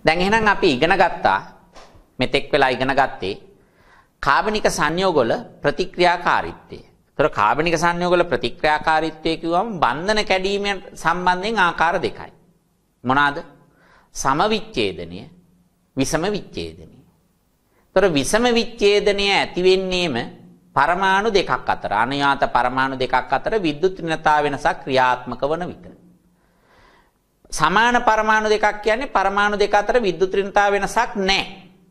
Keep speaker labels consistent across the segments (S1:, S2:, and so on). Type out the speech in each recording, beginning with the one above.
S1: දැන් එහෙනම් අපි ඉගෙන ගත්තා මෙතෙක් වෙලා ඉගෙන ගත්තේ කාබනික සංයෝගවල ප්‍රතික්‍රියාකාරීත්වය. ඒතර කාබනික සංයෝගවල ප්‍රතික්‍රියාකාරීත්වය කිව්වම බන්ධන කැඩීම සම්බන්ධයෙන් ආකාර දෙකයි. මොනවාද? සමවිච්ඡේදනය, විෂම විච්ඡේදනය. ඒතර විෂම විච්ඡේදනය ඇති වෙන්නේම පරමාණු දෙකක් අතර, අනුයාත පරමාණු දෙකක් අතර විද්‍යුත් ඍණතා වෙනසක් ක්‍රියාත්මක වන විට. සමාන පරමාණු දෙකක් කියන්නේ පරමාණු දෙක අතර විද්‍යුත් ඍණතා වෙනසක් නැහැ.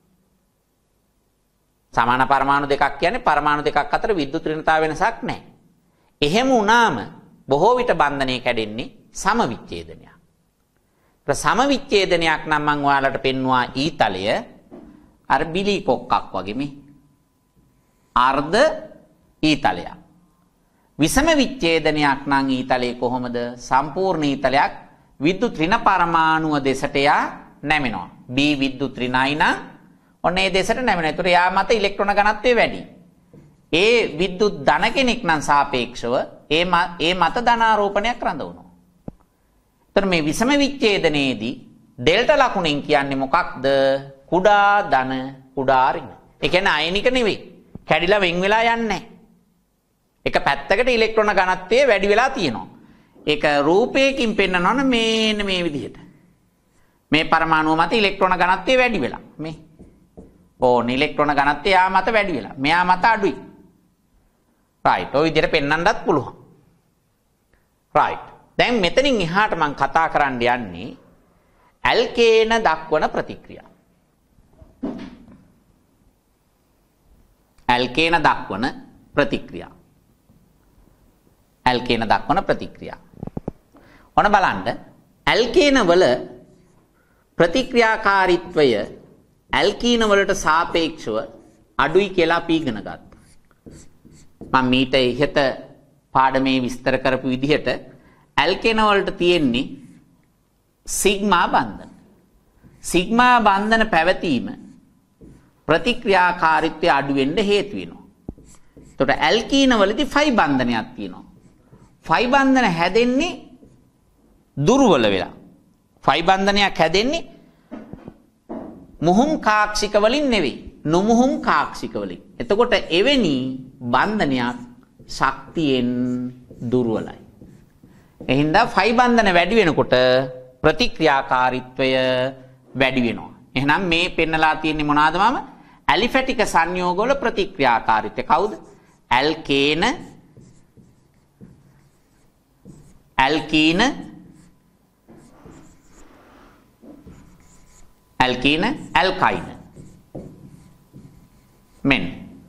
S1: සමාන පරමාණු දෙකක් කියන්නේ පරමාණු දෙකක් අතර විද්‍යුත් ඍණතා වෙනසක් නැහැ. එහෙම වුණාම බොහෝ විට බන්ධනය කැඩෙන්නේ සමවිච්ඡේදනයක්. සමවිච්ඡේදනයක් නම් මම ඔයාලට පෙන්වුවා ඊතලය අර බිලි කොක්කක් වගේ මේ අර්ධ ඊතලයක්. විෂම විච්ඡේදනයක් නම් ඊතලයේ කොහොමද? සම්පූර්ණ ඊතලයක් විද්‍යුත් ඍණ පරමාණුව දෙසට යා නැමෙනවා. B විද්‍යුත් ඍණයි නම් ඔන්න ඒ දෙසට නැමෙනවා. ඒතර යා මත ඉලෙක්ට්‍රෝන ඝනත්වය වැඩි. ඒ විද්‍යුත් ධන කෙනෙක් නම් සාපේක්ෂව ඒ මත ධනාරෝපණයක් රඳවනවා. ඒතර මේ විෂම විච්ඡේදනයේදී ඩෙල්ටා ලකුණෙන් කියන්නේ මොකක්ද? කුඩා ධන කුඩා ඍණ. ඒ කියන්නේ අයනික නෙවෙයි. කැඩිලා වෙන් වෙලා යන්නේ නැහැ. එක පැත්තකට ඉලෙක්ට්‍රෝන ඝනත්වය වැඩි වෙලා තියෙනවා. ඒක රූපයකින් පෙන්නනවනේ මේන්න මේ විදිහට. මේ පරමාණුව මත ඉලෙක්ට්‍රෝන ඝනත්වය වැඩි වෙලා. මේ. ඕන ඉලෙක්ට්‍රෝන ඝනත්වය යා මත වැඩි වෙලා. මෙයා මත අඩුයි. රයිට්. ඔය විදිහට පෙන්වන්නත් පුළුවන්. රයිට්. දැන් මෙතනින් එහාට මම කතා කරන්න යන්නේ ඇල්කේන දක්වන ප්‍රතික්‍රියා. ඇල්කේන දක්වන ප්‍රතික්‍රියා. ඇල්කේන දක්වන ප්‍රතික්‍රියා. ඔන්න බලන්න ඇල්කේන වල ප්‍රතික්‍රියාකාරීත්වය ඇල්කීන වලට සාපේක්ෂව අඩුයි කියලා අපි ඉගෙන ගත්තා. මම මීට ඉහත පාඩමේ විස්තර කරපු විදිහට ඇල්කේන වලට තියෙන්නේ සිග්මා බන්ධන. සිග්මා බන්ධන පැවතීම ප්‍රතික්‍රියාකාරීත්වය අඩු වෙන්න හේතු වෙනවා. එතකොට ඇල්කීන වලදී ෆයි බන්ධනයක් තියෙනවා. ෆයි බන්ධන හැදෙන්නේ දුර්වල වෙලා. ෆයි බන්ධනයක් හැදෙන්නේ මුහුම් කාක්ෂික වලින් නෙවෙයි, නොමුහුම් කාක්ෂික වලින්. එතකොට එවැනි බන්ධනයක් ශක්තියෙන් දුර්වලයි. එහෙනම් ෆයි බන්ධන වැඩි වෙනකොට ප්‍රතික්‍රියාකාරීත්වය වැඩි වෙනවා. එහෙනම් මේ පෙන්නලා තියෙන්නේ මොනවාද මම? ඇලිෆැටික සංයෝගවල ප්‍රතික්‍රියාකාරීත්වය. කවුද? ඇල්කේන, ඇල්කීන, ඇල්කීන, ඇල්කයින. මෙන්න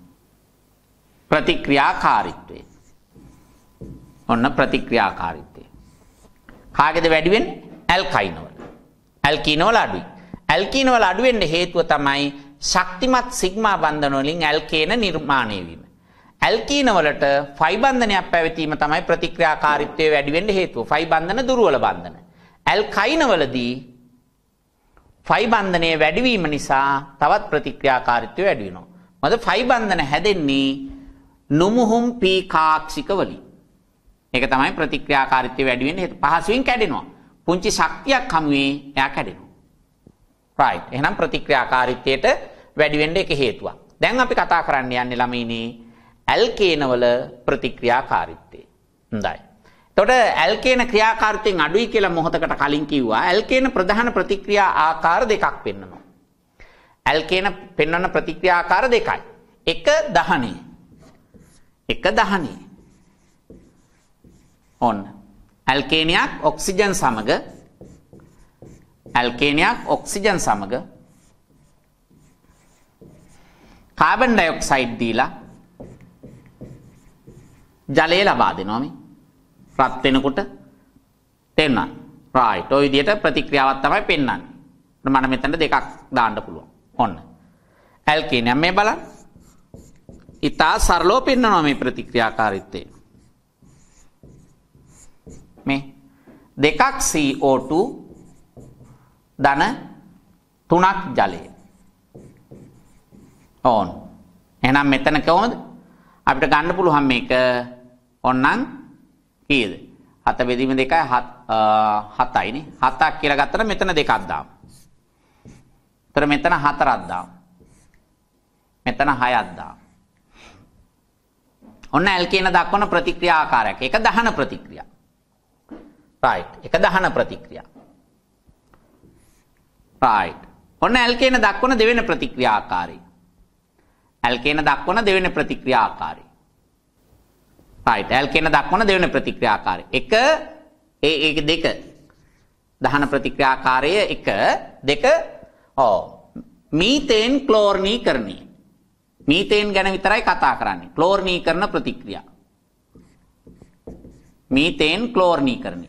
S1: ප්‍රතික්‍රියාකාරීත්වය. ඔන්න ප්‍රතික්‍රියාකාරීත්වය. කාගේද වැඩි වෙන්නේ? ඇල්කයින වල. ඇල්කීන වල අඩුයි. ඇල්කීන වල අඩු වෙන්න හේතුව තමයි ශක්තිමත් සිග්මා බන්ධන වලින් ඇල්කේන නිර්මාණය වීම. ඇල්කීන වලට ෆයි බන්ධනයක් පැවතීම තමයි ප්‍රතික්‍රියාකාරීත්වය වැඩි වෙන්න හේතුව. ෆයි බන්ධන දුර්වල බන්ධන. ඇල්කයින වලදී ෆයි බන්ධනය වැඩි වීම නිසා තවත් ප්‍රතික්‍රියාකාරීත්වය වැඩි වෙනවා. මොකද ෆයි බන්ධන හැදෙන්නේ නොමුහුම් පී කාක්ෂික වලින්. ඒක තමයි ප්‍රතික්‍රියාකාරීත්වය වැඩි වෙන්නේ. පහසුවෙන් කැඩෙනවා. පුංචි ශක්තියක් හමුවේ එයා කැඩෙනවා. රයිට්. එහෙනම් ප්‍රතික්‍රියාකාරීත්වයට වැඩි වෙන්න එක හේතුවක්. දැන් අපි කතා කරන්න යන්නේ ළමයිනේ ඇල්කේන වල ප්‍රතික්‍රියාකාරීත්වය. හොඳයි. එතකොට ඇල්කේන ක්‍රියාකාරීත්වයෙන් අඩුයි කියලා මොහොතකට කලින් කිව්වා. ඇල්කේන ප්‍රධාන ප්‍රතික්‍රියා ආකාර දෙකක් පෙන්වනවා. ඇල්කේන පෙන්වන ප්‍රතික්‍රියා ආකාර දෙකයි. එක දහනය. එක දහනය. ඔන්න. ඇල්කේනියක් ඔක්සිජන් සමග ඇල්කේනියක් ඔක්සිජන් සමග කාබන් ඩයොක්සයිඩ් දීලා ජලය ලබා දෙනවා මේ. රත් වෙනකොට තේරුණා. රයිට්. ඔය විදිහට ප්‍රතික්‍රියාවක් තමයි පෙන්වන්නේ. මම මෙතන දෙකක් දාන්න පුළුවන්. ඔන්න. ඇල්කේනියම් මේ බලන්න. ඉතා සරලව පෙන්වනවා මේ ප්‍රතික්‍රියාකාරීත්වය. මේ දෙකක් CO2 ධන 3ක් ජලය. ඕන්. එහෙනම් මෙතන කොහොමද? අපිට ගන්න පුළුවන් මේක ඕන්නම් කීයද? 7 බෙදීම 2යි 7යි නේ. 7ක් කියලා ගත්තම මෙතන දෙකක් දාමු. ඒතර මෙතන 4ක් දාමු. මෙතන 6ක් දාමු. ඔන්න ඇල්කේන දක්වන ප්‍රතික්‍රියා ආකාරයක්. ඒක දහන ප්‍රතික්‍රියා. right. ඒක දහන ප්‍රතික්‍රියා. right. ඔන්න ඇල්කේන දක්වන දෙවෙනි ප්‍රතික්‍රියා ආකාරය. ඇල්කේන දක්වන දෙවෙනි ප්‍රතික්‍රියා ආකාරය. right. ඇල්කේන දක්වන දෙවෙනි ප්‍රතික්‍රියා ආකාරය. එක ඒ දෙක දහන ප්‍රතික්‍රියා ආකාරය 1 2 මීතේන් ක්ලෝර්නීකරණය. මීතේන් ගැන විතරයි කතා කරන්නේ. ක්ලෝර්නීකරණ ප්‍රතික්‍රියා. මීතේන් ක්ලෝර්නීකරණය.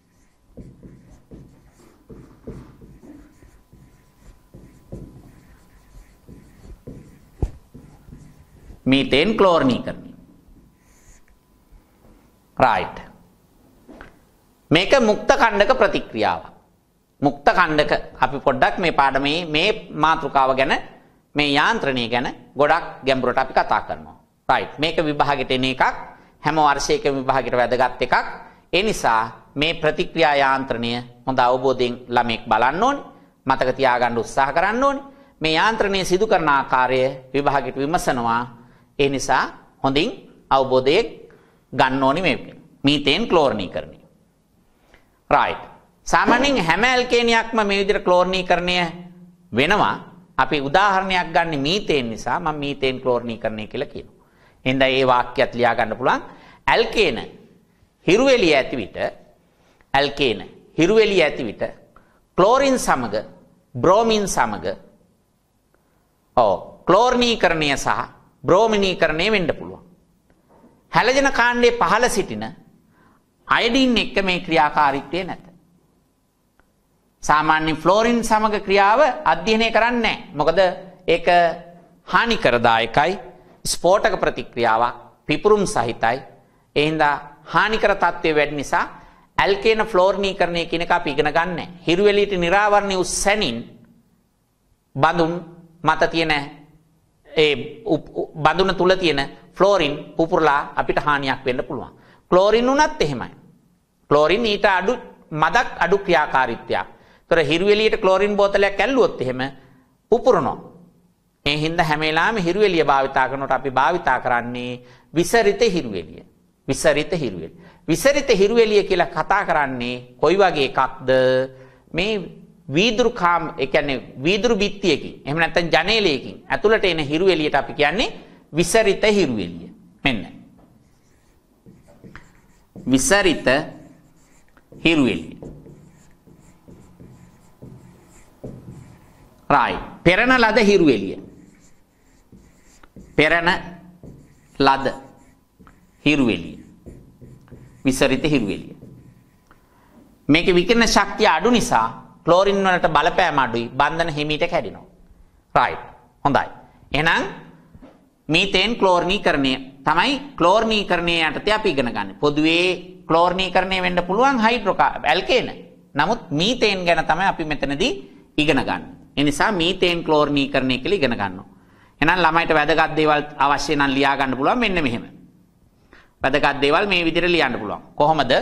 S1: මීතේන් ක්ලෝර්නීකරණය. right. මේක මුක්ත කණ්ඩක ප්‍රතික්‍රියාවක්. මුක්ත කණ්ඩක අපි පොඩ්ඩක් මේ පාඩමේ මේ මාතෘකාව ගැන මේ යාන්ත්‍රණය ගැන ගොඩක් ගැඹුරට අපි කතා කරනවා. right. මේක විභාගෙට එන එකක්. හැම වර්ෂයකම විභාගෙට වැදගත් එකක්. ඒ නිසා මේ ප්‍රතික්‍රියා යාන්ත්‍රණය හොඳ අවබෝධයෙන් ළමෙක් බලන්න ඕනේ. මතක තියාගන්න උත්සාහ කරන්න ඕනේ. මේ යාන්ත්‍රණය සිදු කරන ආකාරය විභාගෙට විමසනවා. ඒ නිසා හොඳින් අවබෝධයෙන් ගන්න ඕනේ මේක. මීතේන් ක්ලෝර්නීකරණය. right. සාමාන්‍යයෙන් හැම ඇල්කේනියක්ම මේ විදිහට ක්ලෝර්නීකරණය වෙනවා. අපි උදාහරණයක් ගන්න මීතේන් නිසා මම මීතේන් ක්ලෝර්නීකරණය කියලා කියනවා. එහෙනම් මේ වාක්‍යයත් ලියා ගන්න පුළුවන්. ඇල්කේන හිරුවෙලිය ඇති විට ඇල්කේන හිරුවෙලිය ඇති විට ක්ලෝරින් සමග බ්‍රෝමින් සමග ක්ලෝර්නීකරණය සහ බ්‍රෝමිනීකරණය වෙන්න පුළුවන්. හැලජන කාණ්ඩයේ පහළ සිටින අයඩින් එක්ක මේ ක්‍රියාකාරීත්වය නැත. සාමාන්‍ය ෆ්ලෝරින් සමග ක්‍රියාව අධ්‍යයනය කරන්නේ නැහැ. මොකද ඒක හානිකරදායකයි, ස්ෆෝටක ප්‍රතික්‍රියාවක්, පිපුරුම් සහිතයි. ඒ හින්දා හානිකර තත්ත්වය වැඩි නිසා ඇල්කේන ෆ්ලෝර්නීකරණය කියන එක අපි ඉගෙන ගන්න නැහැ. හිරු එළියට නිරාවරණය වූ සැනින් බඳුන් මත තියෙන ඒ බඳුන තුල තියෙන ෆ්ලෝරින් පුපුරලා අපිට හානියක් වෙන්න පුළුවන්. ක්ලෝරින් උනත් එහෙමයි. ක්ලෝරින් ඊට අඩු මදක් අඩු ක්‍රියාකාරීත්වයක්. ඒතර හිරු එළියට ක්ලෝරින් බෝතලයක් ඇල්ලුවොත් එහෙම පුපුරනවා. ඒ හින්දා හැම වෙලාවෙම හිරු එළිය භාවිතා කරනකොට අපි භාවිතා කරන්නේ විසරිත හිරු එළිය. විසරිත හිරු එළිය. විසරිත හිරු එළිය කියලා කතා කරන්නේ කොයි වගේ එකක්ද? මේ වීදුරු ඒ කියන්නේ වීදුරු බිත්තියකින් එහෙම නැත්නම් ජනේලයකින් ඇතුළට එන හිරු එළියට අපි කියන්නේ විසරිත හිරු එළිය. මෙන්න. විසරිත හිරු එළිය. right. පෙරණ ලද හිරු එළිය. පෙරණ ලද හිරු එළිය. විසරිත හිරු එළිය. මේකේ විකිරණ ශක්තිය අඩු නිසා ක්ලෝරින් වලට බලපෑම අඩුයි. බන්ධන හිමීට කැඩෙනවා. right. හොඳයි. එහෙනම් මීතේන් ක්ලෝර්නීකරණය තමයි ක්ලෝර්නීකරණය යටතේ අපි ඉගෙන ගන්න. පොදුවේ ක්ලෝර්නීකරණය වෙන්න පුළුවන් ඇල්කේන. නමුත් මීතේන් ගැන තමයි අපි මෙතනදී ඉගෙන ගන්න. ඒ නිසා මීතේන් ක්ලෝර්නීකරණය කියලා ඉගෙන ගන්නවා. එහෙනම් ළමයිට වැදගත් දේවල් අවශ්‍ය නම් ලියා ගන්න පුළුවන් මෙන්න මෙහෙම. වැදගත් දේවල් මේ විදිහට ලියන්න පුළුවන්. කොහොමද?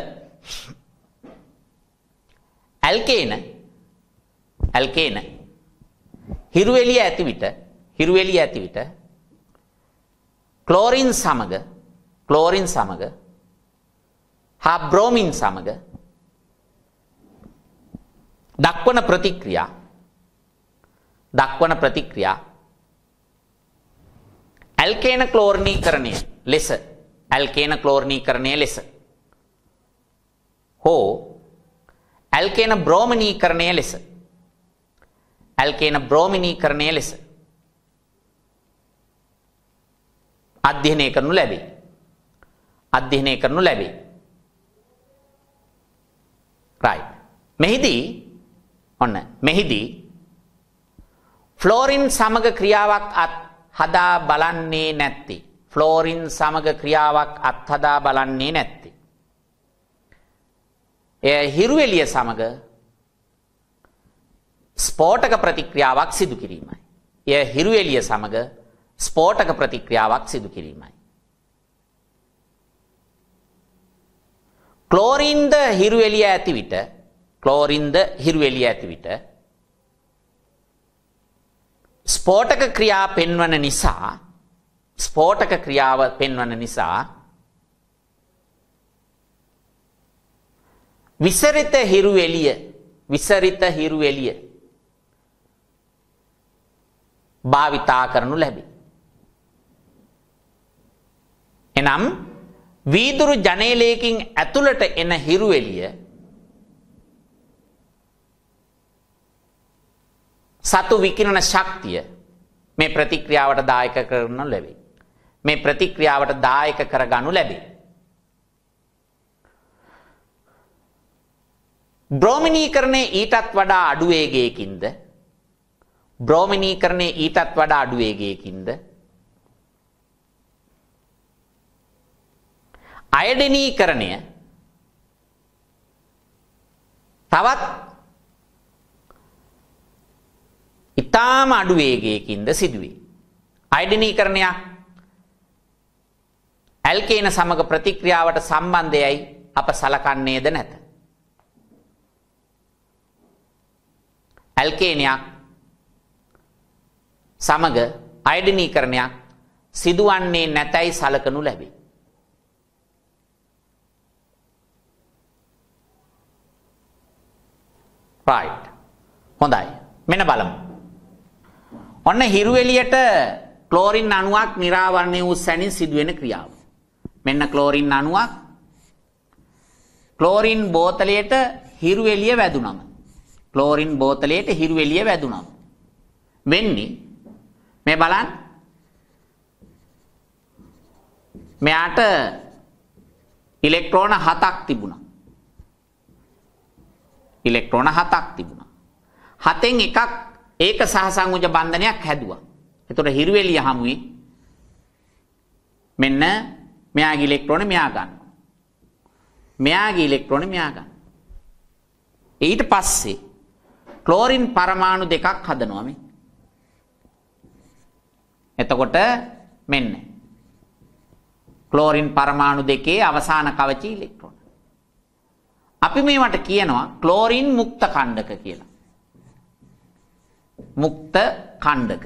S1: ඇල්කේන හිරු එළිය ඇති විට ක්ලෝරින් සමග හා බ්‍රෝමින් සමග දක්වන ප්‍රතික්‍රියා ඇල්කේන ක්ලෝර්නීකරණය ලෙස හෝ ඇල්කේන බ්‍රෝමිනීකරණය ලෙස අධ්‍යයනය කරනු ලැබේ. right. මෙහිදී ෆ්ලෝරින් සමග ක්‍රියාවක් අත්හදා බලන්නේ නැත්තේ. එය හිරු එළිය සමග ස්ෆෝටක ප්‍රතික්‍රියාවක් සිදු කිරීමයි. ක්ලෝරින්ද හිරු එළිය ඇති විට ස්ෆෝටක ක්‍රියා පෙන්වන නිසා ස්ෆෝටක ක්‍රියාව පෙන්වන නිසා විසරිත හිරු එළිය භාවිතා කරනු ලැබේ. එනම් වීදුරු ජනේලයකින් ඇතුළට එන හිරු එළිය සතු විකිරණ ශක්තිය මේ ප්‍රතික්‍රියාවට දායක කරනු ලැබේ. මේ ප්‍රතික්‍රියාවට දායක කරගනු ලැබේ. බ්‍රෝමිනීකරණය ඊටත් වඩා අඩු වේගයකින්ද අයඩිනීකරණය තවත් ඉතාම අඩු වේගයකින්ද සිදුවේ. අයඩිනීකරණයක් ඇල්කේන සමග ප්‍රතික්‍රියාවට සම්බන්ධයයි අප සලකන්නේද නැත. ඇල්කේනයක් සමග අයඩිනීකරණයක් සිදුවන්නේ නැතයි සලකනු ලැබේ. right. හොඳයි. මෙන්න බලමු. ඔන්න හිරු එළියට ක්ලෝරින් අණුවක් නිරාවරණය වූ සැනින් සිදුවෙන ක්‍රියාව. මෙන්න ක්ලෝරින් අණුවක් ක්ලෝරින් බෝතලයට හිරු එළිය වැදුනම වෙන්නේ මේ බලන්න මෙයාට ඉලෙක්ට්‍රෝන 7ක් තිබුණා. 7න් එකක් ඒක සහසංයෝජ බන්ධනයක් හැදුවා. එතකොට හිරු එළිය හමුවේ මෙන්න මෙයාගේ ඉලෙක්ට්‍රෝන මෙයා ගන්නවා. ඊට පස්සේ ක්ලෝරින් පරමාණු දෙකක් හදනවා මේ. එතකොට මෙන්න ක්ලෝරින් පරමාණු දෙකේ අවසාන කවචී ඉලෙක්ට්‍රෝන. අපි මේවට කියනවා ක්ලෝරින් මුක්ත කණ්ඩක කියලා. මුක්ත කණ්ඩක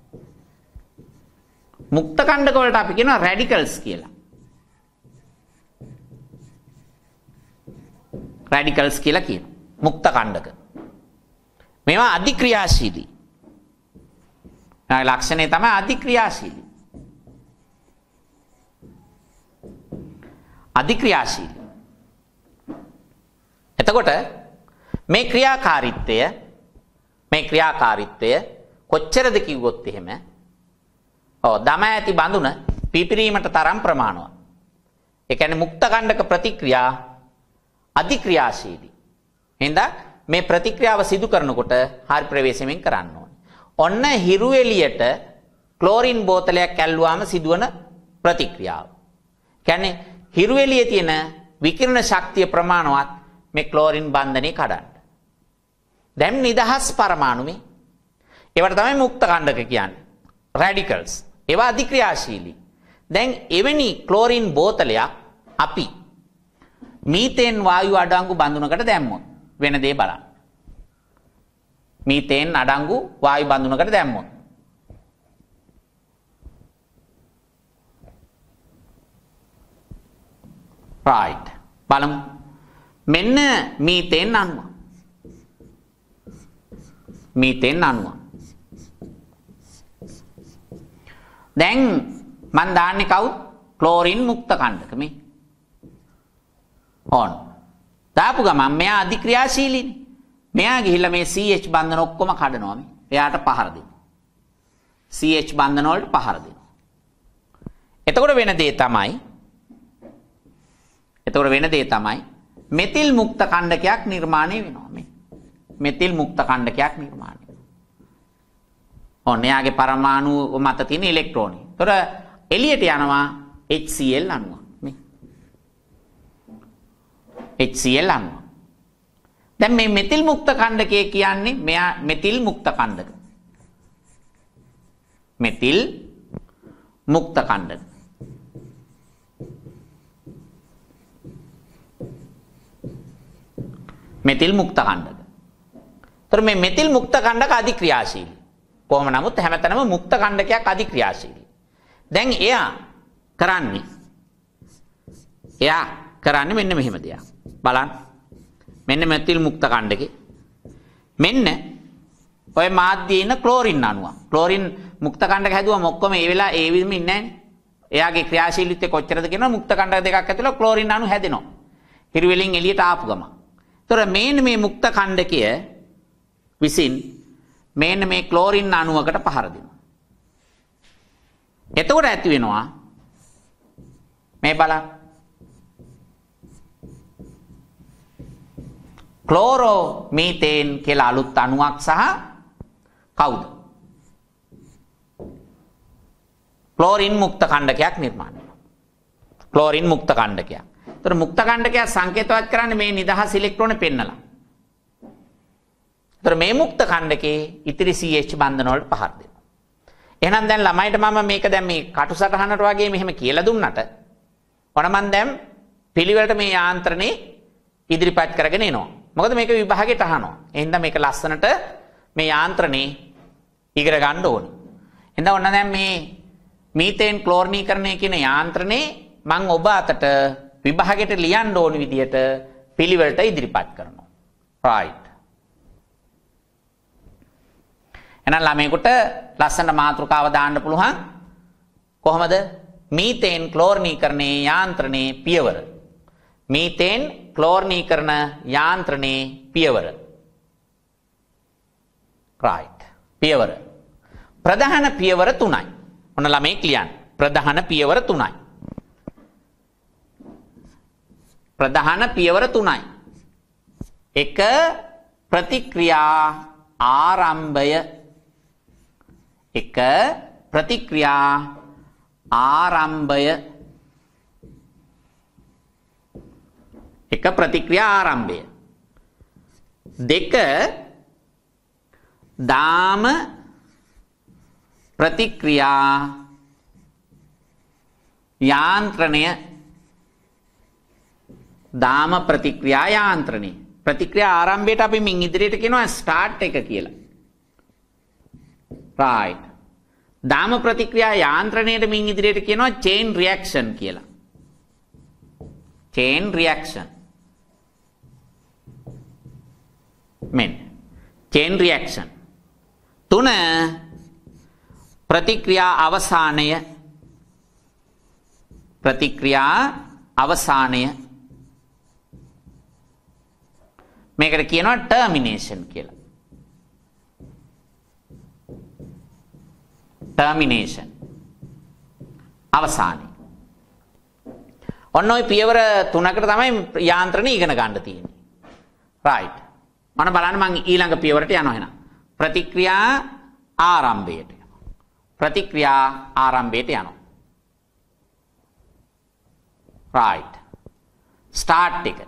S1: වලට අපි කියනවා රැඩිකල්ස් කියලා. මුක්ත කණ්ඩක. මේවා අධික්‍රියාශීලී. ලක්ෂණය තමයි අධික්‍රියාශීලී. එතකොට මේ ක්‍රියාකාරීත්වය කොච්චරද කිව්වොත් එහෙම දම ඇති බඳුන පිපිරීමට තරම් ප්‍රමාණවත්. ඒ කියන්නේ මුක්ත කණ්ඩක ප්‍රතික්‍රියා අධික්‍රියාශීලී. එහෙනම් මේ ප්‍රතික්‍රියාව සිදු කරනකොට හරි ප්‍රවේශමෙන් කරන්න ඕනේ. ඔන්න හිරු එළියට ක්ලෝරින් බෝතලයක් ඇල්ලුවාම සිදුවන ප්‍රතික්‍රියාව. කියන්නේ හිරු එළියේ තියෙන විකිරණ ශක්තිය ප්‍රමාණවත් මේ ක්ලෝරින් බන්ධනේ කඩන්න. දැන් නිදහස් පරමාණු මේ. ඒවට තමයි මුක්ත කණ්ඩක කියන්නේ. රැඩිකල්ස්. ඒවා අධික්‍රියාශීලී. දැන් එවැනි ක්ලෝරින් බෝතලයක් අපි මීතේන් වායු අඩංගු බඳුනකට දැම්මොත් වෙන දේ බලන්න. මීතේන් අඩංගු වායු බඳුනකට දැම්මොත් right. බලමු. මෙන්න මීතේන් අණුව. දැන් මන් දාන්නේ කවුද? ක්ලෝරින් මුක්ත කණ්ඩක මේ. ඕන. දාපු ගමන් මෙයා අධික්‍රියාශීලීනේ. මෙයා ගිහිල්ලා මේ CH බන්ධන ඔක්කොම කඩනවා මේ. එයාට පහර දෙනවා. CH බන්ධන වලට පහර දෙනවා. එතකොට වෙන දේ තමයි මෙතිල් මුක්ත කණ්ඩකයක් නිර්මාණය වෙනවා මේ. මෙතිල් මුක්ත කණ්ඩකයක් නිර්මාණය වෙනවා. ඔන්න එයාගේ පරමාණු මත තියෙන ඉලෙක්ට්‍රෝන. ඒතර එළියට යනවා HCl අණුව මේ. HCl අණුව. දැන් මේ මෙතිල් මුක්ත කණ්ඩකය කියන්නේ මෙයා මෙතිල් මුක්ත කණ්ඩක. මෙතිල් මුක්ත කණ්ඩක. මෙතිල් මුක්ත කණ්ඩක. ඒතර මේ මෙතිල් මුක්ත කණ්ඩක අධික්‍රියාශීලී. කොහොම නමුත් හැමතැනම මුක්ත කණ්ඩකයක් අධික්‍රියාශීලී. දැන් එයා කරන්නේ මෙන්න මෙහෙම දෙයක්. බලන්න. මෙන්න මෙතිල් මුක්ත කණ්ඩකේ. මෙන්න ඔය මාධ්‍යයේ ඉන්න ක්ලෝරින් අණුව. ක්ලෝරින් මුක්ත කණ්ඩක හැදුවම ඔක්කොම ඒ වෙලාව ඒ විදිහම ඉන්නේ නැහැනේ. එයාගේ ක්‍රියාශීලීත්වය කොච්චරද කියනවා මුක්ත කණ්ඩක දෙකක් ඇතුළේ ක්ලෝරින් අණු හැදෙනවා. හිරු වලින් එළියට ආපු ගම. ඒතර මේ මුක්ත කණ්ඩකය විසින් මේන්න මේ ක්ලෝරින් අණුවකට පහර දෙනවා. එතකොට ඇති වෙනවා මේ බලන්න. ක්ලෝරෝ මීතේන් කියලා අලුත් අණුවක් සහ කවුද? ක්ලෝරින් මුක්ත කණ්ඩකයක් නිර්මාණය වෙනවා. ක්ලෝරින් මුක්ත කණ්ඩකයක්. ඒතර මුක්ත කණ්ඩකයක් සංකේතවත් කරන්නේ මේ නිදහස් ඉලෙක්ට්‍රෝන පෙන්නලා. ඒතර මේ මුක්ත කණ්ඩකේ ඉතිරි CH බන්ධන වලට පහර දෙනවා. එහෙනම් දැන් ළමයිට මම මේක දැන් මේ කටුසටහනට වගේ මෙහෙම කියලා දුන්නට ඔන්න මම දැන් පිළිවෙලට මේ යාන්ත්‍රණේ ඉදිරිපත් කරගෙන එනවා. මොකද මේක විභාගයට අහනවා. එහෙනම් මේක ලස්සනට මේ යාන්ත්‍රණේ ඉගෙන ගන්න ඕනේ. එහෙනම් ඔන්න දැන් මේ මීතේන් ක්ලෝරිනීකරණය කියන යාන්ත්‍රණේ මම ඔබ අතට විභාගයට ලියන්න ඕන විදියට පිළිවෙලට ඉදිරිපත් කරනවා. right. එහෙනම් ළමයෙකුට ලස්සන මාතෘකාව දාන්න පුළුවන්. කොහොමද? මීතේන් ක්ලෝරිනීකරණයේ යාන්ත්‍රණයේ පියවර. මීතේන් ක්ලෝරිනීකරණ යාන්ත්‍රණයේ පියවර. right. පියවර. ප්‍රධාන පියවර 3යි. ඔන්න ළමයි කියන්නේ. ප්‍රධාන පියවර 3යි. ප්‍රධාන පියවර 3යි. එක ප්‍රතික්‍රියා ආරම්භය. එක ප්‍රතික්‍රියා ආරම්භය. එක ප්‍රතික්‍රියා ආරම්භය. දෙක දාම ප්‍රතික්‍රියා යාන්ත්‍රණය. දාම ප්‍රතික්‍රියා යාන්ත්‍රණය. ප්‍රතික්‍රියා ආරම්භයට අපි මින් ඉදිරියට කියනවා ස්ටාර්ට් එක කියලා. right. දාම ප්‍රතික්‍රියා යාන්ත්‍රණයට මින් ඉදිරියට කියනවා චේන් රියැක්ෂන් කියලා. Chain reaction. මෙන්න චේන් රියැක්ෂන්. 3 ප්‍රතික්‍රියා අවසානය. ප්‍රතික්‍රියා අවසානය. මේකට කියනවා ටර්මිනේෂන් කියලා. ටර්මිනේෂන්. අවසානය. ඔන්න ඔය පියවර 3කට තමයි යාන්ත්‍රණය ඉගෙන ගන්න තියෙන්නේ. right. මම බලන්න මම ඊළඟ පියවරට යනවා එහෙනම්. ප්‍රතික්‍රියා ආරම්භයට යනවා. ප්‍රතික්‍රියා ආරම්භයට යනවා. right. start එක.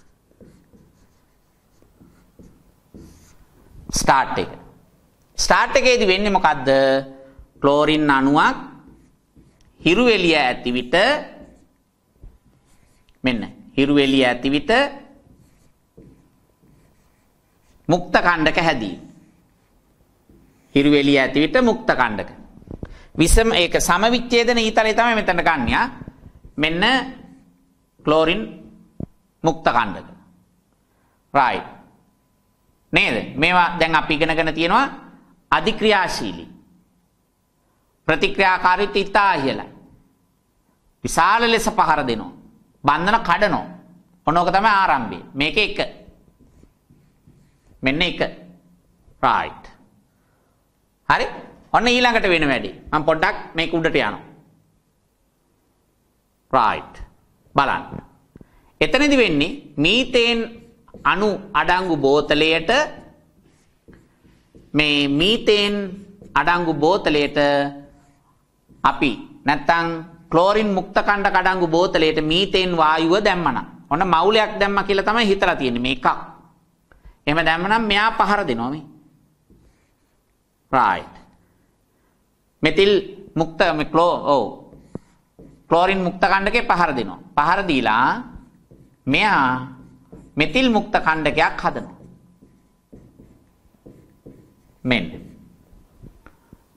S1: start එක. start එකේදී වෙන්නේ මොකද්ද? ක්ලෝරින් අණුවක් හිරු එළිය ඇති විට මෙන්න හිරු එළිය ඇති විට මුක්ත කණ්ඩක හැදී. හිරු එළිය ඇති විට මුක්ත කණ්ඩක. විසම ඒක සමවිච්ඡේදන ඊතලයේ තමයි මෙතන ගන්නවා. මෙන්න ක්ලෝරින් මුක්ත කණ්ඩක. right. නේද? මේවා දැන් අපි ඉගෙනගෙන තියෙනවා අධික්‍රියාශීලී. ප්‍රතික්‍රියාකාරීත්වය ඉතා ඉහළයි. විශාල ලෙස පහර දෙනවා. බන්ධන කඩනවා. ඔනෝක තමයි ආරම්භය. මේක එක. මෙන්න එක. right. හරි? ඔන්න ඊළඟට වෙන වැඩි. මම පොඩ්ඩක් මේක උඩට යනවා. right. බලන්න. එතනදි වෙන්නේ මීතේන් අණු අඩංගු බෝතලයට මේ මීතේන් අඩංගු බෝතලයට අපි නැත්තම් ක්ලෝරින් මුක්ත කණ්ඩක අඩංගු බෝතලයට මීතේන් වායුව දැම්මනම් ඔන්න මවුලයක් දැම්මා කියලා තමයි හිතලා තියෙන්නේ මේක. එහෙම දැම්මනම් මෙයා පහර දෙනවා මේ. right. මෙතිල් මුක්ත මේ ක්ලෝරින් මුක්ත කණ්ඩකේ පහර දෙනවා. පහර දීලා මෙයා මෙතිල් මුක්ත කණ්ඩකයක් හදනවා. මෙන්න.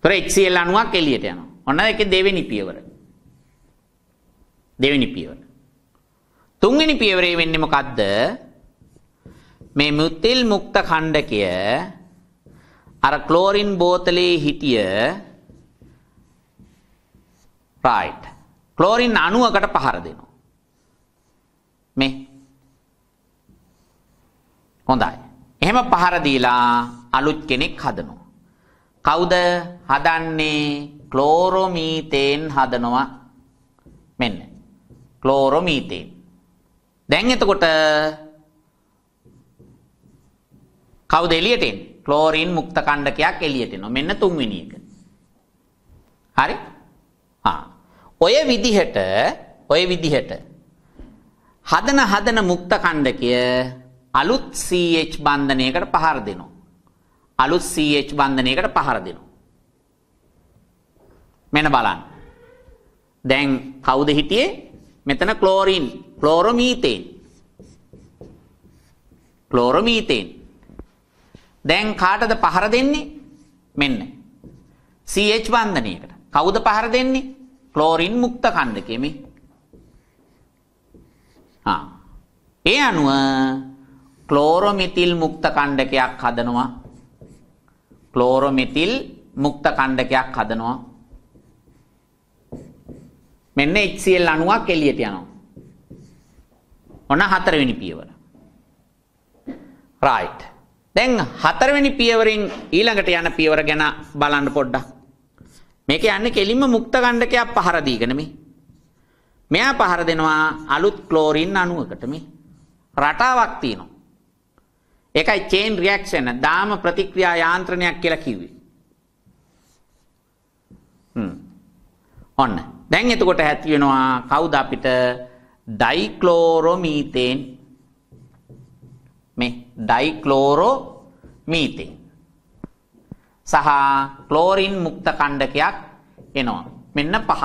S1: ඒතර HCl අණුවක් එළියට යනවා. ඔන්න ඒකේ දෙවෙනි පියවර. දෙවෙනි පියවර. තුන්වෙනි පියවරේ වෙන්නේ මොකද්ද? මේ මෙතිල් මුක්ත ඛණ්ඩකය අර ක්ලෝරින් බෝතලේ හිටිය right ක්ලෝරින් අණුවකට පහර දෙනවා. මේ හොඳයි. එහෙම පහර දීලා අලුත් කෙනෙක් හදනවා. කවුද හදන්නේ? ක්ලෝරොමීතේන් හදනවා. මෙන්න ක්ලෝරොමීතේන්. දැන් එතකොට කවුද එළියට එන්නේ? ක්ලෝරින් මුක්ත කණ්ඩකයක් එළියට එනවා. මෙන්න තුන්වෙනි එක. හරි? ඔය විදිහට හදන මුක්ත කණ්ඩකය අලුත් CH බන්ධනයකට පහර දෙනවා. අලුත් CH බන්ධනයකට පහර දෙනවා. මෙන්න බලන්න. දැන් කවුද හිටියේ? මෙතන ක්ලෝරින්, ක්ලෝරොමීතේන්. ක්ලෝරොමීතේන්. දැන් කාටද පහර දෙන්නේ? මෙන්න CH බන්ධනයකට. කවුද පහර දෙන්නේ? ක්ලෝරින් මුක්ත කණ්ඩකය මේ. ඒ අනුව ක්ලෝරොමෙතිල් මුක්ත කණ්ඩකයක් හදනවා. ක්ලෝරොමෙතිල් මුක්ත කණ්ඩකයක් හදනවා. මෙන්න HCl අණුවක් එළියට යනවා. ඔන්න හතරවෙනි පියවර. right. දැන් හතරවෙනි පියවරෙන් ඊළඟට යන පියවර ගැන බලන්න පොඩ්ඩක්. මේක යන්නේ කෙලින්ම මුක්ත කණ්ඩකයක් පහර දීගෙන මේ. මෙයා පහර දෙනවා අලුත් ක්ලෝරින් අණුවකට මේ. රටාවක් තියෙනවා. ඒකයි චේන් රියැක්ෂන් දාම ප්‍රතික්‍රියා යාන්ත්‍රණයක් කියලා කිව්වේ. ඔන්න. දැන් එතකොට ඇති වෙනවා කවුද අපිට? ඩයික්ලෝරොමීතේන්. මේ ඩයික්ලෝරොමීතේන්. සහ ක්ලෝරින් මුක්ත කණ්ඩකයක් එනවා. මෙන්න පහ.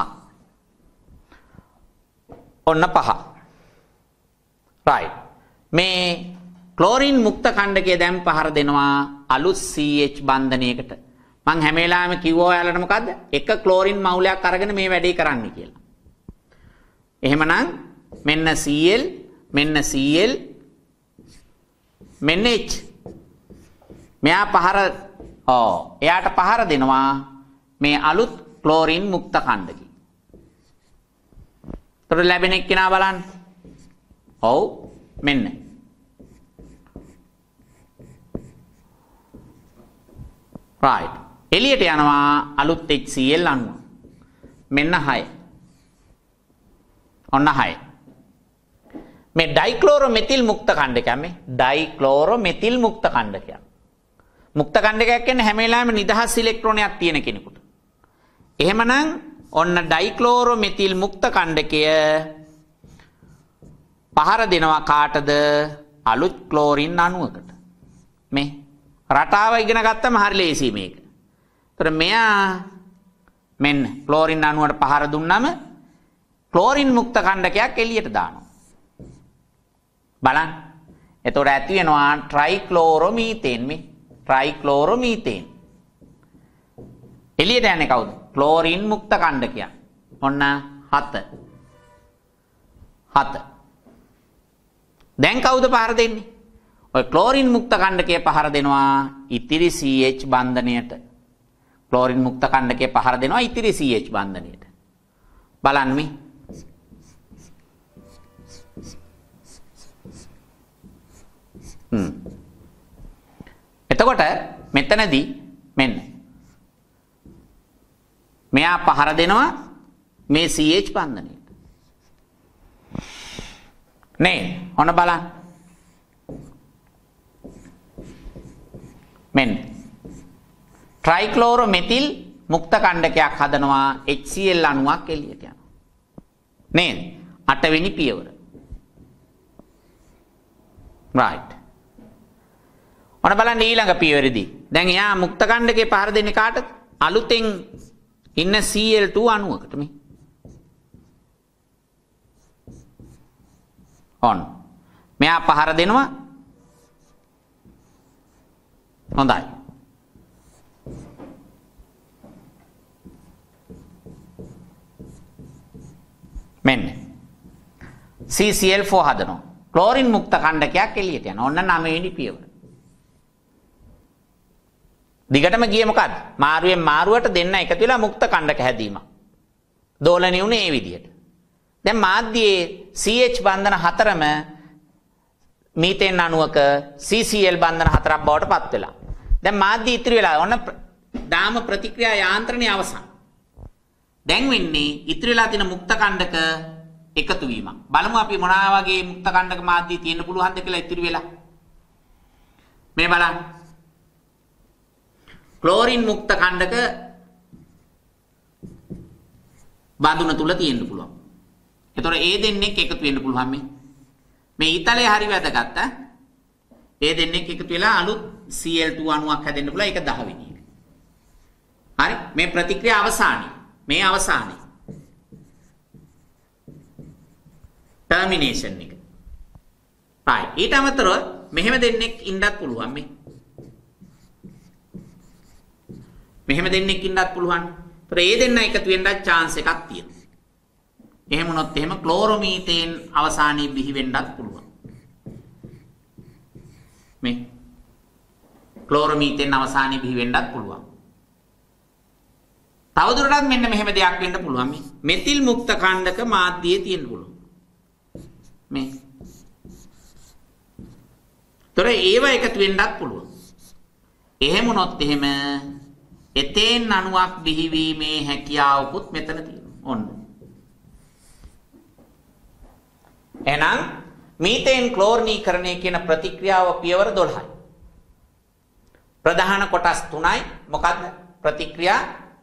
S1: ඔන්න පහ. right. මේ ක්ලෝරින් මුක්ත කණ්ඩකය දැන් පහර දෙනවා අලුත් CH බන්ධනයකට. මං හැම වෙලාවෙම කිව්වා ඔයාලට මොකද්ද? එක ක්ලෝරින් මවුලයක් අරගෙන මේ වැඩේ කරන්න කියලා. එහෙමනම් මෙන්න Cl, මෙන්න Cl, මෙන්න H. මෙයා එයාට පහර දෙනවා මේ අලුත් ක්ලෝරින් මුක්ත කණ්ඩකය. ඒතර ලැබෙන එක්කෙනා බලන්න. ඔව් මෙන්න. right. එළියට යනවා අලුත් HCl අණුව. මෙන්න 6. ඔන්න 6. මේ ඩයික්ලෝරොමෙතිල් මුක්ත කණ්ඩකයක් මේ ඩයික්ලෝරොමෙතිල් මුක්ත කණ්ඩකයක්. මුක්ත කණ්ඩකයක් කියන්නේ හැම වෙලාවෙම නිදහස් ඉලෙක්ට්‍රෝනයක් තියෙන කෙනෙකුට. එහෙමනම් ඔන්න ඩයික්ලෝරොමෙතිල් මුක්ත කණ්ඩකය පහර දෙනවා කාටද? අලුත් ක්ලෝරින් අණුවකට. මේ රටාව ඉගෙන ගත්තම හරි ලේසි මේක. ඒතර මෙයා මෙන්න ක්ලෝරින් අණුවට පහර දුන්නම ක්ලෝරින් මුක්ත කණ්ඩකයක් එළියට දානවා. බලන්න. එතකොට ඇති වෙනවා ට්‍රයික්ලෝරොමීතේන් මේ ට්‍රයික්ලෝරොමීතේන්. එළියට යන්නේ කවුද? ක්ලෝරින් මුක්ත කණ්ඩකයක්. ඔන්න 7. 7. දැන් කවුද පහර දෙන්නේ? ඔය ක්ලෝරින් මුක්ත කණ්ඩකය පහර දෙනවා ඉතිරි CH බන්ධනයට. ක්ලෝරින් මුක්ත කණ්ඩකය පහර දෙනවා ඉතිරි CH බන්ධනයට. බලන්න මේ. එතකොට මෙතනදී මෙන්න මෙයා පහර දෙනවා මේ CH බන්ධනයට. නේ ඔන්න බලන්න. මෙන්න ට්‍රයික්ලෝරොමෙතිල් මුක්ත කණ්ඩකයක් හදනවා HCl අණුවක් එළියට යනවා. නේද? 8 වෙනි පියවර. right. ඔන්න බලන්න ඊළඟ පියවරේදී. දැන් එයා මුක්ත කණ්ඩකේ පහර දෙන්නේ කාටද? අලුතෙන් ඉන්න Cl2 අණුවකට මේ. ඔන්න. මෙයා පහර දෙනවා. හොඳයි. මෙන්න CCl4 හදනවා. ක්ලෝරින් මුක්ත කණ්ඩකයක් එළියට යනවා. ඔන්න 9 වෙනි පියවර. දිගටම ගියේ මොකද්ද? මාරුවෙන් මාරුවට දෙන්න එකතු වෙලා මුක්ත කණ්ඩක හැදීම. දෝලණය උනේ මේ විදිහට. දැන් මාධ්‍යයේ CH බන්ධන හතරම මීතේන් අණුවක CCl බන්ධන හතරක් බවට පත් වෙලා. දැන් මාධ්‍ය ඉතිරි වෙලා ඔන්න දාම ප්‍රතික්‍රියා යාන්ත්‍රණය අවසන්. දැන් වෙන්නේ ඉතිරි වෙලා තියෙන මුක්ත කණ්ඩක එකතු වීම. බලමු අපි මොනවා වගේ මුක්ත කණ්ඩක මාධ්‍ය තියෙන්න පුළුවන්ද කියලා ඉතිරි වෙලා. මේ බලන්න. ක්ලෝරින් මුක්ත කණ්ඩක බඳුන තුල තියෙන්න පුළුවන්. එතකොට ඒ දෙන්නෙක් එකතු වෙන්න පුළුවන් මේ ඊතලයේ හරි වැදගත් ඒ දෙන්නෙක් එකතු වෙලා අලුත් Cl2 අණුවක් හැදෙන්න පුළුවන්. ඒක 10 වෙනි එක. හරි මේ ප්‍රතික්‍රියා අවසානයේ මේ අවසානයේ ටර්මිනේෂන් එක. right ඊට අමතරව මෙහෙම දෙන්නෙක් ඉන්නත් පුළුවන් මෙහෙම දෙන්නෙක් ඉන්නත් පුළුවන්. ඒතර ඒ දෙන්න එකතු වෙන්නත් chance එකක් තියෙනවා. එහෙම වුණොත් එහෙම ක්ලෝරෝමීතේන් අවසානයේ බිහි වෙන්නත් පුළුවන්. මේ ක්ලෝරෝමීතේන් අවසානයේ බිහි වෙන්නත් පුළුවන්. තවදුරටත් මෙන්න මෙහෙම දෙයක් වෙන්න පුළුවන්. මේ මෙතිල් මුක්ත කණ්ඩක මාධ්‍යයේ තියෙන්න පුළුවන්. මේ තොර ඒව එකතු වෙන්නත් පුළුවන්. එහෙම වුණොත් එහෙම එතේන් අණුවක් බිහිවීමේ හැකියාවකුත් මෙතන තියෙනවා. ඔන්න. එහෙනම් මීතේන් ක්ලෝරිනීකරණය කියන ප්‍රතික්‍රියාව පියවර 12යි. ප්‍රධාන කොටස් 3යි. මොකද්ද? ප්‍රතික්‍රියා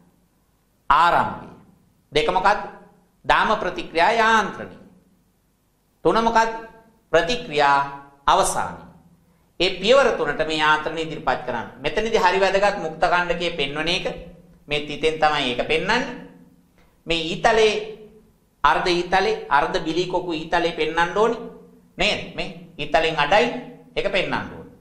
S1: ආරම්භය. දෙක මොකද්ද? දාම ප්‍රතික්‍රියා යාන්ත්‍රණය. තුන මොකද්ද? ප්‍රතික්‍රියා අවසානය. ඒ පියවර තුනට මේ යාන්ත්‍රණය ඉදිරිපත් කරන්න. මෙතනදී හරි වැදගත් මුක්ත කණ්ඩකයේ පෙන්වන එක මේ තිතෙන් තමයි ඒක පෙන්වන්නේ. මේ ඊතලේ අර්ධ ඊතලේ අර්ධ බිලිකොකු ඊතලේ පෙන්වන්න ඕනි. නේද? මේ ඊතලෙන් අඩයි ඒක පෙන්වන්න ඕනි.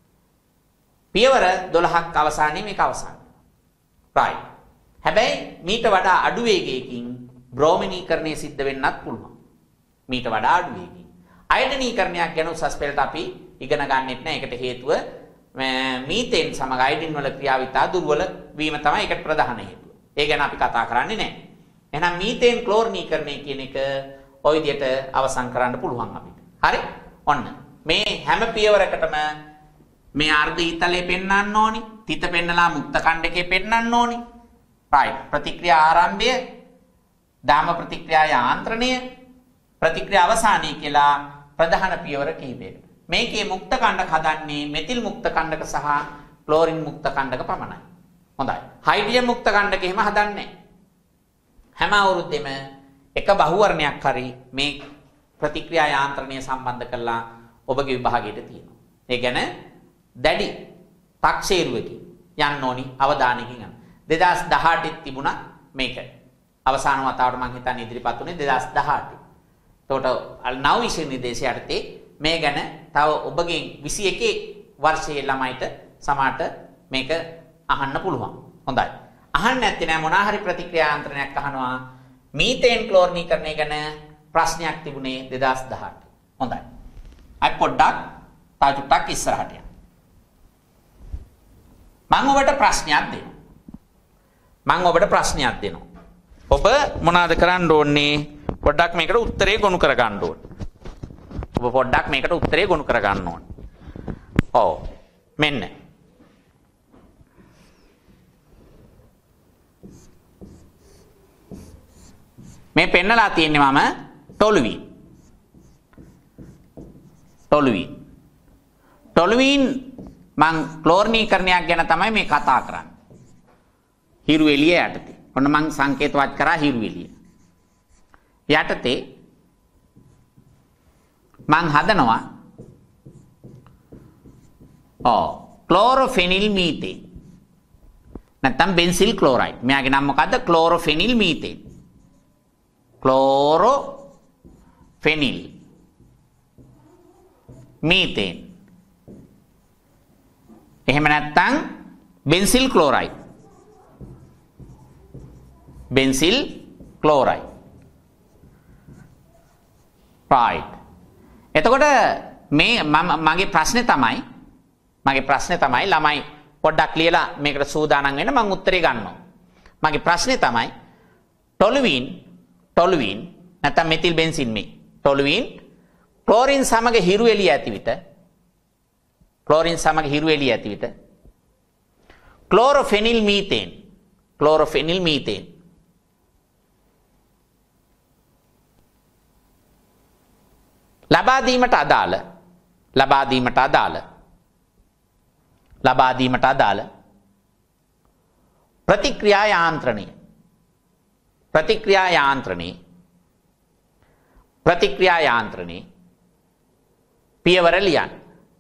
S1: පියවර 12ක් අවසානයේ මේක අවසන්. right. හැබැයි මීට වඩා අඩු වේගයකින් බ්‍රෝමිනීකරණය සිද්ධ වෙන්නත් පුළුවන්. මීට වඩා අඩු වේගකින්. අයඩනීකරණයක් ගැන උසස් පෙළට අපි ඉගෙන ගන්නෙත් නැහැ. ඒකට හේතුව මීතේන් සමග අයඩින් වල ක්‍රියාවිතා දුර්වල වීම තමයි ඒකට ප්‍රධාන හේතුව. ඒ ගැන අපි කතා කරන්නේ නැහැ. එහෙනම් මීතේන් ක්ලෝරිනීකරණය කියන එක ওই විදිහට අවසන් කරන්න පුළුවන් අපිට. හරි? ඔන්න. මේ හැම පියවරකටම මේ අර්ධ ඊතලයේ පෙන්වන්න ඕනි. තිත පෙන්නලා මුක්ත කණ්ඩකයේ පෙන්වන්න ඕනි. right. ප්‍රතික්‍රියා ආරම්භය, දාම ප්‍රතික්‍රියා යාන්ත්‍රණය, ප්‍රතික්‍රියා අවසානයේ කියලා ප්‍රධාන පියවර කිහිපයකට. මේකේ මුක්ත කණ්ඩක හදන්නේ මෙතිල් මුක්ත කණ්ඩක සහ ක්ලෝරින් මුක්ත කණ්ඩක පමණයි. හොඳයි. හයිඩ්‍රජන් මුක්ත කණ්ඩක එහෙම හදන්නේ නැහැ. හැම අවුරුද්දෙම එක බහුවර්ණයක් හරි මේ ප්‍රතික්‍රියා යාන්ත්‍රණය සම්බන්ධ කරලා ඔබගේ විභාගයට තියෙනවා. ඒ කියන්නේ දැඩි තක්සේරුවකින් යන්න ඕනි අවධානයකින් යන්න. 2018 තිබුණා මේක. අවසාන වතාවට මම හිතන්නේ ඉදිරිපත් උනේ 2018. එතකොට නව විෂය නිර්දේශය යටතේ මේ ගැන තව ඔබගෙන් 21 වර්ෂයේ ළමයිට සමහරට මේක අහන්න පුළුවන්. හොඳයි. අහන්න නැත්තේ නෑ මොනවා හරි ප්‍රතික්‍රියා යාන්ත්‍රණයක් අහනවා. මීතේන් ක්ලෝරිනීකරණය ගැන ප්‍රශ්නයක් තිබුණේ 2018. හොඳයි. අයි පොඩ්ඩක් තව චුට්ටක් ඉස්සරහට යන්න. මම ඔබට ප්‍රශ්නයක් දෙනවා. ඔබ මොනවද කරන්න ඕනේ? පොඩ්ඩක් මේකට උත්තරේ ගොනු කර ගන්න ඕනේ. ඔව්. මෙන්න. මේ පෙන්නලා තියෙන්නේ මම ටොලුවීන් මං ක්ලෝරිනීකරණයක් ගැන තමයි මේ කතා කරන්නේ. හිරු එළිය යටතේ. ඔන්න මං සංකේතවත් කරා හිරු එළිය. යටතේ මං හදනවා ක්ලෝරෝෆෙනිල් මීතේන්. නැත්නම් බෙන්සිල් ක්ලෝරයිඩ්. මෙයාගේ නම මොකද්ද? ක්ලෝරෝෆෙනිල් මීතේන්. ක්ලෝරෝෆෙනිල් මීතේන්. එහෙම නැත්නම් බෙන්සිල් ක්ලෝරයිඩ්. right. එතකොට මේ මගේ ප්‍රශ්නේ තමයි ළමයි පොඩ්ඩක් ලියලා මේකට සූදානම් වෙන්න මම උත්තරේ ගන්නවා. මගේ ප්‍රශ්නේ තමයි ටොලුවින් නැත්නම් මෙතිල් බෙන්සින් මේ ටොලුවින් ක්ලෝරින් සමග හිරු එළිය ඇති විට ක්ලෝරොෆෙනිල් මීතේන් ලබා දීමට අදාළ ප්‍රතික්‍රියා යාන්ත්‍රණේ පියවර ලියන්න.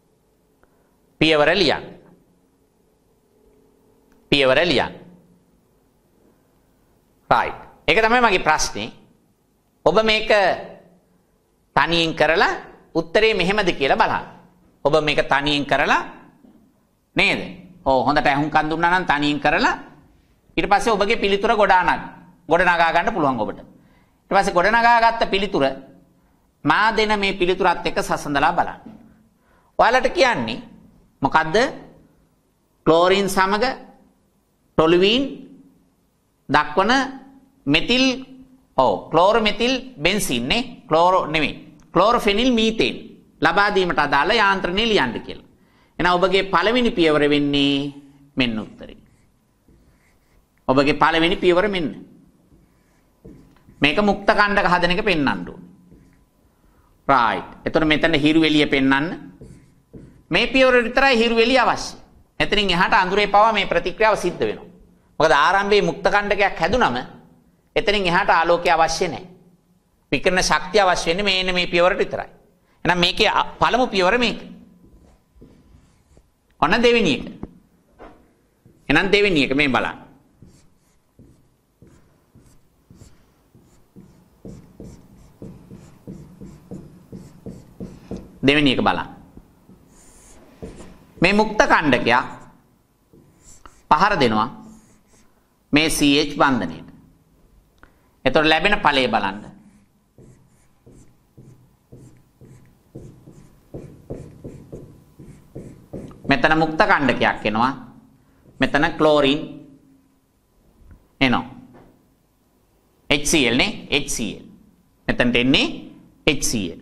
S1: right. ඒක තමයි මගේ ප්‍රශ්නේ. ඔබ මේක තනියෙන් කරලා උත්තරේ මෙහෙමද කියලා බලන්න. ඔබ මේක තනියෙන් කරලා නේද? ඔව් හොඳට අහුම්කන් දුන්නා නම් තනියෙන් කරලා ඊට පස්සේ ඔබගේ පිළිතුර ගොඩනගා ගන්න පුළුවන් ඔබට. ඊට පස්සේ ගොඩනගාගත්ත පිළිතුර මා දෙන මේ පිළිතුරත් එක්ක සසඳලා බලන්න. ඔයාලට කියන්නේ මොකද්ද? ක්ලෝරින් සමග ටොලුවින් දක්වන මෙතිල් ක්ලෝරොමෙතිල් බෙන්සීන් නේ ක්ලෝරොෆෙනිල් මීතේන් ලබා දීමට අදාළ යාන්ත්‍රණය ලියන්න කියලා. එහෙනම් ඔබගේ පළවෙනි පියවර වෙන්නේ මෙන්න උත්තරේ. ඔබගේ පළවෙනි පියවර මෙන්න. මේක මුක්ත කණ්ඩක හදන එක පෙන්වන්න ඕනේ. right. එතකොට මෙතන හිරු එළිය පෙන්වන්න. මේ පියවර විතරයි හිරු එළිය අවශ්‍ය. එතනින් එහාට අඳුරේ පවා මේ ප්‍රතික්‍රියාව සිද්ධ වෙනවා. මොකද ආරම්භයේ මුක්ත කණ්ඩකයක් හැදුනම එතනින් එහාට ආලෝකය අවශ්‍ය නැහැ. විකිරණ ශක්තිය අවශ්‍ය වෙන්නේ මේ පියවරට විතරයි. එහෙනම් මේකේ පළමු පියවර මේක. ඔන්න දෙවෙනි එක. එහෙනම් දෙවෙනි එක මේ බලන්න. දෙවෙනි එක බලන්න. මේ මුක්ත කණ්ඩකයා පහර දෙනවා මේ CH බන්ධනයට. එතකොට ලැබෙන ඵලය බලන්න. මෙතන මුක්ත කණ්ඩකයක් එනවා. මෙතන ක්ලෝරින් එනවා. HCl නේ HCl. මෙතනට එන්නේ HCl.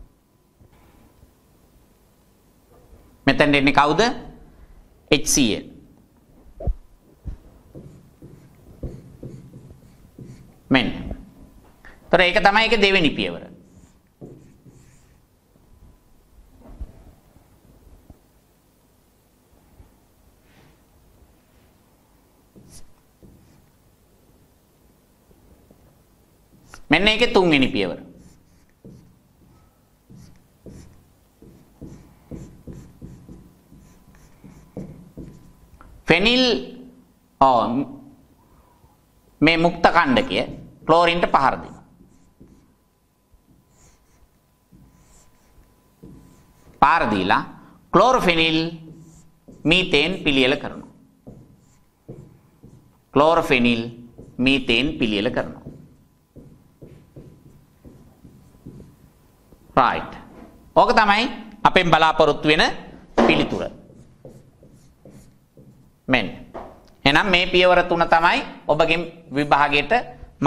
S1: මෙතනට එන්නේ කවුද? HCl. මෙන්න. ତොර ඒක තමයි ඒක දෙවෙනි පියවර. මෙන්න ඒකේ තුන්වෙනි පියවර. ෆෙනිල් මේ මුක්ත කණ්ඩකය ක්ලෝරින්ට පහර දෙනවා. පාර දීලා ක්ලෝරොෆෙනිල් මීතේන් පිළියෙල කරනවා. ක්ලෝරොෆෙනිල් මීතේන් පිළියෙල කරනවා. right. ඕක තමයි අපෙන් බලාපොරොත්තු වෙන පිළිතුර. මෙන්න. එහෙනම් මේ පියවර තුන තමයි ඔබගේ විභාගයට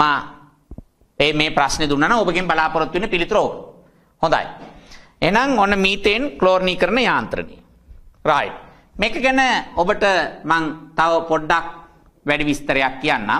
S1: මේ ප්‍රශ්නේ දුන්නා නම් ඔබගෙන් බලාපොරොත්තු වෙන පිළිතුර ඕක. හොඳයි. එහෙනම් ඔන්න මීතේන් ක්ලෝරිනීකරණ යාන්ත්‍රණය. right. මේක ගැන ඔබට මම තව පොඩ්ඩක් වැඩි විස්තරයක් කියන්නම්.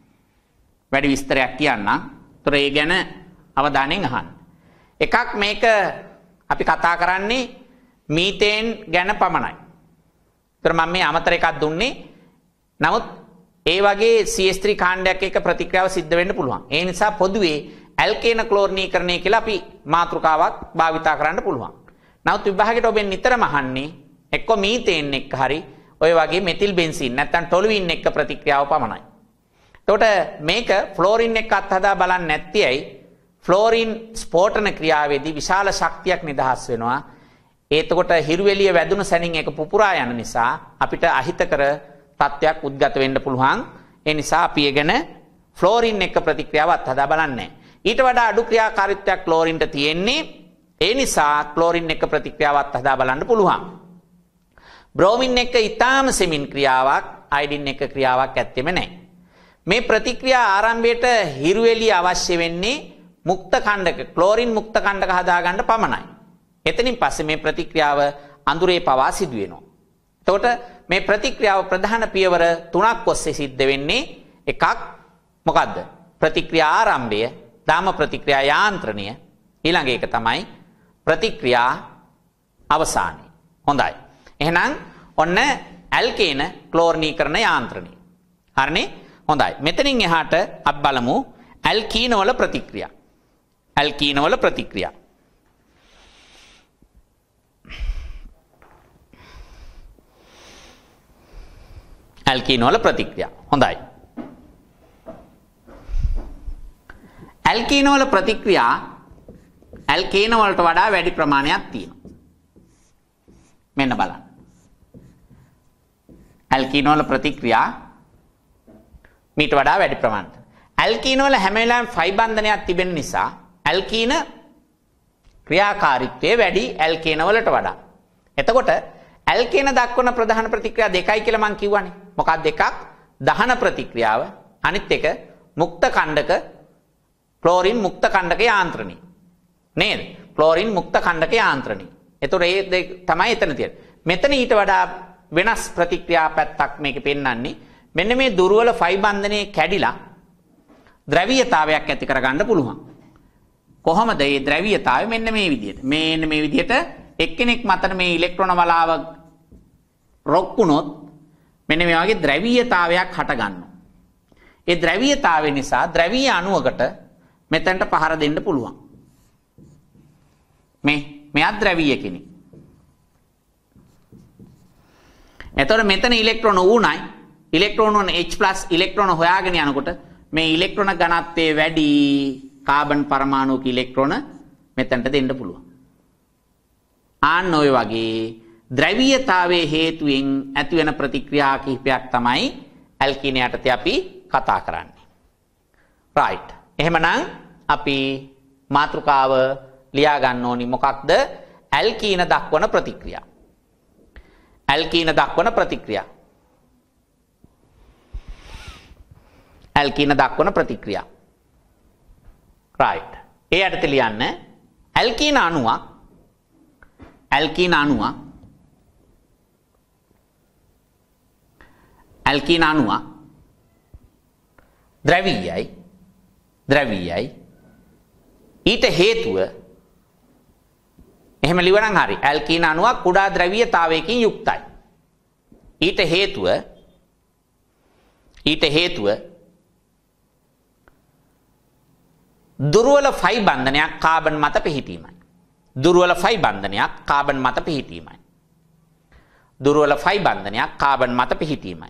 S1: ඒතර ඒ ගැන අවධානයෙන් අහන්න. එකක් මේක අපි කතා කරන්නේ මීතේන් ගැන පමණයි. ඒතර මම මේ අමතර එකක් දුන්නේ. නමුත් ඒ වගේ CH3 කාණ්ඩයක් එක්ක ප්‍රතික්‍රියාව සිද්ධ වෙන්න පුළුවන්. ඒ නිසා පොදුවේ ඇල්කේන ක්ලෝරිනීකරණය කියලා අපි මාතෘකාවක් භාවිතා කරන්න පුළුවන්. නමුත් විභාගයට ඔබෙන් නිතරම අහන්නේ එක්ක මීතේන් එක්ක හරි ඔය වගේ මෙතිල් බෙන්සීන් නැත්නම් ටොලුවින් එක්ක ප්‍රතික්‍රියාව පමණයි. එතකොට මේක ෆ්ලෝරින් එක්ක අත්හදා බලන්නේ නැත්තේ ඇයි? ෆ්ලෝරින් ස්ෆෝටන ක්‍රියාවේදී විශාල ශක්තියක් නිදහස් වෙනවා. එතකොට හිරු එළිය වැදුණු සැනින් ඒක පුපුරා යන නිසා අපිට අහිතකර තත්ත්වයක් උද්ගත වෙන්න පුළුවන්. ඒ නිසා අපි ඒගෙන ෆ්ලෝරින් එක්ක ප්‍රතික්‍රියාව අත්හදා බලන්නේ. ඊට වඩා අඩු ක්‍රියාකාරීත්වයක් ක්ලෝරින්ට තියෙන්නේ. ඒ නිසා ක්ලෝරින් එක ප්‍රතික්‍රියාවත් හදා බලන්න පුළුවන්. බ්‍රෝමින් එක ඊටාම සෙමින් ක්‍රියාවක්, අයඩින් එක ක්‍රියාවක් ඇත්තෙම නැහැ. මේ ප්‍රතික්‍රියා ආරම්භයට හිරු එළිය අවශ්‍ය වෙන්නේ මුක්ත කණ්ඩක, ක්ලෝරින් මුක්ත කණ්ඩක හදාගන්න පමණයි. එතනින් පස්සේ මේ ප්‍රතික්‍රියාව අඳුරේ පවා සිදු වෙනවා. එතකොට මේ ප්‍රතික්‍රියාව ප්‍රධාන පියවර 3ක් ඔස්සේ සිද්ධ වෙන්නේ. එකක් මොකද්ද? ප්‍රතික්‍රියා ආරම්භය, දාම ප්‍රතික්‍රියා යාන්ත්‍රණය. ඊළඟ එක තමයි ප්‍රතික්‍රියා අවසානය. හොඳයි. එහෙනම් ඔන්න ඇල්කේන ක්ලෝරිනීකරණ යාන්ත්‍රණය. හරිනේ? හොඳයි. මෙතනින් එහාට අපි බලමු ඇල්කීන වල ප්‍රතික්‍රියා. ඇල්කීන වල ප්‍රතික්‍රියා. ඇල්කීන වල ප්‍රතික්‍රියා. හොඳයි. ඇල්කීන වල ප්‍රතික්‍රියා ඇල්කේන වලට වඩා වැඩි ප්‍රමාණයක් තියෙනවා. මෙන්න බලන්න. ඇල්කීන වල ප්‍රතික්‍රියා මීට වඩා වැඩි ප්‍රමාණයක්. ඇල්කීන වල හැම වෙලාවෙම ෆයි බන්ධනයක් තිබෙන නිසා ඇල්කීන ක්‍රියාකාරීත්වය වැඩි ඇල්කේන වලට වඩා. එතකොට ඇල්කේන දක්වන ප්‍රධාන ප්‍රතික්‍රියා දෙකයි කියලා මම කිව්වනේ. මොකක්ද එකක්? දහන ප්‍රතික්‍රියාව, අනිත් එක මුක්ත කණ්ඩක ක්ලෝරින් මුක්ත කණ්ඩක යාන්ත්‍රණය. නේද? ක්ලෝරින් මුක්ත කණ්ඩක යාන්ත්‍රණය. එතකොට ඒ දෙක තමයි එතන තියෙන්නේ. මෙතන ඊට වඩා වෙනස් ප්‍රතික්‍රියා පැත්තක් මේකේ පෙන්වන්නේ. මෙන්න මේ දුර්වල ෆයි බන්ධනයේ කැඩිලා ද්‍රවීයතාවයක් ඇති කරගන්න පුළුවන්. කොහොමද මේ ද්‍රවීයතාවය? මෙන්න මේ විදිහට. මේ විදිහට එක්කෙනෙක් මතට මේ ඉලෙක්ට්‍රෝන වලාව රොක්කුණොත් මෙන්න මේ වගේ ද්‍රවීයතාවයක් හට ගන්නවා. ඒ ද්‍රවීයතාවය නිසා ද්‍රවීය අණුවකට මෙතනට පහර දෙන්න පුළුවන්. මෙයා ද්‍රවීය කෙනෙක්. එතකොට මෙතන ඉලෙක්ට්‍රෝන ඌණයි. ඉලෙක්ට්‍රෝන H+ ඉලෙක්ට්‍රෝන හොයාගෙන යනකොට මේ ඉලෙක්ට්‍රෝන ඝනත්වයේ වැඩි කාබන් පරමාණුක ඉලෙක්ට්‍රෝන මෙතනට දෙන්න පුළුවන්. ආන්න ඔය වගේ ද්‍රවීයතාවයේ හේතුවෙන් ඇතිවන ප්‍රතික්‍රියා කිහිපයක් තමයි ඇල්කීන යටතේ අපි කතා කරන්නේ. රයිට්. එහෙමනම් අපි මාතෘකාව ලියා ගන්න ඕනි මොකක්ද? ඇල්කීන දක්වන ප්‍රතික්‍රියා. ඇල්කීන දක්වන ප්‍රතික්‍රියා. ඇල්කීන දක්වන ප්‍රතික්‍රියා. රයිට්. ඒ යටතේ ලියන්න ඇල්කීන අණුවක් ඇල්කීන අණුවක් ද්‍රවීයයි ඊට හේතුව එහෙම ලිවනම් හරි. ඇල්කීන අණුවක් කුඩා ද්‍රවීයතාවයකින් යුක්තයි. ඊට හේතුව දුර්වල ෆයි බන්ධනයක් කාබන් මත පිහිටීමයි. දුර්වල ෆයි බන්ධනයක් කාබන් මත පිහිටීමයි. දුර්වල ෆයි බන්ධනයක් කාබන් මත පිහිටීමයි.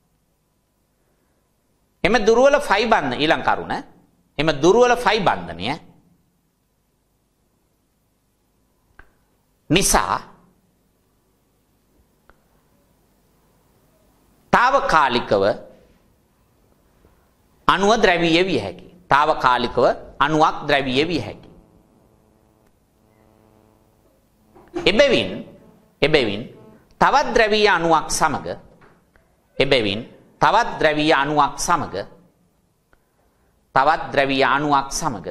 S1: එම දුර්වල ෆයි බන්ධන ඊළඟ කරුණ එම දුර්වල ෆයි බන්ධනය නිසා తాවකාලිකව අණුව ද්‍රවීය විය හැකියි. తాවකාලිකව අණුවක් ද්‍රවීය විය හැකියි. එබැවින් තවත් ද්‍රවීය අණුවක් සමග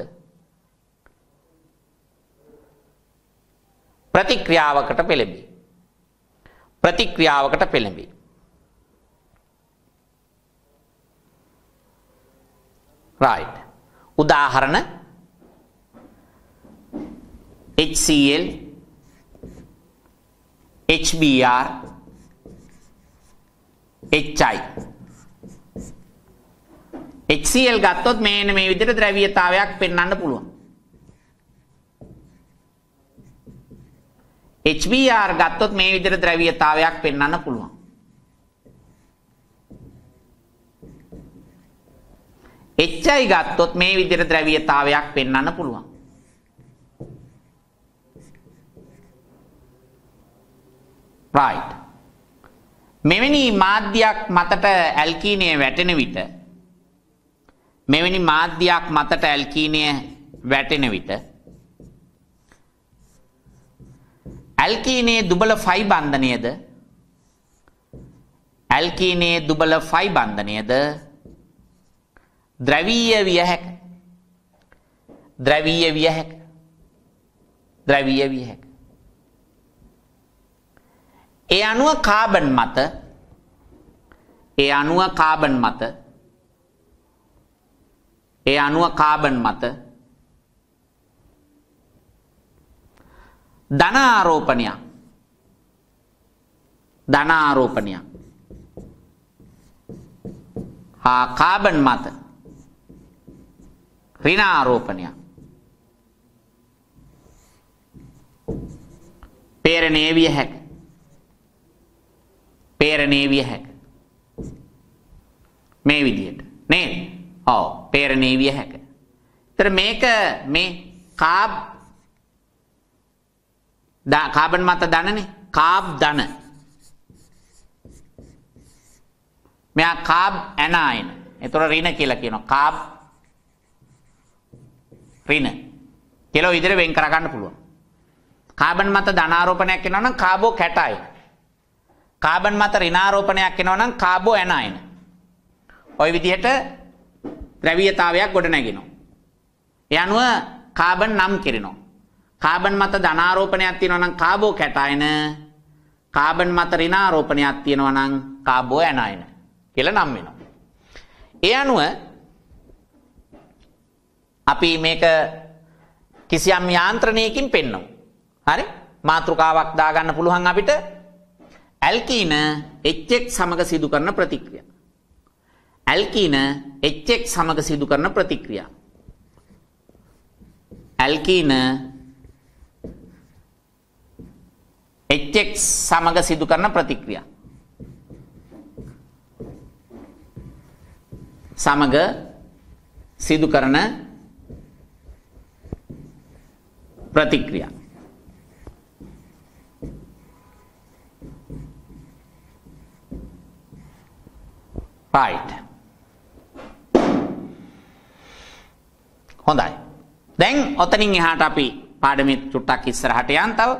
S1: ප්‍රතික්‍රියාවකට පෙළඹේ. right. උදාහරණ HCl HBr HI. HCl ගත්තොත් මේන මේ විදිහට ද්‍රවීයතාවයක් පෙන්වන්න පුළුවන්. HBr ගත්තොත් මේ විදිහට ද්‍රවීයතාවයක් පෙන්වන්න පුළුවන්. HI ගත්තොත් මේ විදිහට ද්‍රවීයතාවයක් පෙන්වන්න පුළුවන්. right. මෙවැනි මාධ්‍යයක් මතට ඇල්කීනය වැටෙන විට මෙවැනි මාධ්‍යයක් මතට ඇල්කීනය වැටෙන විට ඇල්කීනයේ දුබල ෆයි බන්ධනයද ඇල්කීනයේ දුබල ෆයි බන්ධනයද ද්‍රවීය විය හැක. ද්‍රවීය විය හැක. ද්‍රවීය විය හැක. ඒ අණුව කාබන් මත ඒ අණුව කාබන් මත ඒ අණුව කාබන් මත ධන ආරෝපණයක් ධන ආරෝපණයක් හා කාබන් මත ඍණ ආරෝපණයක් පේරණේ විය හැක. පේරණේ විය හැක. මේ විදියට නේද? ඔව් පේරණේ විය හැක. ඒතර මේක මේ කාබන් මත ධනනේ කාබ් ධන. මෙයා කාබ් ඇනායන. ඒතර ඍණ කියලා කියනවා. කාබ් ඍණ කියලා විදිහට වෙන් කර ගන්න පුළුවන්. කාබන් මත ධනාරෝපණයක් වෙනවා නම් කාබෝ කැටයන. කාබන් මත ඍණාරෝපණයක් වෙනවා නම් කාබෝ ඇනායන. ওই විදිහට ද්‍රවීයතාවයක් ගොඩ නැගෙනවා. ඒ අනුව කාබන් නම් කෙරෙනවා. කාබන් මත ධනාරෝපණයක් තියෙනවා නම් කාබෝ කැටයන. කාබන් මත ඍණාරෝපණයක් තියෙනවා නම් කාබෝ ඇනායන කියලා නම් වෙනවා. ඒ අනුව අපි මේක කිසියම් යාන්ත්‍රණයකින් පෙන්වමු. හරි? මාතෘකාවක් දාගන්න පුළුවන් අපිට ඇල්කීන HX සමග සිදු කරන ප්‍රතික්‍රියා. ඇල්කීන HX සමග සිදු කරන ප්‍රතික්‍රියා. ඇල්කීන HX සමග සිදු කරන ප්‍රතික්‍රියා. සමග සිදු කරන ප්‍රතික්‍රියා. right. හොඳයි. දැන් ඔතනින් එහාට අපි පාඩමේ චුට්ටක් ඉස්සරහට යන්න තව.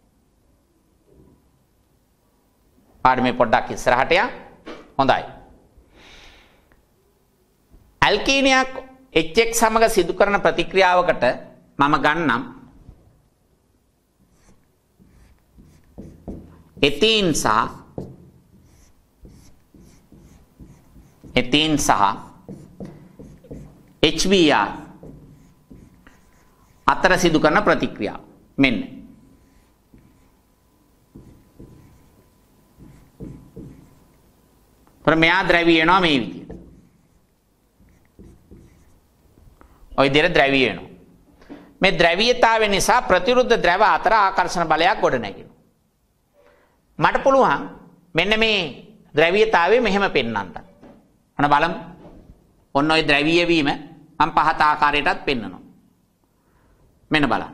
S1: පාඩමේ පොඩ්ඩක් ඉස්සරහට යන්න. හොඳයි. ඇල්කීනයක් HX සමග සිදු කරන ප්‍රතික්‍රියාවකට මම ගන්නම් එතීන් සහ HBr අතර සිදු කරන ප්‍රතික්‍රියාව. මෙන්න මෙයා ද්‍රව්‍ය වෙනවා මේ විදිහට. ඔය විදිහට ද්‍රව්‍ය වෙනවා. මේ ද්‍රව්‍යතාවය නිසා ප්‍රතිරුද්ධ ද්‍රව අතර ආකර්ෂණ බලයක් ගොඩ නැගෙනවා. මට පුළුවන් මෙන්න මේ ද්‍රව්‍යතාවය මෙහෙම පෙන්වන්නත්. ඔන්න බලමු. ඔන්න ඔය ද්‍රවීය වීම මම පහත ආකාරයටත් පෙන්වනවා. මෙන්න බලන්න.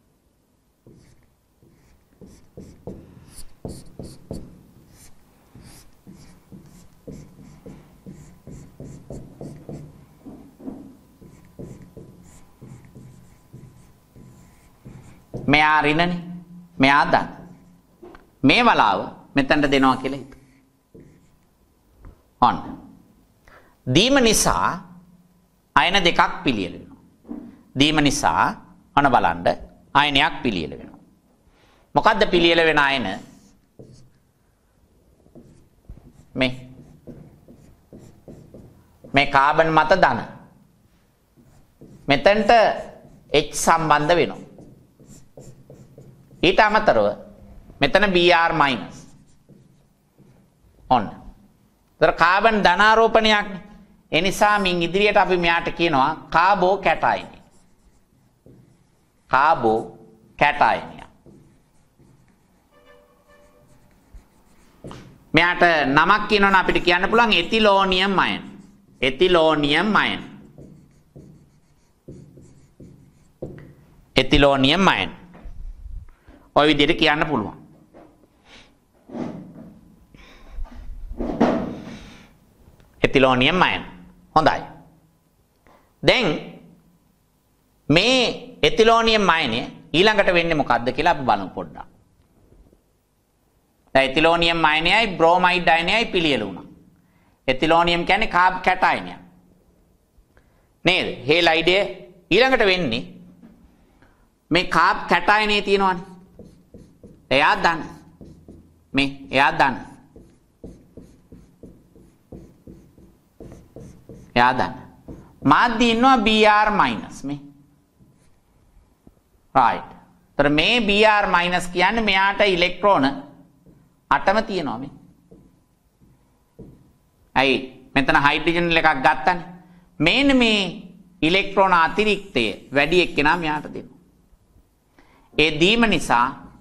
S1: මෙයා ඍණනේ. මෙයා ධන. මේ වලාව මෙතනට දෙනවා කියලා හිත. ඔන්න. දීම නිසා අයන දෙකක් පිළියෙල වෙනවා. දීම නිසා ඔන්න බලන්න අයනයක් පිළියෙල වෙනවා. මොකද්ද පිළියෙල වෙන අයන? මේ කාබන් මත ධන. මෙතනට H සම්බන්ධ වෙනවා. ඊට අමතරව මෙතන Br මයිනස්. ඔන්න. ඒතර කාබන් ධනාරෝපණයක්. ඒ නිසා මින් ඉදිරියට අපි මෙයාට කියනවා කාබෝ කැටයන. කාබෝ කැටයන. මෙයාට නමක් කියනවනේ අපිට කියන්න පුළුවන් එතිලෝනියම් අයන්. එතිලෝනියම් අයන්. එතිලෝනියම් අයන්. ඔය විදිහට කියන්න පුළුවන්. එතිලෝනියම් අයන්. හොඳයි. දැන් මේ එතිලෝනියම් අයනය ඊළඟට වෙන්නේ මොකද්ද කියලා අපි බලමු පොඩ්ඩක්. දැන් එතිලෝනියම් අයනයයි බ්‍රෝමයිඩ් අයනයයි පිළියෙල වුණා. එතිලෝනියම් කියන්නේ කාබ් කැටයනයක්. නේද? හේලයිඩය ඊළඟට වෙන්නේ මේ කාබ් කැටයනේ තියෙනවනේ. එයා දන්න. මේ එයා දන්න. එයා දන්න. මාධ්‍ය ඉන්නවා Br- මේ. right. ତර මේ Br- කියන්නේ මෙයාට ඉලෙක්ට්‍රෝන 8ම තියෙනවා මේ. අයි මෙතන හයිඩ්‍රජන් එකක් ගත්තනේ. මේන්න මේ ඉලෙක්ට්‍රෝන අතිරික්තය වැඩි එක්කෙනා මෙයාට දෙනවා. ඒ දීම නිසා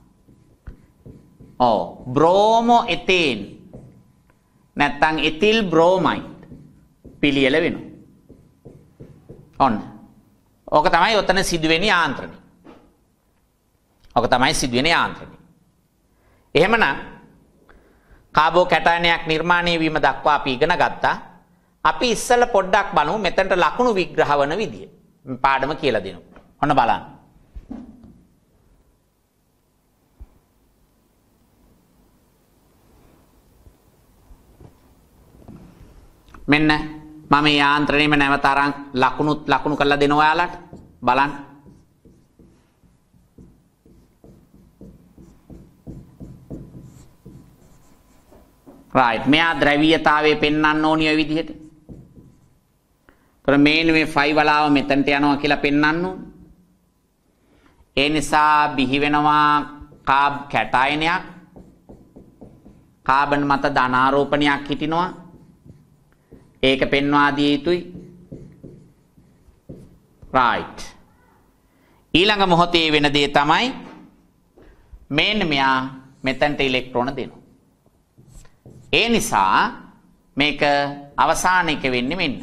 S1: බ්‍රෝමෝ එතේන් නැත්තම් එතිල් බ්‍රෝමයිඩ් පිළියෙල වෙනවා. ඔන්න. ඕක තමයි ඔතන සිදුවෙන යාන්ත්‍රණය. ඕක තමයි සිදුවෙන යාන්ත්‍රණය. එහෙමනම් කාබෝ කැටයනයක් නිර්මාණය වීම දක්වා අපි ඉගෙන ගත්තා. අපි ඉස්සෙල්ල පොඩ්ඩක් බලමු මෙතනට ලකුණු විග්‍රහ වන විදිය. පාඩම කියලා දෙනවා. ඔන්න බලන්න. මෙන්න මම මේ යාන්ත්‍රණයම නැවත අරන් ලකුණු කරලා දෙනවා ඔයාලට බලන්න. right මෙයා ද්‍රවීයතාවය පෙන්වන්න ඕනි ඔය විදිහට. ඒතර මේන් මේ 5 වලාව මෙතනට යනවා කියලා පෙන්වන්න ඕන. ඒ නිසා බිහි වෙනවා කාබ් කැටයනයක්. කාබන් මත ධනාරෝපණයක් හිටිනවා. ඒක පෙන්වා දිය යුතුයි. right ඊළඟ මොහොතේ වෙන දේ තමයි මේන් මෙයා මෙතනට ඉලෙක්ට්‍රෝන දෙනවා. ඒ නිසා මේක අවසාන එක වෙන්නේ මෙන්න.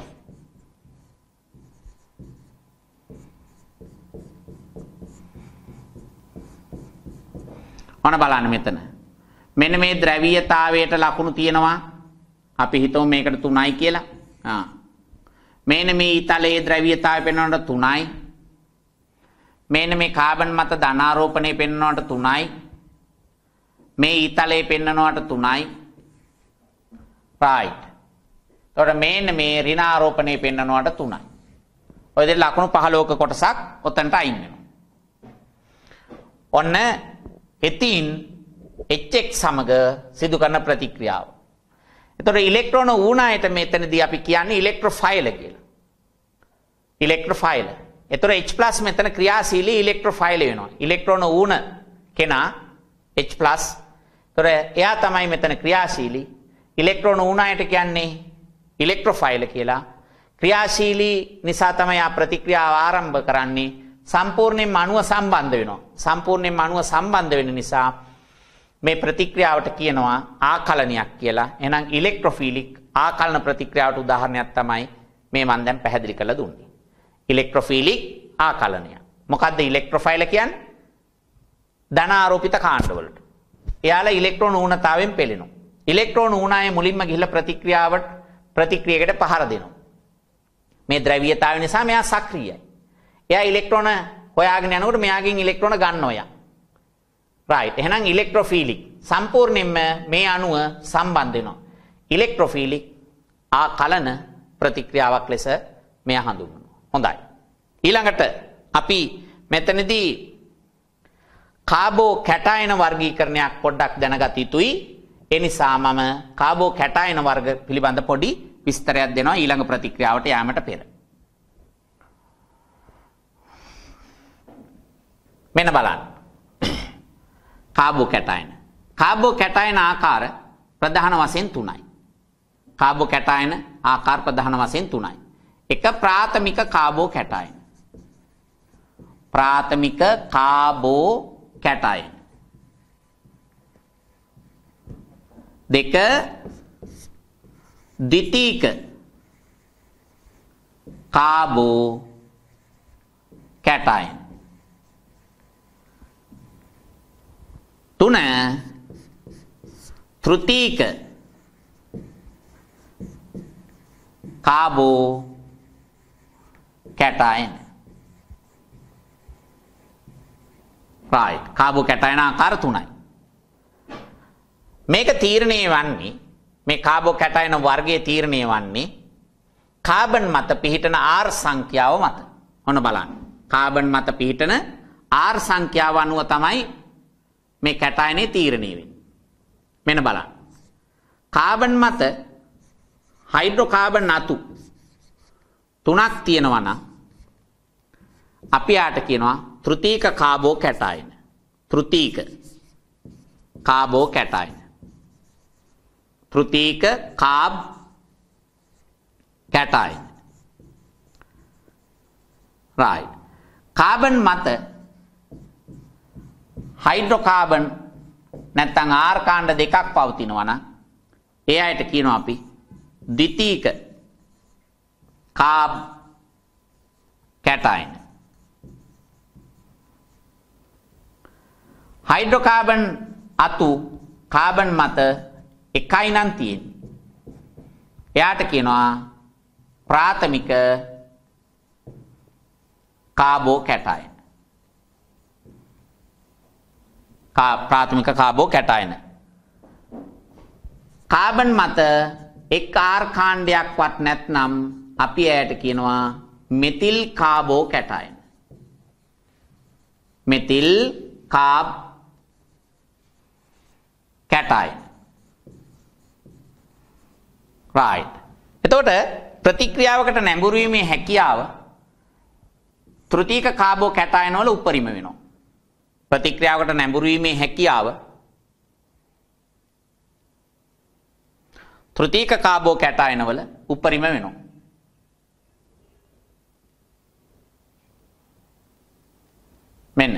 S1: ඔන්න බලන්න මෙතන. මෙන්න මේ ද්‍රවීයතාවයට ලකුණු තියෙනවා. අපි හිතමු මේකට 3යි කියලා. මේන මේ ඊතලයේ ද්‍රව්‍යතාවය පෙන්වනකොට 3යි. මේන මේ කාබන් මත ධනාරෝපණය පෙන්වනකොට 3යි. මේ ඊතලයේ පෙන්වනකොට 3යි. right. එතකොට මේන මේ ඍණාරෝපණය පෙන්වනකොට 3යි. ඔය දෙක ලකුණු 15ක කොටසක් ඔතනට අයින් වෙනවා. ඔන්න එතින් HX සමග සිදු කරන ප්‍රතික්‍රියාව. එතකොට ඉලෙක්ට්‍රෝන ඌණායට මෙතනදී අපි කියන්නේ ඉලෙක්ට්‍රොෆයිල කියලා. ඉලෙක්ට්‍රොෆයිල. එතකොට H+ මෙතන ක්‍රියාශීලී ඉලෙක්ට්‍රොෆයිල වෙනවා. ඉලෙක්ට්‍රෝන ඌණ කෙනා H+. එතකොට එයා තමයි මෙතන ක්‍රියාශීලී. ඉලෙක්ට්‍රෝන ඌණායට කියන්නේ ඉලෙක්ට්‍රොෆයිල කියලා. ක්‍රියාශීලී නිසා තමයි ආ ප්‍රතික්‍රියාව ආරම්භ කරන්නේ. සම්පූර්ණයෙන්ම අණුව සම්බන්ධ වෙනවා. සම්පූර්ණයෙන්ම අණුව සම්බන්ධ වෙන නිසා මේ ප්‍රතික්‍රියාවට කියනවා ආකලනයක් කියලා. එහෙනම් ඉලෙක්ට්‍රොෆිලික් ආකලන ප්‍රතික්‍රියාවට උදාහරණයක් තමයි මේ මම දැන් පැහැදිලි කරලා දුන්නේ. ඉලෙක්ට්‍රොෆිලික් ආකලනය. මොකද්ද ඉලෙක්ට්‍රොෆයිල කියන්නේ? ධන ආරෝපිත කාණ්ඩවලට. එයාලා ඉලෙක්ට්‍රෝන ඌණතාවයෙන් පෙළෙනවා. ඉලෙක්ට්‍රෝන ඌණාවේ මුලින්ම ගිහිල්ලා ප්‍රතික්‍රියයකට පහර දෙනවා. මේ ද්‍රව්‍යතාවය නිසා මෙයා සක්‍රීයයි. එයා ඉලෙක්ට්‍රෝන හොයාගෙන යනකොට මෙයාගෙන් ඉලෙක්ට්‍රෝන ගන්නවා යා. right එහෙනම් ඉලෙක්ට්‍රොෆිලික් සම්පූර්ණයෙන්ම මේ අණුව සම්බන්ධ වෙනවා. ඉලෙක්ට්‍රොෆිලික් ආකලන ප්‍රතික්‍රියාවක් ලෙස මෙය හඳුන්වනවා. හොඳයි. ඊළඟට අපි මෙතනදී කාබෝ කැටයන වර්ගීකරණයක් පොඩ්ඩක් දැනගත යුතුයි. ඒ නිසා මම කාබෝ කැටයන වර්ග පිළිබඳ පොඩි විස්තරයක් දෙනවා ඊළඟ ප්‍රතික්‍රියාවට යාමට පෙර. මෙන්න බලන්න. කාබෝ කැටයන. කාබෝ කැටයන ආකාර ප්‍රධාන වශයෙන් 3යි. කාබෝ කැටයන ආකාර ප්‍රධාන වශයෙන් 3යි. එක ප්‍රාථමික කාබෝ කැටයන. ප්‍රාථමික කාබෝ කැටයන. දෙක ද්විතීක කාබෝ කැටයන. තුන තෘතීක කාබෝ cation. Right. කාබෝකැටයන ආකාර 3යි. මේක තීරණය වන්නේ මේ කාබෝකැටයන වර්ගයේ තීරණය වන්නේ කාබන් මත පිහිටන R සංඛ්‍යාව මත. ඔන්න බලන්න. කාබන් මත පිහිටන R සංඛ්‍යාව අනුව තමයි මේ කැටයනේ තීරණය වෙන්නේ. මෙන්න බලන්න. කාබන් මත හයිඩ්‍රෝකාබන් අතු 3ක් තියෙනවා නම් අපි යාට කියනවා තෘතීක කාබෝකැටයන. තෘතීක කාබෝකැටයන. තෘතීක කාබ් කැටයන. right. කාබන් මත හයිඩ්‍රෝකාබන් නැත්නම් ආර් කාණ්ඩ දෙකක් පවතිනවා නම් ඒ අයට කියනවා අපි ද්විතීක කාබ් කැටයන. හයිඩ්‍රෝකාබන් අතු කාබන් මත එකයි නම් තියෙන්නේ. එයාට කියනවා ප්‍රාථමික කාබෝකැටයන. ප්‍රාථමික කාබෝකැටයන. කාබන් මත එක් ආර් කාණ්ඩයක්වත් නැත්නම් අපි එයාට කියනවා මෙතිල් කාබෝකැටයන. මෙතිල් කාබ් කැටයන. right. එතකොට ප්‍රතික්‍රියාවකට නැඹුරු වීමේ හැකියාව තෘතීක කාබෝකැටයන වල උපරිම වෙනවා. ප්‍රතික්‍රියාවකට නැඹුරු වීමේ හැකියාව තෘතීක කාබෝකැටයන වල උපරිම වෙනවා. මෙන්න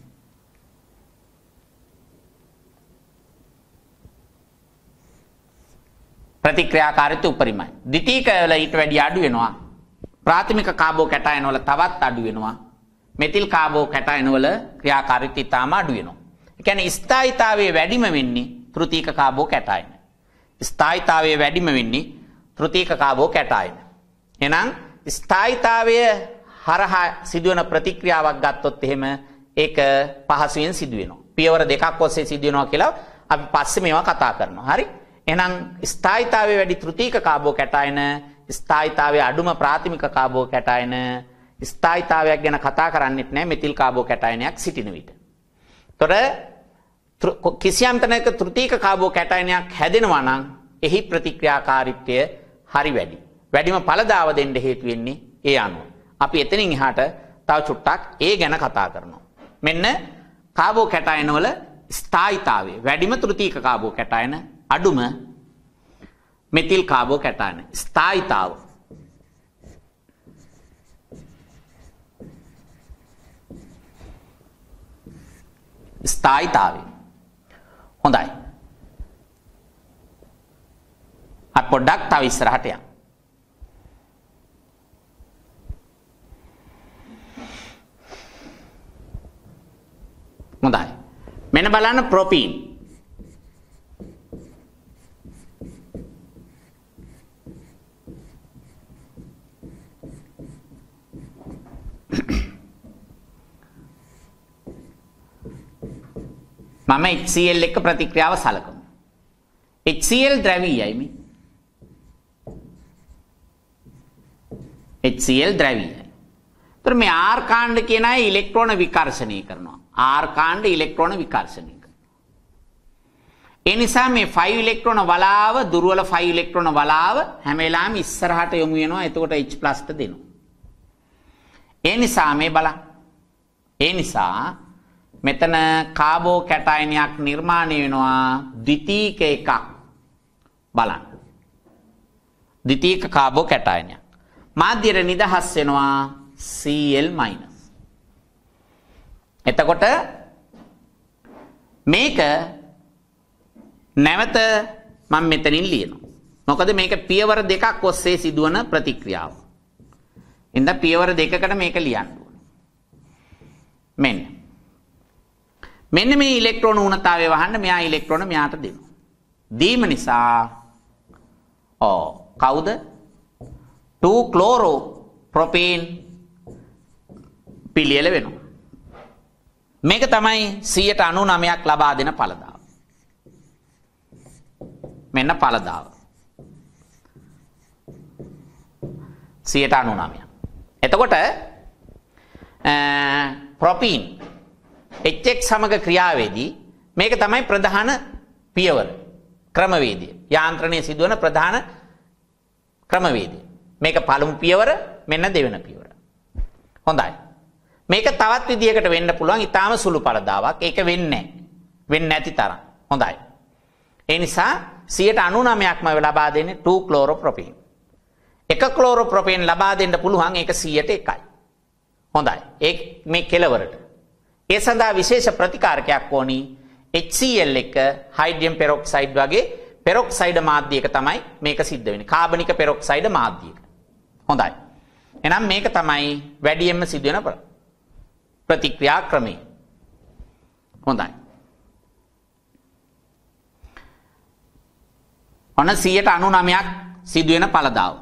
S1: ප්‍රතික්‍රියාකාරීත්වය උපරිමයි. ද්විතීක වල ඊට වැඩි අඩු වෙනවා. ප්‍රාථමික කාබෝකැටයන වල තවත් අඩු වෙනවා. මෙතිල් කාබෝකැටයන වල ක්‍රියාකාරීත්වය ඉතාම අඩු වෙනවා. ඒ කියන්නේ ස්ථායීතාවයේ වැඩිම වෙන්නේ තෘතීක කාබෝකැටයන. ස්ථායීතාවයේ වැඩිම වෙන්නේ තෘතීක කාබෝකැටයන. එහෙනම් ස්ථායීතාවය හරහා සිදුවන ප්‍රතික්‍රියාවක් ගත්තොත් එහෙම ඒක පහසුවෙන් සිදු වෙනවා. පියවර දෙකක් ඔස්සේ සිදු වෙනවා කියලා අපි පස්සේ මේවා කතා කරනවා. හරි? එහෙනම් ස්ථායීතාවයේ වැඩි තෘතීක කාබෝකැටයන, ස්ථායීතාවයේ අඩුම ප්‍රාථමික කාබෝකැටයන, ස්ථායීතාවයක් ගැන කතා කරන්නේත් නැහැ මෙතිල් කාබෝකැටයනයක් සිටින විට. එතකොට කිසියම් තැනක තෘතීක කාබෝකැටයනයක් හැදෙනවා නම් එහි ප්‍රතික්‍රියාකාරීත්වය හරි වැඩි. වැඩිම ඵලදාව දෙන්න හේතු වෙන්නේ ඒ අනුව. අපි එතනින් එහාට තව චුට්ටක් ඒ ගැන කතා කරනවා. මෙන්න කාබෝකැටයන වල ස්ථායීතාවය වැඩිම තෘතීක කාබෝකැටයන, අඩුම මෙතිල් කාබෝකැටයන. ස්ථායීතාව ස්ථායීතාවය හොඳයි. අපි පොඩ්ඩක් තව ඉස්සරහට යමු. හොඳයි. මෙන්න බලන්න ප්‍රෝපීන්. මම HCl එක්ක ප්‍රතික්‍රියාව සලකමු. HCl ද්‍රවීයයි මේ. HCl ද්‍රවීයයි. ඒතර මේ R කාණ්ඩ කියන අය ඉලෙක්ට්‍රෝන විකර්ෂණය කරනවා. R කාණ්ඩ ඉලෙක්ට්‍රෝන විකර්ෂණය කරනවා. ඒ නිසා මේ 5 ඉලෙක්ට්‍රෝන වලාව දුර්වල 5 ඉලෙක්ට්‍රෝන වලාව හැම වෙලාවෙම ඉස්සරහට යොමු වෙනවා. එතකොට H+ ට දෙනවා. ඒ නිසා මේ බලන්න. ඒ නිසා මෙතන කාබෝකැටයනයක් නිර්මාණය වෙනවා ද්විතීක එකක්. බලන්න. ද්විතීක කාබෝකැටයනයක්. මාධ්‍යයට නිදහස් වෙනවා Cl-. එතකොට මේක නැවත මම මෙතනින් ලියනවා. මොකද මේක පියවර දෙකක් ඔස්සේ සිදුවන ප්‍රතික්‍රියාව. ඉතින් පියවර දෙකකට මේක ලියන්න ඕනේ. මෙන්න මේ ඉලෙක්ට්‍රෝන ඌනතාවය වහන්න මෙයා ඉලෙක්ට්‍රෝන මෙයාට දෙනවා. දීම නිසා කවුද? 2 chloro propane පිළියෙල වෙනවා. මේක තමයි 99%ක් ලබා දෙන ඵලදාව. මෙන්න ඵලදාව. 99%. එතකොට ප්‍රොපීන් HX සමග ක්‍රියාවේදී මේක තමයි ප්‍රධාන පියවර ක්‍රමවේදය. යාන්ත්‍රණයේ සිදුවන ප්‍රධාන ක්‍රමවේදය. මේක පළමු පියවර, මෙන්න දෙවෙනි පියවර. හොඳයි. මේක තවත් විදියකට වෙන්න පුළුවන්. ඊටාම සුළු ඵලදාවක්. ඒක වෙන්නේ නැති තරම්. හොඳයි. ඒ නිසා 99%ක්ම ලබා දෙන්නේ 2 ක්ලෝරෝප්‍රොපීන්. එක ක්ලෝරෝප්‍රොපීන් ලබා දෙන්න පුළුවන් ඒක 100ට 1යි. හොඳයි. මේ කෙලවරට. ඒ සඳහා විශේෂ ප්‍රතිකාරකයක් ඕනි. HCl එක හයිඩ්‍රජන් පෙරොක්සයිඩ් වගේ පෙරොක්සයිඩ් මාධ්‍යයක තමයි මේක සිද්ධ වෙන්නේ. කාබනික පෙරොක්සයිඩ් මාධ්‍යයක. හොඳයි. එහෙනම් මේක තමයි වැඩියෙන්ම සිදුවෙන ප්‍රතික්‍රියා ක්‍රමය. හොඳයි. ඔන්න 99%ක් සිදුවෙන ඵලදාව.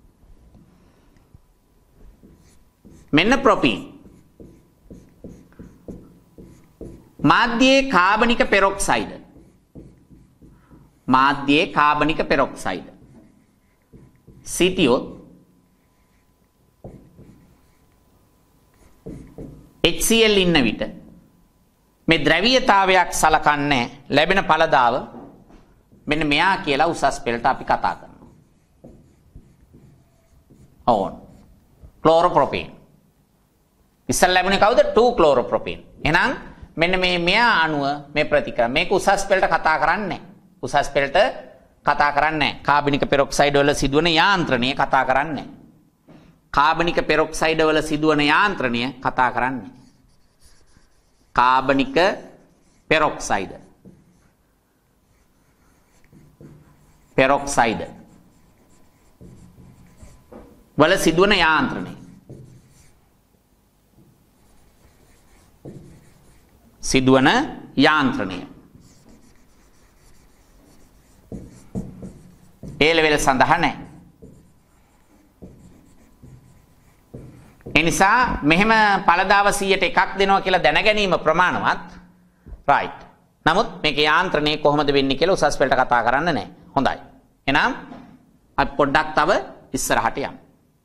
S1: මෙන්න ප්‍රොපීන්. මාධ්‍යයේ කාබනික පෙරොක්සයිඩ්. මාධ්‍යයේ කාබනික පෙරොක්සයිඩ්. සිටියොත් HCl ඉන්න විට මේ ද්‍රවීයතාවයක් සලකන්නේ ලැබෙන ඵලදාව මෙන්න මෙයා කියලා උසස් පෙළට අපි කතා කරනවා. ඕන්. ක්ලෝරෝප්‍රොපීන්. ඉස්සෙල් ලැබුණේ කවුද? 2 ක්ලෝරෝප්‍රොපීන්. එහෙනම් මෙන්න මෙයා අණුව මේ ප්‍රතික්‍රියා මේක උසස් පෙළට කතා කරන්නේ. උසස් පෙළට කතා කරන්නේ. කාබනික පෙරොක්සයිඩ් වල සිදුවන යාන්ත්‍රණය කතා කරන්නේ. කාබනික පෙරොක්සයිඩ් වල සිදුවන යාන්ත්‍රණය කතා කරන්නේ. කාබනික පෙරොක්සයිඩ්. පෙරොක්සයිඩ් වල සිදුවන යාන්ත්‍රණය. සිදුවන යාන්ත්‍රණය. ඒ ලෙවල් සඳහා නැහැ. ඒ නිසා මෙහෙම ඵලදාව 100ට 1ක් දෙනවා කියලා දැන ගැනීම ප්‍රමාණවත්. රයිට්. නමුත් මේක යාන්ත්‍රණය කොහොමද වෙන්නේ කියලා උසස් පෙළට කතා කරන්න නැහැ. හොඳයි. එහෙනම් අපි පොඩ්ඩක් තව ඉස්සරහට යමු.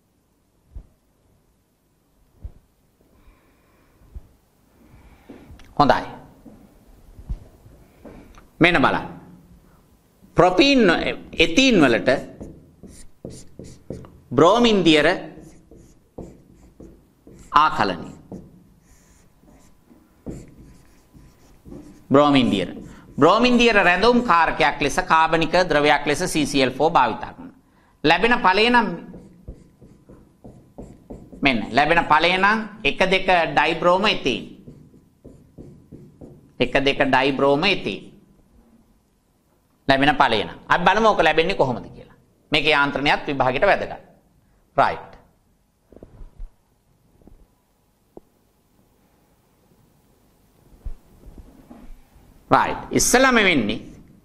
S1: හොඳයි. මෙන්න බලන්න. ප්‍රොපීන් එතීන් වලට බ්‍රෝමින් දියර ආකලනය. බ්‍රෝමින් දියර. බ්‍රෝමින් දියර රැඳවුම් කාරකයක් ලෙස කාබනික ද්‍රවයක් ලෙස CCl4 භාවිත කරනවා. ලැබෙන ඵලය නම් මෙන්න ලැබෙන ඵලය නම් 1,2 ඩයිබ්‍රෝම එතීන්. 1,2 ඩයිබ්‍රෝම එතීන්. ලැබෙන ඵලය නම්. අපි බලමු ඔක ලැබෙන්නේ කොහොමද කියලා. මේකේ යාන්ත්‍රණයත් විභාගයට වැදගත්. රයිට්. රයිට්. ඉස්සලම වෙන්නේ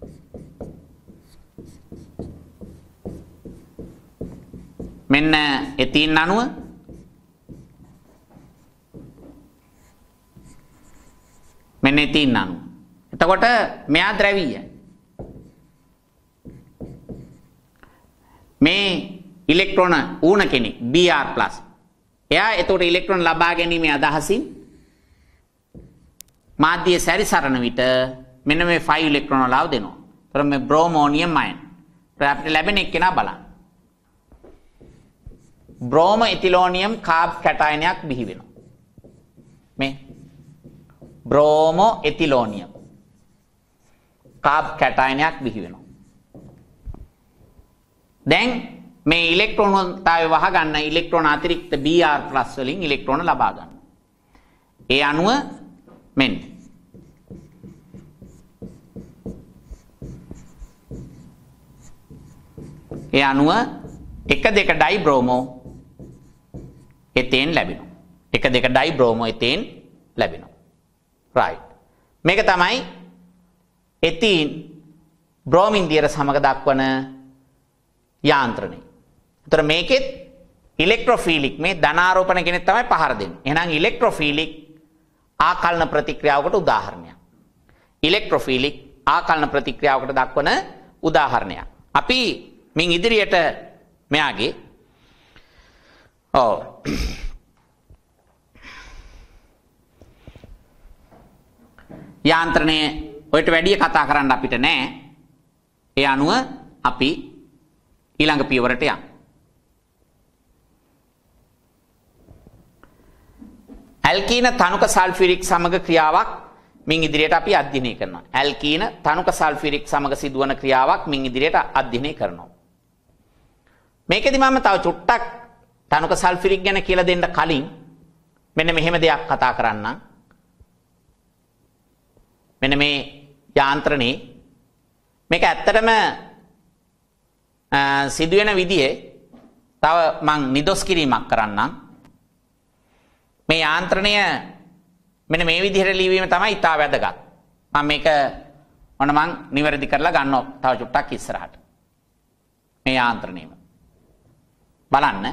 S1: මෙන්න එතීන් අණුව මෙන්න එතීන් අණුව. එතකොට මෙයා ද්‍රවීය. මේ ඉලෙක්ට්‍රෝන ඌන කෙනෙක් Br+. එයා එතකොට ඉලෙක්ට්‍රෝන ලබා ගැනීම අදහසින් මාධ්‍ය සැරිසරන විට මෙන්න මේ 5 ඉලෙක්ට්‍රෝන ලාව දෙනවා. ඒතර මේ බ්‍රෝමෝනියම් අයන්. අපිට ලැබෙන එක්කෙනා බලන්න. බ්‍රෝම එතිලෝනියම් කාබ් කැටයනයක් බිහි වෙනවා. මේ බ්‍රෝමෝ එතිලෝනියම් කාබ් කැටයනයක් බිහි වෙනවා. දැන් මේ ඉලෙක්ට්‍රෝනතාවය වහ ගන්න ඉලෙක්ට්‍රෝන අතිරික්ත Br+ වලින් ඉලෙක්ට්‍රෝන ලබා ගන්න. ඒ අණුව මෙන්න ඒ අණුව 1,2 ඩයිබ්‍රෝමෝ එතේන් ලැබෙනවා. 1,2 ඩයිබ්‍රෝමෝ එතේන් ලැබෙනවා. රයිට්. මේක තමයි එතීන් බ්‍රෝමින් දියර සමග දක්වන යාන්ත්‍රණය. ඒතර මේකෙත් ඉලෙක්ට්‍රොෆීලික් මේ ධනාරෝපණ කෙනෙක් තමයි පහර දෙන්නේ. එහෙනම් ඉලෙක්ට්‍රොෆීලික් ආකලන ප්‍රතික්‍රියාවකට උදාහරණයක්. ඉලෙක්ට්‍රොෆීලික් ආකලන ප්‍රතික්‍රියාවකට දක්වන උදාහරණයක්. අපි මින් ඉදිරියට මෙයාගේ යාන්ත්‍රණය ඔයට වැඩිය කතා කරන්න අපිට නෑ. ඒ අනුව අපි ඊළඟ පියවරට යමු. ඇල්කීන තනුක සල්ෆියුරික් සමග ක්‍රියාවක් මින් ඉදිරියට අපි අධ්‍යයනය කරනවා. ඇල්කීන තනුක සල්ෆියුරික් සමග සිදුවන ක්‍රියාවක් මින් ඉදිරියට අධ්‍යයනය කරනවා. මේකෙදි මම තව චුට්ටක් තනුක සල්ෆියුරික් ගැන කියලා දෙන්න කලින් මෙන්න මෙහෙම දෙයක් කතා කරන්නම්. මෙන්න මේ යාන්ත්‍රණේ මේක ඇත්තටම සිදුවෙන විදිහේ තව මං නිදොස් කිරීමක් කරන්නම්. මේ යාන්ත්‍රණය මෙන්න මේ විදිහට ලියවීම තමයි ඉතා වැදගත්. මම මේක මං නිවැරදි කරලා ගන්නවා තව චුට්ටක් ඉස්සරහට. මේ යාන්ත්‍රණයම බලන්න.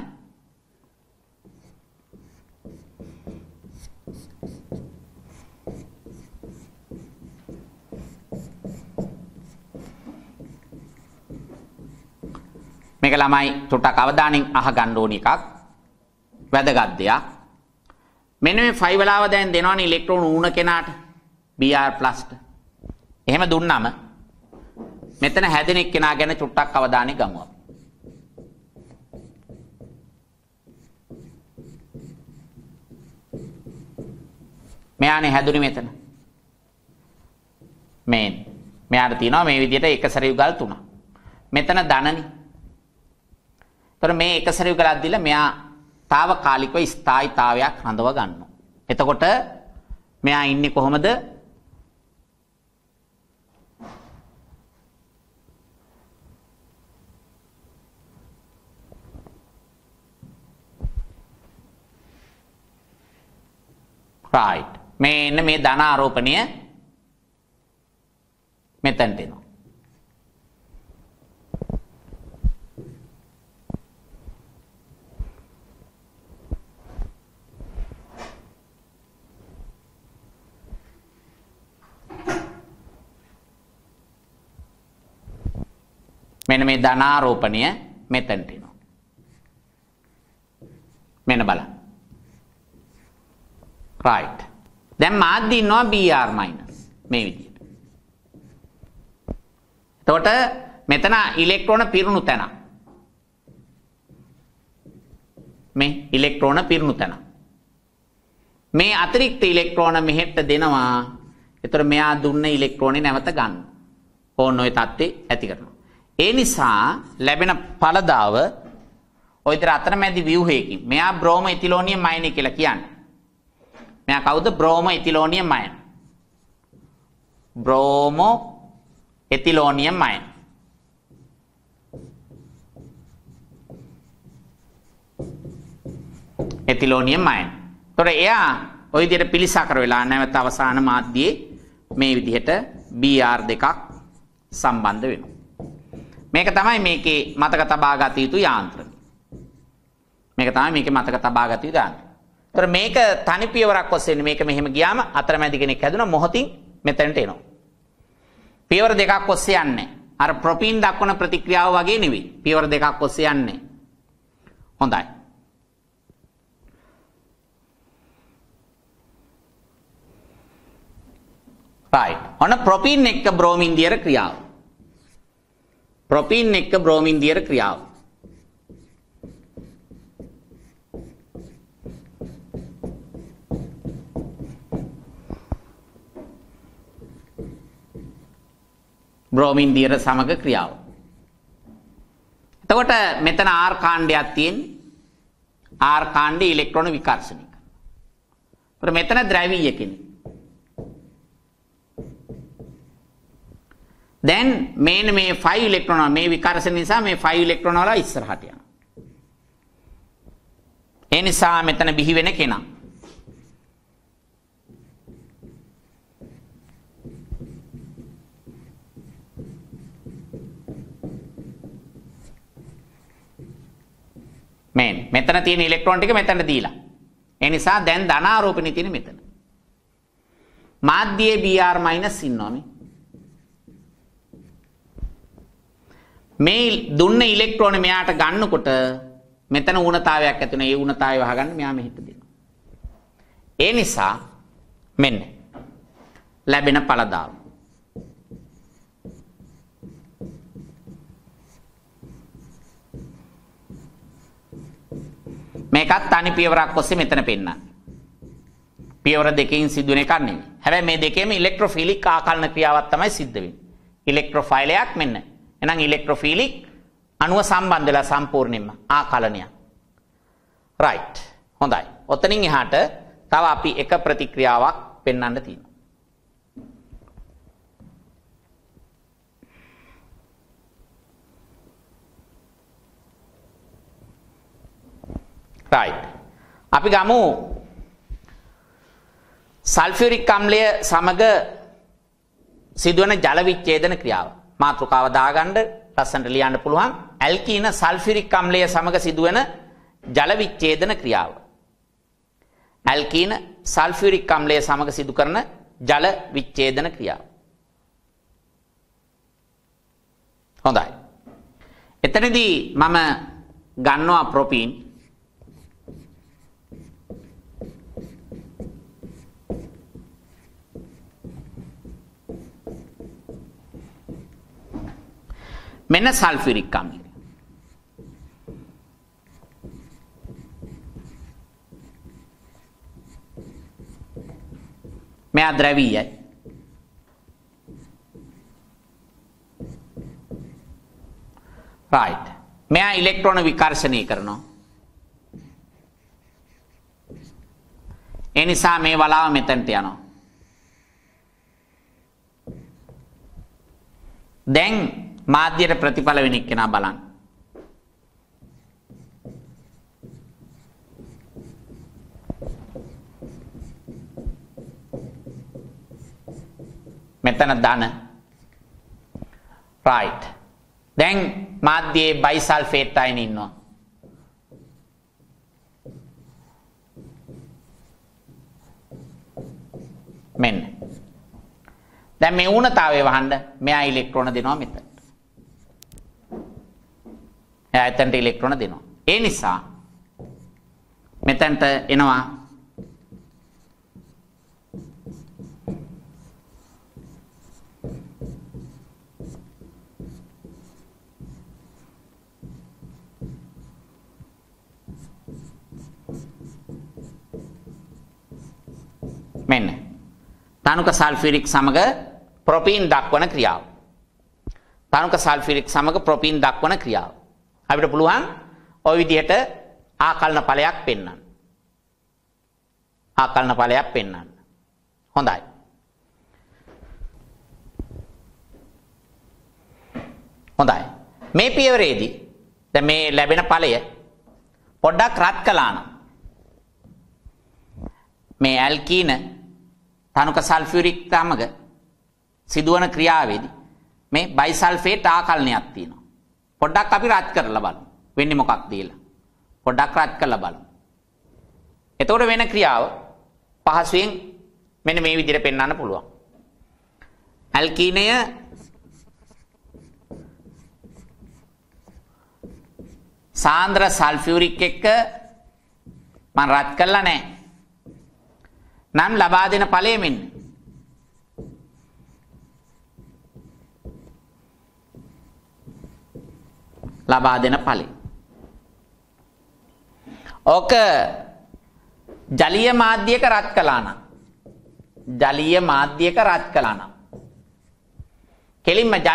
S1: මේක ළමයි චුට්ටක් අවධානයෙන් අහගන්න ඕන එකක්. වැදගත් දෙයක්. මෙන්න මේ 5 වලාව දැන් දෙනවනේ ඉලෙක්ට්‍රෝන ඌන කෙනාට Br+ ට. එහෙම දුන්නම මෙතන හැදෙන එක්කෙනා ගැන චුට්ටක් අවධානය ගමු. මෙයානේ හැදුනේ මෙතන. මෙයාට තියෙනවා මේ විදිහට එක සැර යුගල් 3. මෙතන ධනනේ. ඒතර මේ එක සැර යුගලක් දීලා මෙයා తాවකාලිකව ස්ථායීතාවයක් හඳව ගන්නවා. එතකොට මෙයා ඉන්නේ කොහොමද? right. මේ ධන ආරෝපණය මෙතනට එනවා. මෙන්න මේ ධනාරෝපණය මෙතනට එනවා. මෙන්න බලන්න. right. දැන් මාධ්‍ය ඉන්නවා Br- මේ විදිහට. එතකොට මෙතන ඉලෙක්ට්‍රෝන පිරුණු තැන. මේ ඉලෙක්ට්‍රෝන පිරුණු තැන. මේ අතිරික්ත ඉලෙක්ට්‍රෝන මෙහෙට දෙනවා. එතකොට මෙයා දුන්න ඉලෙක්ට්‍රෝනේ නැවත ගන්න. ඕන ඔය தත්ත්වය ඇති කරනවා. ඒ නිසා ලැබෙන ඵලදාව ඔය විතර අතරමැදි ව්‍යුහයකින් මෙයා බ්‍රෝම ඉතිලෝනියම් අයනය කියලා කියන්නේ. මෙයා කවුද? බ්‍රෝම ඉතිලෝනියම් අයන. බ්‍රෝමෝ ඉතිලෝනියම් අයන. ඉතිලෝනියම් අයන. ඒතොර එයා ඔය විදිහට පිළිසකර වෙලා නැවත අවසාන මාධ්‍යයේ මේ විදිහට Br2ක් සම්බන්ධ වෙනවා. මේක තමයි මේකේ මතක තබා ගත යුතු යාන්ත්‍රණය. මේක තමයි මේකේ මතක තබා ගත යුතු යාන්ත්‍රණය. ඒතර මේක තනි පියවරක් ඔස්සේ මේක මෙහෙම ගියාම අතරමැදි කෙනෙක් හැදුණා මොහොතින් මෙතනට එනවා. පියවර දෙකක් ඔස්සේ යන්නේ. අර ප්‍රොපීන් දක්වන ප්‍රතික්‍රියාව වගේ නෙවෙයි. පියවර දෙකක් ඔස්සේ යන්නේ. හොඳයි. right. ඔන්න ප්‍රොපීන් එක්ක බ්‍රෝමින් දියර ක්‍රියාව. ප්‍රොපීන් එක්ක බ්‍රෝමින් දියර ක්‍රියාව. බ්‍රෝමින් දියර සමග ක්‍රියාව. එතකොට මෙතන R කාණ්ඩයක් තියෙන්නේ. R කාණ්ඩේ ඉලෙක්ට්‍රෝන විකර්ෂණය කරනවා. මෙතන ද්‍රවීය කෙනෙක්. දැන් මේ 5 ඉලෙක්ට්‍රෝන මේ විකර්ෂණ නිසා මේ 5 ඉලෙක්ට්‍රෝන වල ඉස්සරහට යනවා. ඒ නිසා මෙතන බිහි වෙන කෙනා මෙතන තියෙන ඉලෙක්ට්‍රෝන ටික මෙතනට දීලා. ඒ නිසා දැන් ධනාරෝපණය තියෙන මෙතන. මාධ්‍යයේ Br මයිනස් ඉන්නවා මේ දුන්න ඉලෙක්ට්‍රෝන මෙයාට ගන්නකොට මෙතන ඌනතාවයක් ඇති වෙනවා. ඒ ඌනතාවය වහගන්න මෙයා මෙහෙට දෙනවා. ඒ නිසා මෙන්න ලැබෙන ඵලදාව. මේකත් තනි පියවරක් ඔස්සේ මෙතන පෙන්නන්නේ. පියවර දෙකකින් සිදුවෙන එකක් නෙමෙයි. හැබැයි මේ දෙකේම ඉලෙක්ට්‍රොෆිලික් ආකලන ක්‍රියාවක් තමයි සිද්ධ වෙන්නේ. ඉලෙක්ට්‍රොෆයිලයක් මෙන්න. එහෙනම් ඉලෙක්ට්‍රොෆිලික් අණුව සම්බන්ධ වෙලා සම්පූර්ණයෙන්ම ආකලනයක්. රයිට්. හොඳයි. ඔතනින් එහාට තව අපි එක ප්‍රතික්‍රියාවක් පෙන්වන්න තියෙනවා. රයිට්. අපි ගමු සල්ෆියුරික් අම්ලය සමග සිදුවන ජල විච්ඡේදන ක්‍රියාව. මාතෘකාව දාගන්න ලස්සනට ලියන්න පුළුවන්. ඇල්කීන සල්ෆියුරික් අම්ලය සමග සිදුවන ජල විච්ඡේදන ක්‍රියාව. ඇල්කීන සල්ෆියුරික් අම්ලය සමග සිදු කරන ජල විච්ඡේදන ක්‍රියාව. හොඳයි. එතනදී මම ගන්නවා ප්‍රොපීන්. මෙන්න සල්ෆියුරික් අම්ලය. මෙයා ද්‍රවීයයි. රයිට්. මෙයා ඉලෙක්ට්‍රෝන විකර්ෂණය කරනවා. ඒ නිසා මේ වලාව මෙතනට යනවා. දැන් මාධ්‍යයට ප්‍රතිඵල වෙන එක්කෙනා බලන්න. මෙතන ධන. රයිට්. දැන් මාධ්‍යයේ බයිසල්ෆේට් අයින ඉන්නවා. මෙන්න. දැන් මේ ඌනතාවය වහන්න මෙයා ඉලෙක්ට්‍රෝන දෙනවා මෙතන. එයා එතනට ඉලෙක්ට්‍රෝන දෙනවා. ඒ නිසා මෙතනට එනවා මෙන්න තනුක සල්ෆියුරික් සමග ප්‍රොපීන් දක්වන ක්‍රියාව. තනුක සල්ෆියුරික් සමග ප්‍රොපීන් දක්වන ක්‍රියාව. අපිට පුළුවන් ওই විදිහට ආකලන ඵලයක් පෙන්වන්න. ආකලන ඵලයක් පෙන්වන්න. හොඳයි. හොඳයි. මේ පියවරේදී දැන් මේ ලැබෙන ඵලය පොඩ්ඩක් රත් කළා නම් මේ ඇල්කීන තනුක සල්ෆියුරික් සමග සිදුවන ක්‍රියාවේදී මේ බයිසල්ෆේට් ආකලනයක් තියෙනවා. පොඩ්ඩක් අපි රත් කරලා බලමු. වෙන්නේ මොකක්ද කියලා. පොඩ්ඩක් රත් කරලා බලමු. එතකොට වෙන ක්‍රියාව පහසුවෙන් මෙන්න මේ විදිහට පෙන්වන්න පුළුවන්. ඇල්කීනය සාන්ද්‍ර සල්ෆියුරික් එක්ක මම රත් කළා නැහැ. නම් ලබා දෙන ඵලය මෙන්න. ලබා දෙන ඵලය. ඕක ජලීය මාධ්‍යයක රත් කළා නම් ජලීය මාධ්‍යයක රත් කළා නම් කෙලින්ම ජල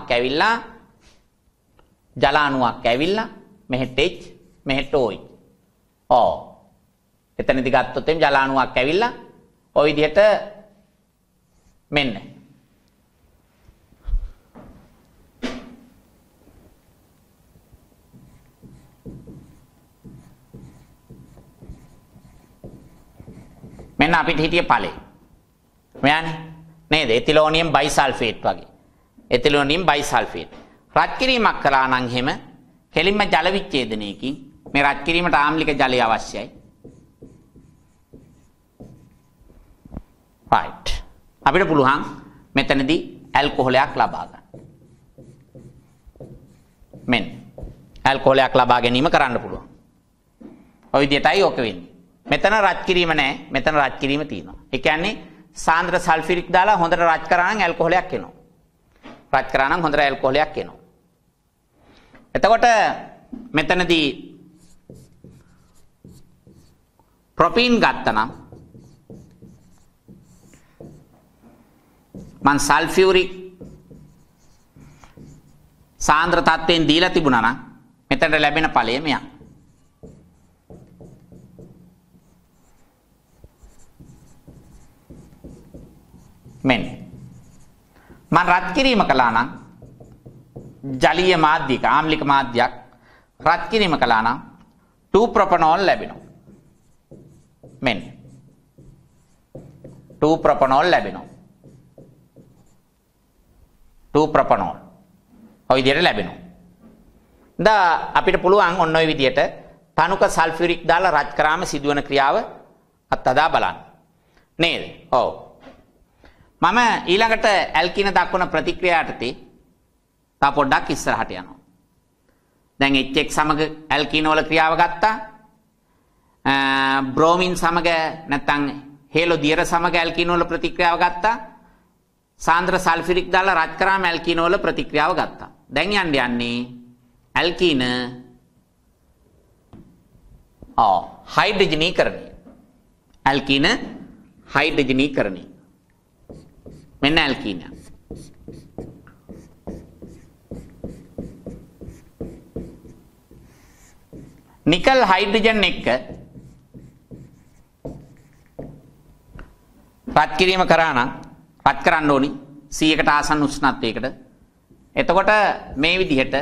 S1: අණුවක් ඇවිල්ලා මෙහෙට H මෙහෙට OH. එතනදී ගත්තොත් එම් ජල අණුවක් ඇවිල්ලා ওই විදිහට මෙන්න මෙන්න අපිට හිටිය ඵලෙ. මෙයානේ නේද? එතිලෝනියම් බයිසල්ෆේට් වගේ. එතිලෝනියම් බයිසල්ෆේට්. රත් කිරීමක් කළා නම් එහෙම කෙලින්ම ජල විච්ඡේදනයකින් මේ රත් කිරීමට ආම්ලික ජලය අවශ්‍යයි. right. අපිට පුළුවන් මෙතනදී ඇල්කොහොලයක් ලබා ගන්න. මෙන්න ඇල්කොහොලයක් ලබා ගැනීම කරන්න පුළුවන්. ඔය විදිහටයි ඕක වෙන්නේ. මෙතන රත් කිරීම නැහැ. මෙතන රත් කිරීම තියෙනවා. ඒ කියන්නේ සාන්ද්‍ර සල්ෆියුරික් දාලා හොඳට රත් කරා නම් ඇල්කොහොලයක් එනවා. රත් කරා නම් හොඳට ඇල්කොහොලයක් එනවා. එතකොට මෙතනදී ප්‍රොපීන් ගත්තා නම් මං සල්ෆියුරික් සාන්ද්‍ර තත්වයෙන් දීලා තිබුණා නම් මෙතනට ලැබෙන ඵලය මෙයා. මෙන්න මං රත් කිරීම කළා නම් ජලීය මාධ්‍යක ආම්ලික මාධ්‍යයක් රත් කිරීම කළා නම් 2 ප්‍රොපනෝල් ලැබෙනවා. මෙන්න 2 ප්‍රොපනෝල් ලැබෙනවා. 2 ප්‍රොපනෝල් ඔය විදිහට ලැබෙනවා. අපිට පුළුවන් ඔන්න ඔය විදිහට තනුක සල්ෆියුරික් දාලා රත් කරාම සිදුවන ක්‍රියාව අත්හදා බලන්න. නේද? ඔව්. මම ඊළඟට ඇල්කින දක්වන ප්‍රතික්‍රියාවටදී තා පොඩ්ඩක් ඉස්සරහට යනවා. දැන් HX සමග ඇල්කින වල ක්‍රියාව ගත්තා. බ්‍රෝමින් සමග නැත්නම් හේලෝ දියර සමග ඇල්කින වල ප්‍රතික්‍රියාව ගත්තා. සාන්ද්‍ර සල්ෆියුරික් දාලා රත් කරාම ඇල්කින වල ප්‍රතික්‍රියාව ගත්තා. දැන් යන්නේ ඇල්කින හයිඩ්‍රජනීකරණය. ඇල්කින හයිඩ්‍රජනීකරණය. මෙන්න ඇල්කින. නිකල් හයිඩ්‍රජන් එක්ක රත් කිරීම කරා නම් රත් කරන්න ඕනි 100කට ආසන්න උෂ්ණත්වයකට. එතකොට මේ විදිහට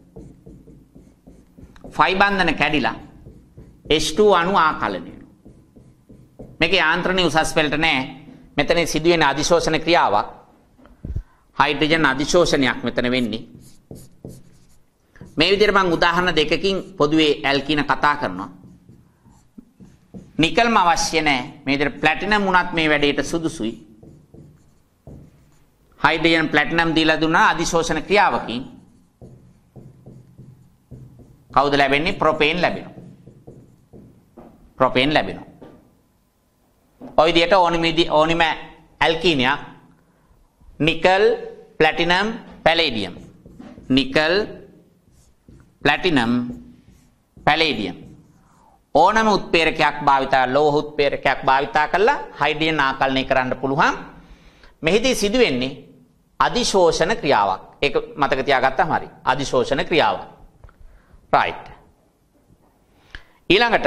S1: ෆයි බන්ධන කැඩිලා H2 අණු ආකලනය වෙනවා. මේකේ යාන්ත්‍රණයේ උසස් පෙළට නෑ. මෙතන සිදුවෙන අධිශෝෂණ ක්‍රියාවක්. හයිඩ්‍රජන් අධිශෝෂණයක් මෙතන වෙන්නේ. මේ විදිහට මම උදාහරණ දෙකකින් පොදුවේ ඇල්කින කතා කරනවා. නිකල්ම අවශ්‍ය නැහැ. මේ විදිහට ප්ලැටිනම් උනත් මේ වැඩේට සුදුසුයි. හයිඩ්‍රජන් ප්ලැටිනම් දීලා දුන්නා අධිශෝෂණ ක්‍රියාවකින්. කවුද ලැබෙන්නේ? ප්‍රොපේන් ලැබෙනවා. ප්‍රොපේන් ලැබෙනවා. ඔය විදිහට ඕනිම ඇල්කීනයක් nickel platinum palladium nickel platinum palladium ඕනම උත්ප්‍රේරකයක් භාවිතා ලෝහ උත්ප්‍රේරකයක් භාවිතා කරලා හයිඩ්‍රජන් ආකලනය කරන්න පුළුවන්. මෙහිදී සිදු වෙන්නේ අධිශෝෂණ ක්‍රියාවක්. ඒක මතක තියාගත්තාම හරි. අධිශෝෂණ ක්‍රියාවක්. right. ඊළඟට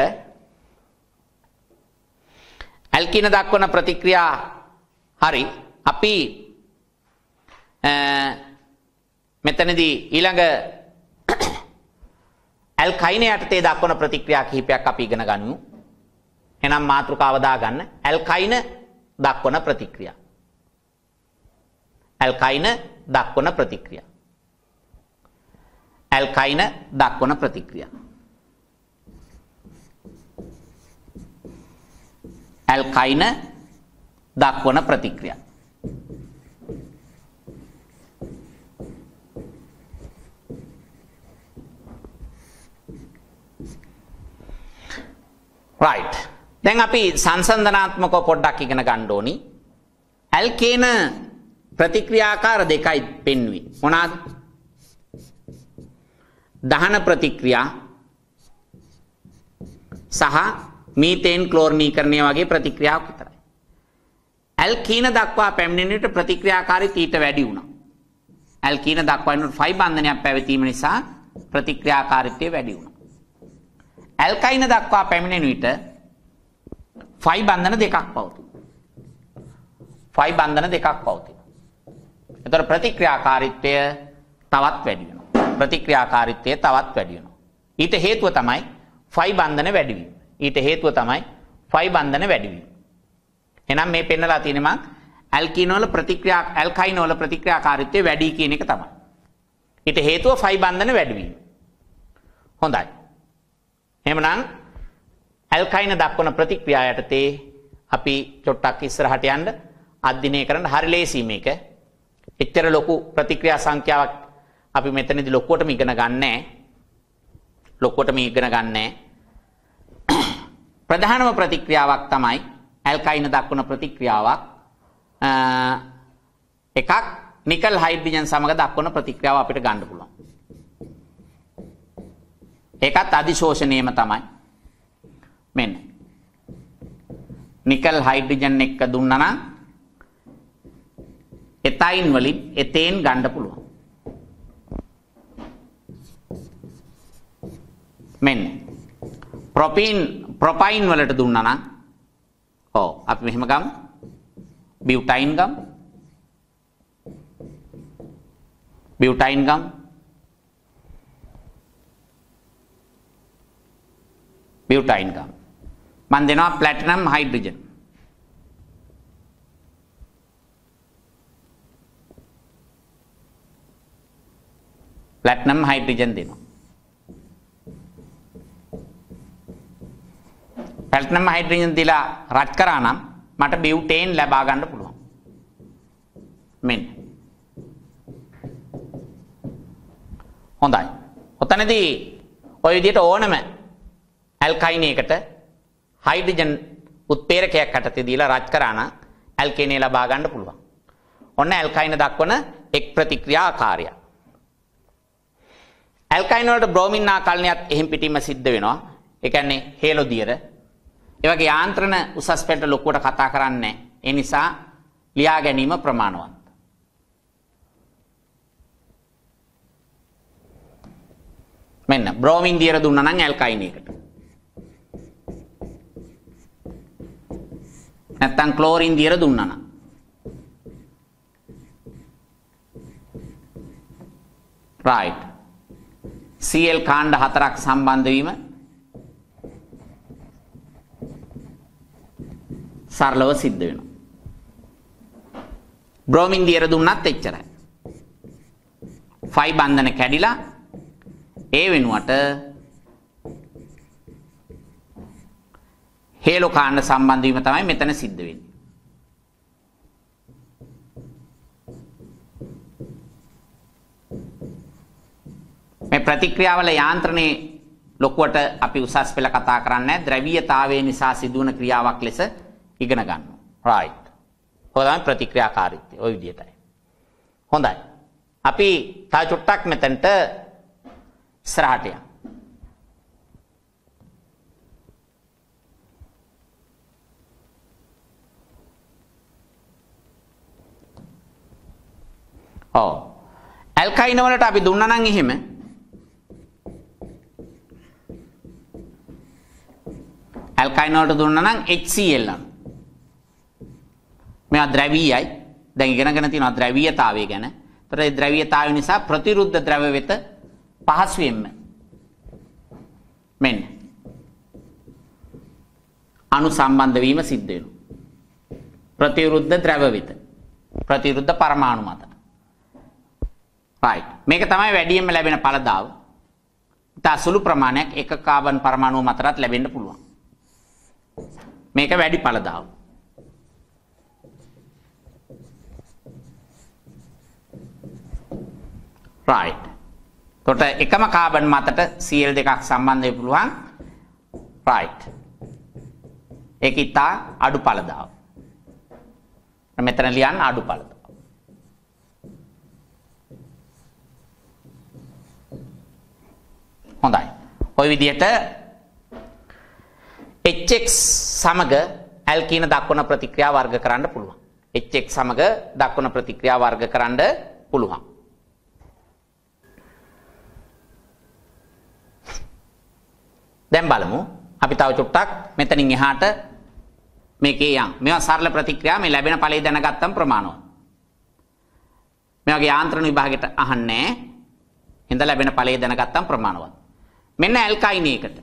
S1: ඇල්කින දක්වන ප්‍රතික්‍රියා හරි. අපි මෙතනදී ඊළඟ ඇල්කයින යටතේ දක්වන ප්‍රතික්‍රියා කිහිපයක් අපි ඉගෙන ගනිමු. එහෙනම් මාතෘකාව දාගන්න. ඇල්කයින දක්වන ප්‍රතික්‍රියා. ඇල්කයින දක්වන ප්‍රතික්‍රියා. ඇල්කයින දක්වන ප්‍රතික්‍රියා. ඇල්කයින දක්වන ප්‍රතික්‍රියා. right. දැන් අපි සංසන්දනාත්මකව පොඩ්ඩක් ඉගෙන ගන්න ඕනි. ඇල්කේන ප්‍රතික්‍රියාකාර දෙකයි පෙන්වුවේ. මොනවාද? දහන ප්‍රතික්‍රියා සහ මීතේන් ක්ලෝරිනීකරණය වගේ ප්‍රතික්‍රියාවක් විතරයි. ඇල්කීන දක්වා පැමිණෙන විට ප්‍රතික්‍රියාකාරීත්වය ඊට වැඩි වුණා. ඇල්කීන දක්වා එන ෆයි බන්ධනයක් පැවතීම නිසා ප්‍රතික්‍රියාකාරීත්වය වැඩි වුණා. ඇල්කයින දක්වා පැමිණෙන විට ෆයි බන්ධන දෙකක් පවතිනවා. ෆයි බන්ධන දෙකක් පවතිනවා. එතකොට ප්‍රතික්‍රියාකාරීත්වය තවත් වැඩි වෙනවා. ප්‍රතික්‍රියාකාරීත්වය තවත් වැඩි වෙනවා. ඊට හේතුව තමයි ෆයි බන්ධන වැඩි වීම. ඊට හේතුව තමයි ෆයි බන්ධන වැඩි වීම. එහෙනම් මේ පෙන්නලා තියෙන්නේ මං ඇල්කීන වල ඇල්කයින වල ප්‍රතික්‍රියාකාරීත්වය වැඩි කියන එක තමයි. ඊට හේතුව ෆයි බන්ධන වැඩි වීම. හොඳයි. එහෙමනම් ඇල්කයින දක්වන ප්‍රතික්‍රියා යටතේ අපි චොට්ටක් ඉස්සරහට යන්න අධ්‍යයනය කරන්න හරි ලේසි මේක. එච්චර ලොකු ප්‍රතික්‍රියා සංඛ්‍යාවක් අපි මෙතනදී ලොකුවටම ඉගෙන ගන්නෑ. ලොකුවටම ඉගෙන ගන්නෑ. ප්‍රධානම ප්‍රතික්‍රියාවක් තමයි ඇල්කයින දක්වන ප්‍රතික්‍රියාවක්. එකක් නිකල් හයිඩ්‍රජන් සමග දක්වන ප්‍රතික්‍රියාව අපිට ගන්න පුළුවන්. ඒකත් අධිශෝෂණයම තමයි. මෙන්න නිකල් හයිඩ්‍රජන් එක්ක දුන්නා නම් එතයින් වලින් එතේන් ගන්න පුළුවන්. මෙන්න ප්‍රොපයින් වලට දුන්නා නම් අපි මෙහෙම ගමු. බියුටයින් ගමු. බියුටයින් ගමු. බියුටයින් ගමු. මන් දෙනවා ප්ලැටිනම් හයිඩ්‍රජන්. ප්ලැටිනම් හයිඩ්‍රජන් දෙනවා. ප්ලැටිනම් හයිඩ්‍රජන් දීලා රත් කරා නම් මට බියුටේන් ලබා ගන්න පුළුවන්. මෙන්න. හොඳයි. ඔතනදී ඔය විදිහට ඕනම ඇල්කයිනයකට හයිඩ්‍රජන් උත්ප්‍රේරකයක් යටතේ දීලා රත් කරා නම් ඇල්කේනේ ලබා ගන්න පුළුවන්. ඔන්න ඇල්කයින දක්වන එක් ප්‍රතික්‍රියා ආකාරය. ඇල්කයින වලට බ්‍රෝමින් ආකල්නයත් එහෙම් පිටින්ම සිද්ධ වෙනවා. ඒ කියන්නේ හේලෝ දියර. ඒ වගේ යාන්ත්‍රණ උසස් පෙළට ලොකුවට කතා කරන්නේ නැහැ. ඒ නිසා ලියා ගැනීම ප්‍රමාණවත්. මෙන්න බ්‍රෝමින් දියර දුන්නා නම් ඇල්කයිනයකට. නැත්තම් ක්ලෝරින් දියර දුන්නා නම්. right. Cl කාණ්ඩ හතරක් සම්බන්ධ වීම සරලව සිද්ධ වෙනවා. බ්‍රෝමින් දියර දුන්නත් එච්චරයි. ෆයි බන්ධන කැඩිලා ඒ වෙනුවට හේලෝ කාණ්ඩ සම්බන්ධ වීම තමයි මෙතන සිද්ධ වෙන්නේ. මේ ප්‍රතික්‍රියාවල යාන්ත්‍රණයේ ලොකුවට අපි උසස් පෙළ කතා කරන්නේ ද්‍රවීයතාවය නිසා සිදුවන ක්‍රියාවක් ලෙස ඉගෙන ගන්නවා. right. ඔය තමයි ප්‍රතික්‍රියාකාරීත්වය. ওই විදිහටයි. හොඳයි. අපි තව චුට්ටක් මෙතනට ඉස්සරහට යමු. ඇල්කයින වලට අපි දුන්නා නම් එහෙම ඇල්කයින වලට දුන්නා නම් HCl අණු. මේවා ද්‍රවීයයි. දැන් ඉගෙනගෙන තියෙනවා ද්‍රවීයතාවය ගැන. ඒතර ඒ ද්‍රවීයතාවය නිසා ප්‍රතිරුද්ධ ද්‍රව වෙත පහසුවෙන්ම මෙන්න අණු සම්බන්ධ වීම සිද්ධ වෙනවා. ප්‍රතිරුද්ධ ද්‍රව වෙත. ප්‍රතිරුද්ධ පරමාණු මත. right. මේක තමයි වැඩියෙන්ම ලැබෙන ඵලදාව. ඉතා සුළු ප්‍රමාණයක් එක කාබන් පරමාණුව මතරත් ලැබෙන්න පුළුවන්. මේක වැඩි ඵලදාව. right. එතකොට එකම කාබන් මතට Cl දෙකක් සම්බන්ධ වෙන්න පුළුවන්. right. ඒක ඉතා අඩු ඵලදාව. මෙතන ලියන්න අඩු ඵලදාව. හොඳයි. ওই විදිහට HX සමග ඇල්කීන දක්වන ප්‍රතික්‍රියා වර්ග කරන්න පුළුවන්. HX සමග දක්වන ප්‍රතික්‍රියා වර්ග කරන්න පුළුවන්. දැන් බලමු. අපි තව චුට්ටක් මෙතනින් එහාට මේකේ යම්. මේවා සරල ප්‍රතික්‍රියා මේ ලැබෙන ඵලය දැනගත්තම ප්‍රමාණවත්. මේ වගේ යාන්ත්‍රණ විභාගයට අහන්නේ නැහැ. හින්දා ලැබෙන ඵලය දැනගත්තම ප්‍රමාණවත්. මෙන්න ඇල්කයිනයකට.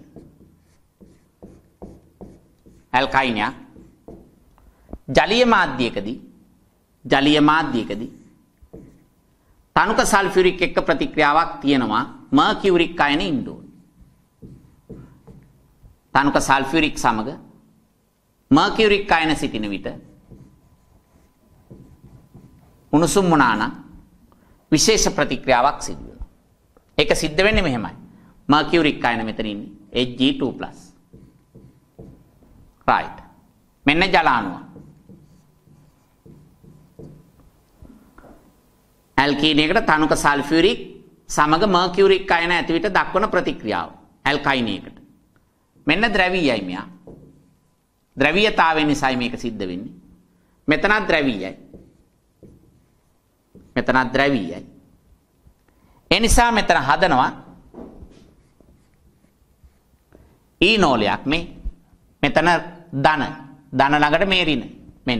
S1: ඇල්කයිනයක් ජලීය මාධ්‍යයකදී තනුක සල්ෆියුරික් එක්ක ප්‍රතික්‍රියාවක් තියෙනවා මර්කියුරික් අයන ඉන්න ඕනේ. තනුක සල්ෆියුරික් සමග මර්කියුරික් අයන සිටින විට උණුසුම් වුණා නම් විශේෂ ප්‍රතික්‍රියාවක් සිදු වෙනවා. ඒක සිද්ධ වෙන්නේ මෙහෙමයි. මර්කියුරික් අයන මෙතන ඉන්නේ Hg2+. right. මෙන්න ජල අණුව. ඇල්කීන් එකට තනුක සල්ෆියුරික් සමග මර්කියුරික් අයන ඇති විට දක්වන ප්‍රතික්‍රියාව. ඇල්කයින් එකට. මෙන්න ද්‍රවීයයි මෙයා. ද්‍රවීයතාවය නිසායි මේක සිද්ධ වෙන්නේ. මෙතනත් ද්‍රවීයයි. මෙතනත් ද්‍රවීයයි. ඒ නිසා මෙතන හදනවා ඊනෝලයක් මේ. මෙතන ධන ළඟට මේ ඍණ මෙන්න.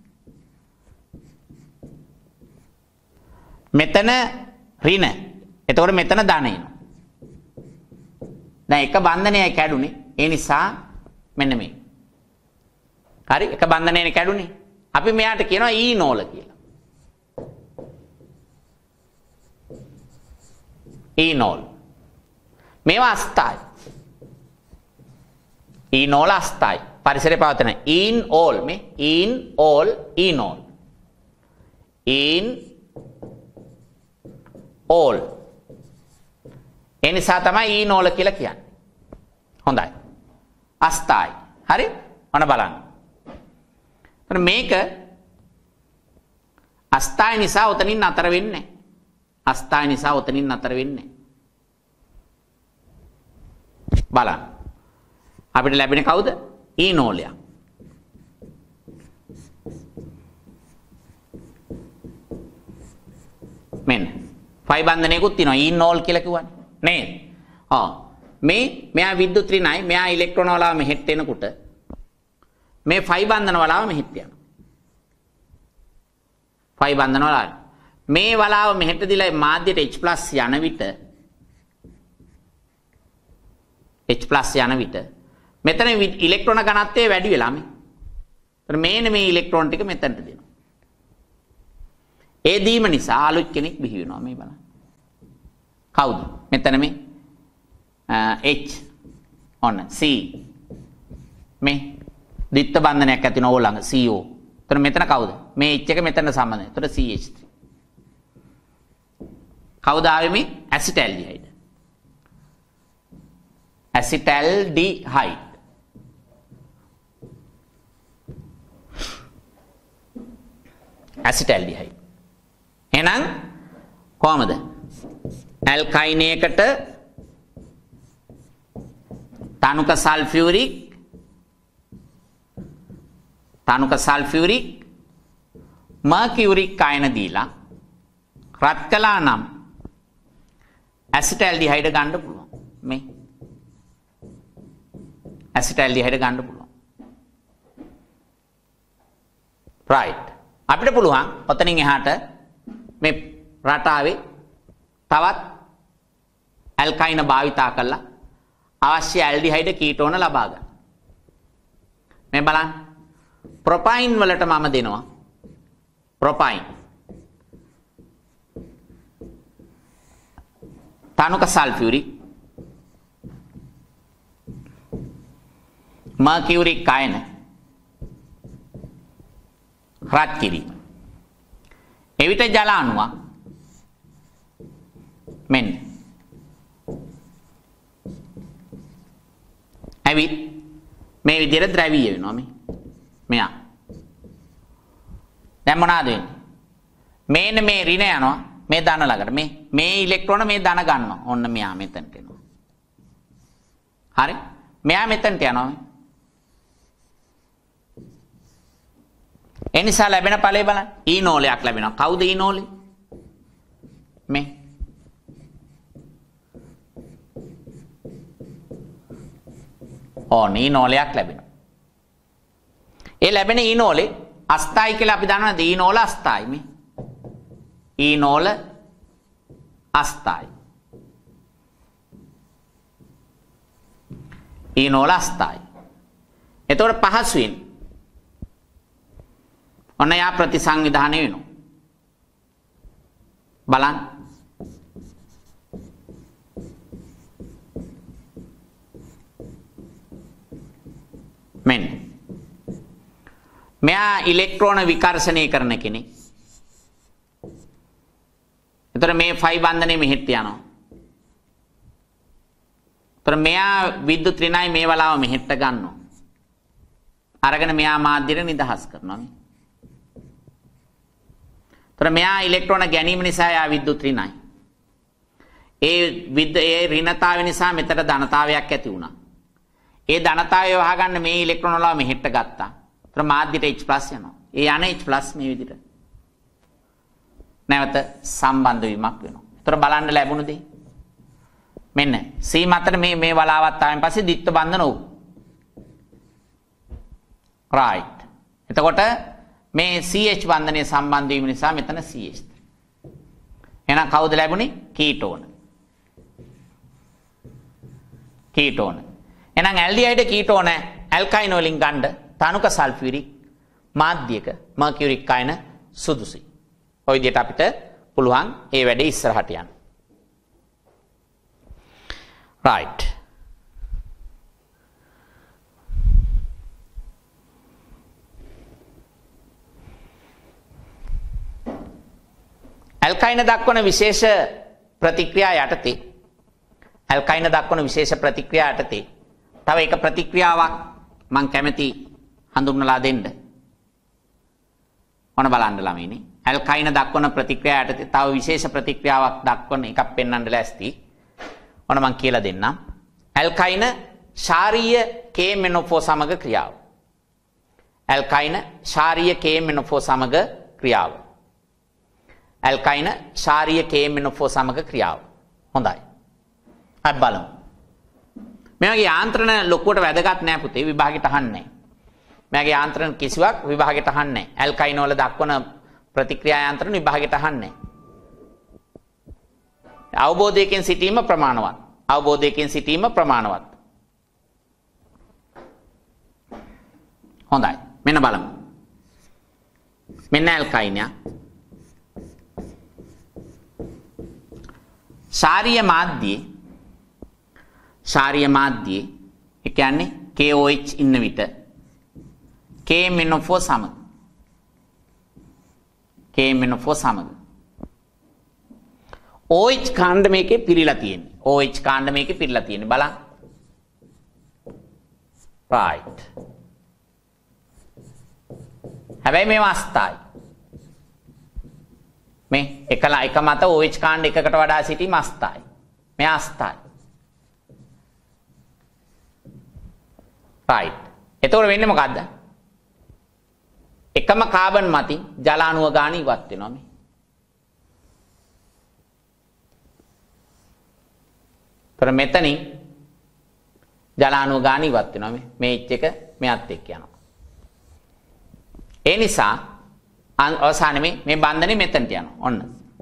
S1: මෙතන ඍණ. එතකොට මෙතන ධන එනවා. දැන් එක බන්ධනයයි කැඩුනේ. ඒ නිසා මෙන්න මේ. හරි එක බන්ධනයනේ කැඩුනේ. අපි මෙයාට කියනවා ඊනෝල කියලා. ඊනෝල්. මේවා අස්ථායි. ඊනෝල අස්ථායි. පරිසරයේ පවතන ඊන්ෝල් මේ ඊන්ෝල් ඊනෝල්. ඊන්ෝල්. ඒ නිසා තමයි ඊනෝල කියලා කියන්නේ. හොඳයි. අස්ථායි. හරි? ඔන්න බලන්න. මේක අස්ථායි නිසා උතනින් නතර වෙන්නේ. අස්ථායි නිසා උතනින් නතර වෙන්නේ. බලන්න. අපිට ලැබෙන්නේ කවුද? ඊනෝලය. මෙන්න. ෆයි බන්ධනයකුත් තියෙනවා. ඊනෝල් කියලා කිව්වනේ. නේද? මෙයා විද්‍යුත් ඍණයි. මෙයා ඉලෙක්ට්‍රෝන වලාව මෙහෙට එනකොට මේ ෆයි බන්ධන වලාව මෙහෙට යනවා. ෆයි බන්ධන වලාව. මේ වලාව මෙහෙට දිලා මාධ්‍යයට H+ යන විට H+ යන විට මෙතන ඉලෙක්ට්‍රෝන ඝනත්වය වැඩි වෙලා මේ. එතන මේ ඉලෙක්ට්‍රෝන ටික මෙතනට දෙනවා. ඒ දීම නිසා අලුත් කෙනෙක් බිහි වෙනවා මේ බලන්න. කවුද? මෙතන මේ H ඔන්න C මේ ද්විත්ව බන්ධනයක් ඇති වෙන ඕ ළඟ CO. එතන මෙතන කවුද? මේ H එක මෙතන සම්බන්ධයි. එතන CH3. කවුද ආවේ මේ? ඇසිටැල්ඩිහයිඩ්. ඇසිටැල්ඩිහයිඩ්. ඇසිටැල්ඩිහයිඩ්. එහෙනම් කොහමද? ඇල්කයින් එකට තනුක සල්ෆියුරික් මර්කියුරික් අයන දීලා රත් කළා නම් ඇසිටැල්ඩිහයිඩ් ගන්න පුළුවන්. මේ ඇසිටැල්ඩිහයිඩ් ගන්න පුළුවන්. right. අපිට පුළුවන් ඔතනින් එහාට මේ රටාවේ තවත් ඇල්කයින භාවිතා කරලා අවශ්‍ය ඇල්ඩිහයිඩ් කීටෝන ලබා ගන්න. මේ බලන්න. ප්‍රොපයින් වලට මම දෙනවා. ප්‍රොපයින්. තනුක සල්ෆියුරික් මර්කියුරික් අයන රත් කිරීම. එවිට ජල අණුවක් මෙන්න ඇවිත් මේ විදිහට ද්‍රවීය වෙනවා මේ. මෙයා. දැන් මොනවාද වෙන්නේ? මේන මේ ඍණ යනවා මේ ධන ළඟට. මේ ඉලෙක්ට්‍රෝන මේ ධන ගන්නවා. ඔන්න මෙයා මෙතනට එනවා. හරි? මෙයා මෙතනට යනවා. ඒ නිසා ලැබෙන ඵලය බලන්න. ඊනෝලයක් ලැබෙනවා. කවුද ඊනෝලේ? මේ. ඊනෝලයක් ලැබෙනවා. ඒ ලැබෙන ඊනෝලේ අස්ථායි කියලා අපි දන්නවද? ඊනෝල අස්ථායි මේ. ඊනෝල අස්ථායි. ඊනෝල අස්ථායි. එතකොට පහසුවෙන් ඔන්න යා ප්‍රතිසංවිධානය වෙනවා. බලන්න. මෙන්න. මෙයා ඉලෙක්ට්‍රෝන විකර්ෂණය කරන කෙනෙක්. එතකොට මේ ෆයි බන්ධනේ මෙහෙට යනවා. එතකොට මෙයා විද්‍යුත් ඍණයි මේ වලාව මෙහෙට ගන්නවා. අරගෙන මෙයා මාධ්‍යයට නිදහස් කරනවා. එතකොට මෙයා ඉලෙක්ට්‍රෝන ගැනීම නිසා යා විද්‍යුත් ඍණයි. ඒ ඍණතාවය නිසා මෙතන ධනතාවයක් ඇති වුණා. ඒ ධනතාවය වහගන්න මේ ඉලෙක්ට්‍රෝන වල මෙහෙට ගත්තා. එතකොට මාධ්‍යයට H+ යනවා. ඒ යන H+ මේ විදිහට නැවත සම්බන්ධ වීමක් වෙනවා. එතකොට බලන්න ලැබුණ දේ මෙන්න C මතට මේ වලාවත් ආවෙන් පස්සේ ද්විත්ව බන්ධන උ. right. එතකොට මේ CH බන්ධනයේ සම්බන්ධ වීම නිසා මෙතන CH. එහෙනම් කවුද ලැබුණේ? කීටෝන. කීටෝන. එහෙනම් ඇල්ඩිහයිඩ් කීටෝන ඇල්කයින් වලින් ගන්න තනුක සල්ෆියුරික් මාධ්‍යයක මර්කියුරික් අයන සුදුසුයි. ඔය විදිහට අපිට පුළුවන් ඒ වැඩේ ඉස්සරහට යන්න. right. ඇල්කයින දක්වන විශේෂ ප්‍රතික්‍රියා යටතේ ඇල්කයින දක්වන විශේෂ ප්‍රතික්‍රියා යටතේ තව එක ප්‍රතික්‍රියාවක් මම කැමති හඳුන්වලා දෙන්න. ඔන්න බලන්න ළමයිනි. ඇල්කයින දක්වන ප්‍රතික්‍රියා යටතේ තව විශේෂ ප්‍රතික්‍රියාවක් දක්වන එකක් පෙන්වන්න ලෑස්ති. ඔන්න මම කියලා දෙන්නම්. ඇල්කයින ශාරීය KMNO4 සමග ක්‍රියාව. ඇල්කයින ශාරීය KMNO4 සමග ක්‍රියාව. ඇල්කයින ශාරීය KMNO4 සමග ක්‍රියාව. හොඳයි. අපි බලමු. මේ වගේ යාන්ත්‍රණ ලොකුවට වැදගත් නෑ පුතේ විභාගෙට අහන්නේ. මේ වගේ යාන්ත්‍රණ කිසිවක් විභාගෙට අහන්නේ. ඇල්කයින වල දක්වන ප්‍රතික්‍රියා යාන්ත්‍රණ විභාගෙට අහන්නේ. අවබෝධයකින් සිටීම ප්‍රමාණවත්. අවබෝධයකින් සිටීම ප්‍රමාණවත්. හොඳයි. මෙන්න බලමු. මෙන්න ඇල්කයින ශාරීය මාධ්‍යයේ ඒ කියන්නේ KOH ඉන්න විට KMNO4 සමග OH කාණ්ඩ මේකේ පිරීලා තියෙන්නේ. OH කාණ්ඩ මේකේ පිරීලා තියෙන්නේ. බලන්න. right. හැබැයි මේව අස්ථායි. මේ එක මත OH කාණ්ඩ එකකට වඩා සිටීම අස්ථායි. මේ අස්ථායි. right. එතකොට වෙන්නේ මොකද්ද? එකම කාබන් මතින් ජල අණුව ගාන ඉවත් වෙනවා මේ. තර මෙතනින් ජල අණුව ගාන ඉවත් වෙනවා මේ H එක මෙයත් එක්ක යනවා. ඒ නිසා අවසානයේ මේ බන්ධනේ මෙතනට යනවා. ඔන්න.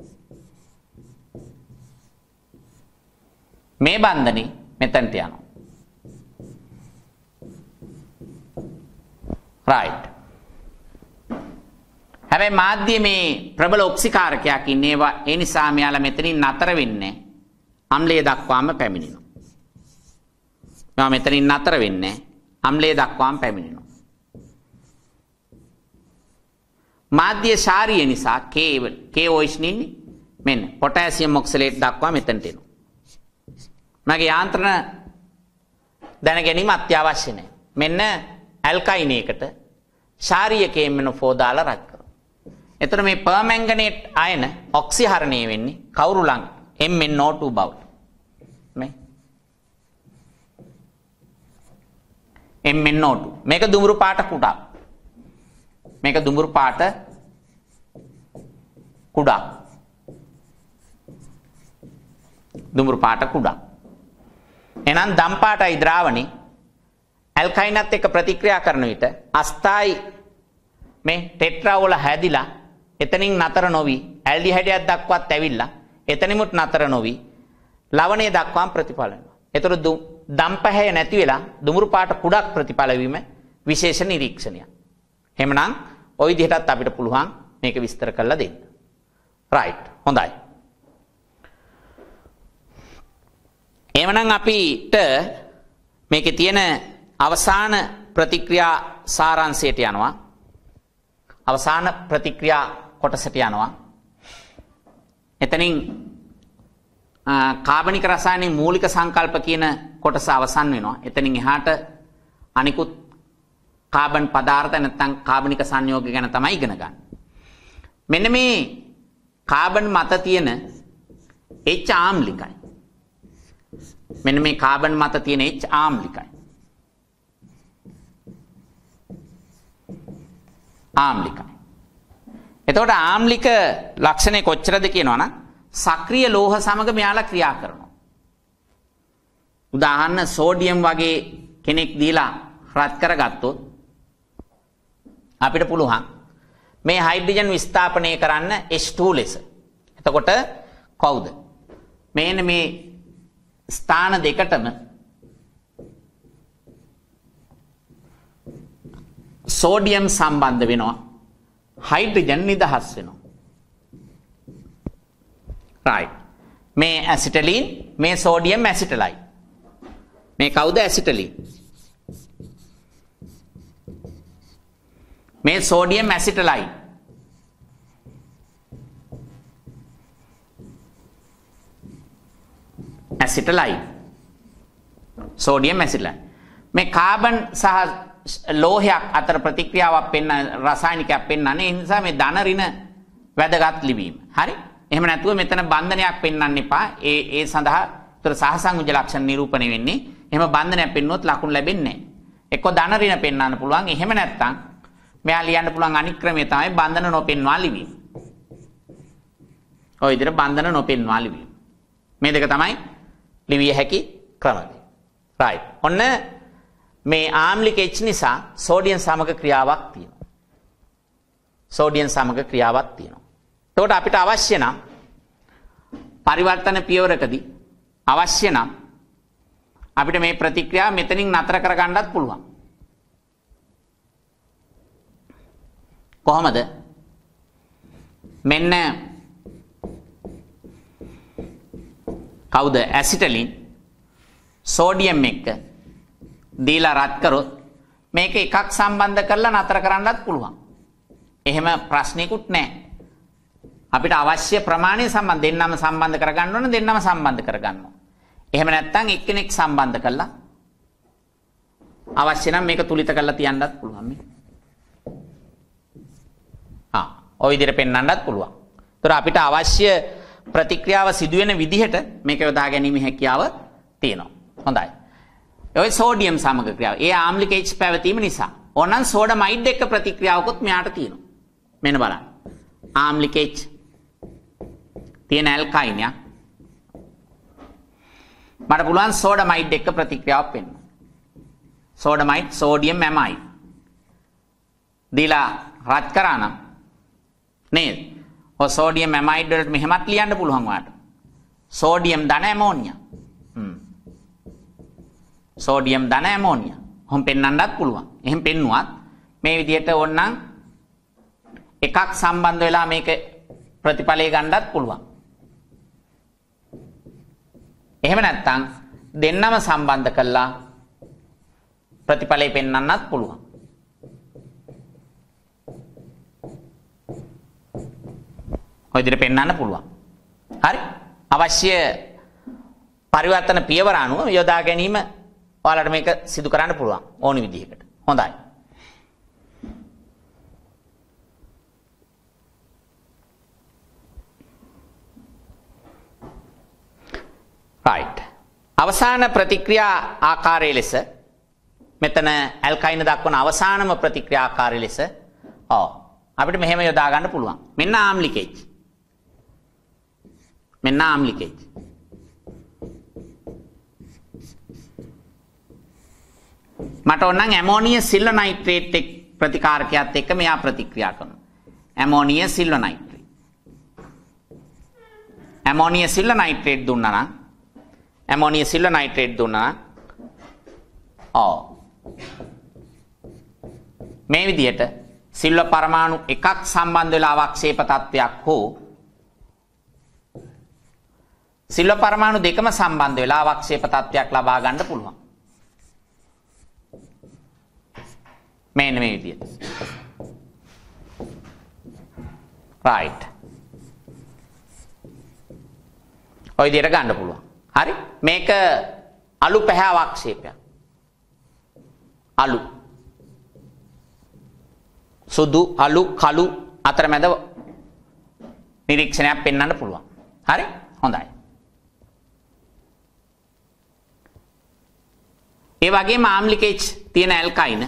S1: මේ බන්ධනේ මෙතනට යනවා. right. හැබැයි මාධ්‍ය මේ ප්‍රබල ඔක්සිකාරකයක් ඉන්නේවා ඒ නිසා මෙයාලා මෙතනින් නතර වෙන්නේ අම්ලය දක්වාම පැමිණෙනවා. මෙයා මෙතනින් නතර වෙන්නේ අම්ලය දක්වාම පැමිණෙනවා. මාධ්‍ය ශාරීය නිසා KOH නින්නේ මෙන්න පොටෑසියම් ඔක්සලේට් දක්වා මෙතනට එනවා. මගේ යාන්ත්‍රණ දැන ගැනීම අත්‍යවශ්‍ය නැහැ. මෙන්න ඇල්කයින් එකට ශාරීය KMNO4 දාලා රත් කරනවා. එතකොට මේ පර්මැංගනේට් අයන ඔක්සිහරණය වෙන්නේ කවුරු ළඟ? MnO2 බවට. මේ MnO2. මේක දුඹුරු පාට කුඩා. මේක දුඹුරු පාට කුඩා. දුඹුරු පාට කුඩා. එහෙනම් දම් පාටයි ද්‍රාවණේ ඇල්කයිනත් එක්ක ප්‍රතික්‍රියා කරන විට අස්ථායි මේ ටෙට්‍රා වල හැදිලා එතනින් නතර නොවි ඇල්ඩිහයිඩයක් දක්වාත් ඇවිල්ලා එතනිමුත් නතර නොවි ලවණය දක්වාම ප්‍රතිඵල වෙනවා. ඒතර දම්පැහැය නැති වෙලා දුමුරු පාට කුඩක් ප්‍රතිඵල වීම විශේෂ නිරීක්ෂණයක්. එහෙමනම් ওই විදිහටත් අපිට පුළුවන් මේක විස්තර කරලා දෙන්න. right. හොඳයි. එහෙමනම් අපිට මේකේ තියෙන අවසාන ප්‍රතික්‍රියා සාරාංශයට යනවා. අවසාන ප්‍රතික්‍රියා කොටසට යනවා. එතනින් කාබනික රසායනික මූලික සංකල්ප කියන කොටස අවසන් වෙනවා. එතනින් එහාට අනිකුත් කාබන් පදාර්ථ නැත්නම් කාබනික සංයෝග ගැන තමයි ඉගෙන ගන්න. මෙන්න මේ කාබන් මත තියෙන H ආම්ලිකයි. මෙන්න මේ කාබන් මත තියෙන H ආම්ලිකයි. ආම්ලිකයි. එතකොට ආම්ලික ලක්ෂණය කොච්චරද කියනවනම් සක්‍රීය ලෝහ සමග මෙයාලා ක්‍රියා කරනවා. උදාහරණ සෝඩියම් වගේ කෙනෙක් දීලා රත් කරගත්තොත් අපිට පුළුවන් මේ හයිඩ්‍රජන් විස්ථාපනය කරන්න H2 ලෙස. එතකොට කවුද? මේන මේ ස්ථාන දෙකටම සෝඩියම් සම්බන්ධ වෙනවා. හයිඩ්‍රජන් නිදහස් වෙනවා. right. මේ ඇසිටලීන් මේ සෝඩියම් ඇසිටලයි. මේ කවුද ඇසිටලීන්? මේ සෝඩියම් ඇසිටලයි. ඇසිටලයි. සෝඩියම් ඇසිටලයි. මේ කාබන් සහ ලෝහයක් අතර ප්‍රතික්‍රියාවක් පෙන්න රසායනිකයක් පෙන්වන්නේ ඒ නිසා මේ ධන ඍණ වැදගත් ලිවීම. හරි? එහෙම නැතුව මෙතන බන්ධනයක් පෙන්වන්න එපා. ඒ සඳහා උතර සහසංයුජ ලක්ෂණ නිරූපණය වෙන්නේ. එහෙම බන්ධනයක් පෙන්වුවොත් ලකුණු ලැබෙන්නේ නැහැ. එක්ක ධන ඍණ පෙන්වන්න පුළුවන්. එහෙම නැත්නම් මෙයා ලියන්න පුළුවන් අනික් ක්‍රමය තමයි බන්ධන නොපෙන්වා ලිවීම. ඔය විදිහට බන්ධන නොපෙන්වා ලිවීම. මේ දෙක තමයි ලිවිය හැකි ක්‍රම. right. ඔන්න මේ ආම්ලික H නිසා සෝඩියම් සමග ක්‍රියාවක් තියෙනවා. සෝඩියම් සමග ක්‍රියාවක් තියෙනවා. එතකොට අපිට අවශ්‍ය නම් පරිවර්තන පියවරකදී අවශ්‍ය නම් අපිට මේ ප්‍රතික්‍රියාව මෙතනින් නතර කරගන්නත් පුළුවන්. කොහොමද? මෙන්න කවුද? ඇසිටලින් සෝඩියම් එක්ක දීලා රත් කරොත් මේක එකක් සම්බන්ධ කරලා නතර කරන්නත් පුළුවන්. එහෙම ප්‍රශ්නයකුත් නැහැ. අපිට අවශ්‍ය ප්‍රමාණය සම්බන්ධ දෙන්නම සම්බන්ධ කරගන්න ඕන දෙන්නම සම්බන්ධ කරගන්න ඕන. එහෙම නැත්නම් එක්කෙනෙක් සම්බන්ධ කරලා අවශ්‍ය නම් මේක තුලිත කරලා තියන්නත් පුළුවන් මේ. ඔය විදිහට පෙන්වන්නත් පුළුවන්. ඒතර අපිට අවශ්‍ය ප්‍රතික්‍රියාව සිදුවෙන විදිහට මේක යොදා ගැනීම හැකියාව තියෙනවා. හොඳයි. ඔය සෝඩියම් සමග ක්‍රියාව. ඒ ආම්ලික H පැවතීම නිසා. ඕනනම් සෝඩමයිඩ් එක්ක ප්‍රතික්‍රියාවකුත් මෙයාට තියෙනවා. මෙන්න බලන්න. ආම්ලික H තියෙන ඇල්කයින් යා. මට පුළුවන් සෝඩමයිඩ් එක්ක ප්‍රතික්‍රියාවක් පෙන්වන්න. Sodamide sodium amide. දීලා රත් කරා නම් නේද? ඔය සෝඩියම් ඇමයිඩ් වලට මෙහෙමත් ලියන්න පුළුවන් ඔයාලට. සෝඩියම් ධන ඇමෝනියා. සෝඩියම් ධන ඇමෝනියා. ඔහොම පෙන්වන්නත් පුළුවන්. එහෙම පෙන්නුවත් මේ විදිහට ඕනනම් එකක් සම්බන්ධ වෙලා මේක ප්‍රතිඵලය ගන්නත් පුළුවන්. එහෙම නැත්නම් දෙන්නම සම්බන්ධ කළා ප්‍රතිඵලය පෙන්වන්නත් පුළුවන්. ඔය විදිහට පෙන්වන්න පුළුවන්. හරි? අවශ්‍ය පරිවර්තන පියවර අනුව යොදා ගැනීම ඔයාලට මේක සිදු කරන්න පුළුවන් ඕනි විදිහකට. හොඳයි. right. අවසාන ප්‍රතික්‍රියා ආකාරය ලෙස මෙතන ඇල්කයින දක්වන අවසානම ප්‍රතික්‍රියා ආකාරය ලෙස අපිට මෙහෙම යොදා ගන්න පුළුවන්. මෙන්න ආම්ලික H. මෙන්න ආම්ලික H. මට ඕනනම් ඇමෝනිය සිල්වර් නයිට්‍රේට් එක් ප්‍රතිකාරකයක් එක්ක මෙයා ප්‍රතික්‍රියා කරනවා. Ammonia silver nitrate. Ammonia silver nitrate දුන්නා නම් ඇමෝනිය සිල්වර් නයිට්‍රේට් දුන්නා මේ විදිහට සිල්වර් පරමාණු එකක් සම්බන්ධ වෙලා අවක්ෂේප තත්වයක් හෝ සිල්වර් පරමාණු දෙකම සම්බන්ධ වෙලා අවක්ෂේප තත්වයක් ලබා ගන්න පුළුවන්. මෙන්න මේ විදියට. right. ඔය විදියට ගන්න පුළුවන්. හරි? මේක අලු පැහැවක් ෂේපයක්. අලු. සුදු අලු කළු අතරමැද නිරීක්ෂණයක් පෙන්වන්න පුළුවන්. හරි? හොඳයි. ඒ වගේම ආම්ලික H තියෙන ඇල්කයින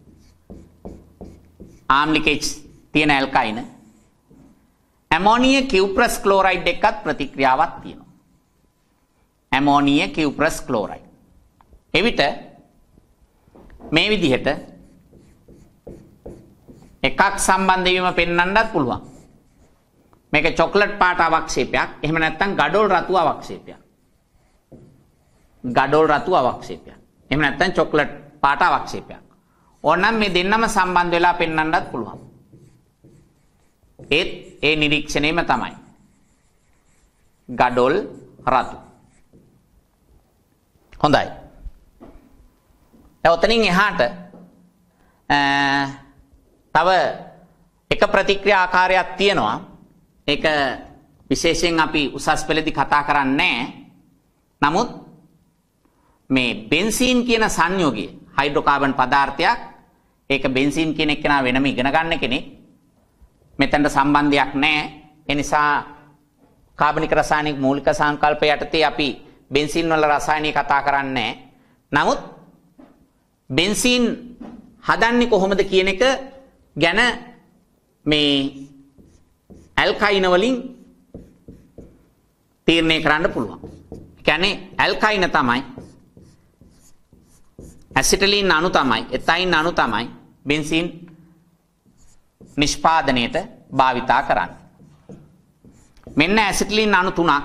S1: ඇමෝනිය කියුප්‍රස් ක්ලෝරයිඩ් එක්කත් ප්‍රතික්‍රියාවක් තියෙනවා. Ammonia cuprous chloride. එවිට මේ විදිහට එකක් සම්බන්ධ වීම පෙන්වන්නත් පුළුවන්. මේක චොක්ලට් පාට අවක්ෂේපයක්. එහෙම නැත්නම් ගඩොල් රතු අවක්ෂේපයක්. එහෙම නැත්නම් චොක්ලට් පාට අවක්ෂේපයක්. ඕනනම් මේ දෙන්නම සම්බන්ධ වෙලා පෙන්වන්නත් පුළුවන්. ඒ නිරීක්ෂණයම තමයි. ගඩොල් රතු. හොඳයි. ඔතනින් එහාට තව එක ප්‍රතික්‍රියා ආකාරයක් තියෙනවා. ඒක විශේෂයෙන් අපි උසස් පෙළේදී කතා කරන්නේ නැහැ. නමුත් මේ බෙන්සීන් කියන සංයෝගය හයිඩ්‍රෝකාබන් පදාර්ථයක්. ඒක බෙන්සීන් කියන එක නා වෙනම ඉගෙන ගන්න කෙනෙක්. මෙතනට සම්බන්ධයක් නැහැ. ඒ නිසා කාබනික රසායනික මූලික සංකල්ප යටතේ අපි බෙන්සීන් වල රසායනික කතා කරන්නේ නැහැ. නමුත් බෙන්සීන් හදන්නේ කොහොමද කියන එක ගැන මේ ඇල්කයින වලින් තීරණය කරන්න පුළුවන්. ඒ කියන්නේ ඇල්කයින තමයි ඇසිටිලින් අණු තමයි එතයින් අණු තමයි බෙන්සීන් නිෂ්පාදනයේට භාවිතා කරන්නේ. මෙන්න ඇසිටිලින් අණු තුනක්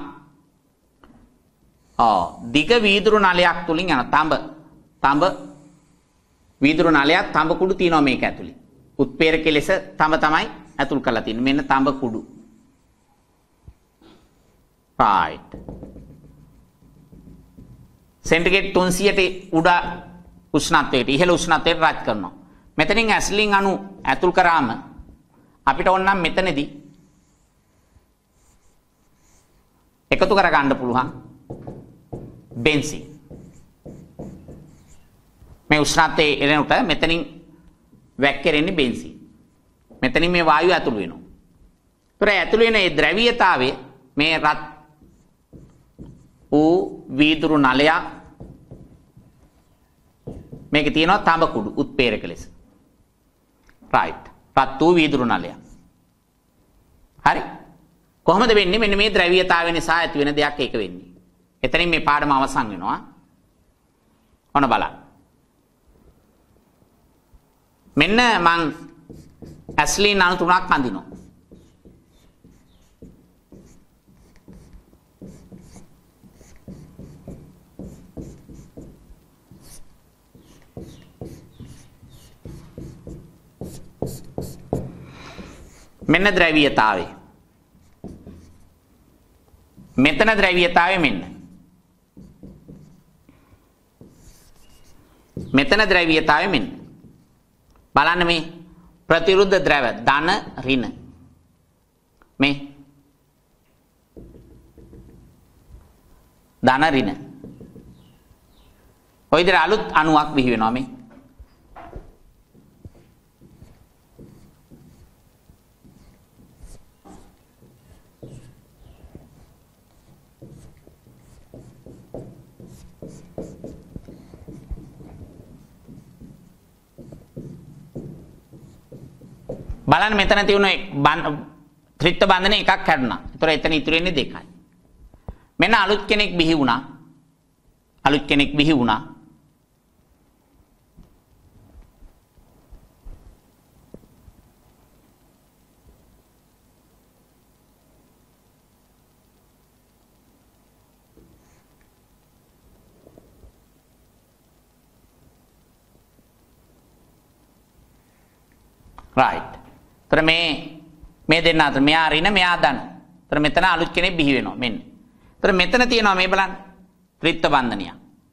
S1: දිග වීදුරු නලයක් තුලින් යන තඹ වීදුරු නලයක් තඹ කුඩු තියෙනවා මේක ඇතුලේ. උත්පේරක ලෙස තඹ තමයි ඇතුල් කරලා තියෙන්නේ. මෙන්න තඹ කුඩු. right. සෙන්ටිග්‍රේඩ් 300ට උඩ උෂ්ණත්වයට ඉහළ උෂ්ණත්වයට රත් කරනවා. මෙතනින් ඇසිටිලින් අණු ඇතුල් කරාම අපිට ඕනනම් මෙතනදී එකතු කර ගන්න පුළුවන් බෙන්සීන්. මේ උෂ්ණත්වයේ එනකොට මෙතනින් වැක්කිරෙන්නේ බෙන්සීන්. මෙතනින් මේ වායුව ඇතුළු වෙනවා. ඒතර ඇතුළු වෙන ඒ ද්‍රවීයතාවය මේ රත් වූ වීදුරු නලයක් මේකේ තියෙනවා තඹ කුඩු උත්පේරක ලෙස. right. රත් වූ වීදුරු නලයක්. හරි. කොහොමද වෙන්නේ? මෙන්න මේ ද්‍රවීයතාවය නිසා ඇති වෙන දෙයක් ඒක වෙන්නේ. එතනින් මේ පාඩම අවසන් වෙනවා. ඔන්න බලන්න. මෙන්න මං ඇස්ලින් අණු තුනක් අඳිනවා. මෙන්න ද්‍රවීයතාවය. මෙතන ද්‍රවීයතාවය මෙන්න. මෙතන ද්‍රවීයතාවය මෙන්න. බලන්න මේ ප්‍රතිරුද්ධ ද්‍රව ධන ඍණ. මේ ධන ඍණ. ඔය විදිහට අලුත් අණුවක් බිහි වෙනවා මේ. බලන්න මෙතන තියෙන ත්‍රිත්ව බන්ධන එකක් කැඩුනා. ඒතර එතන ඉතුරු වෙන්නේ දෙකයි. මෙන්න අලුත් කෙනෙක් බිහි වුණා. right. ඒතර මේ දෙන්න අතර මෙයා ඍණ මෙයා ධන. ඒතර මෙතන අලුත් කෙනෙක් බිහි වෙනවා මෙන්න. ඒතර මෙතන තියෙනවා මේ බලන්න ත්‍රිත්ව බන්ධනිය.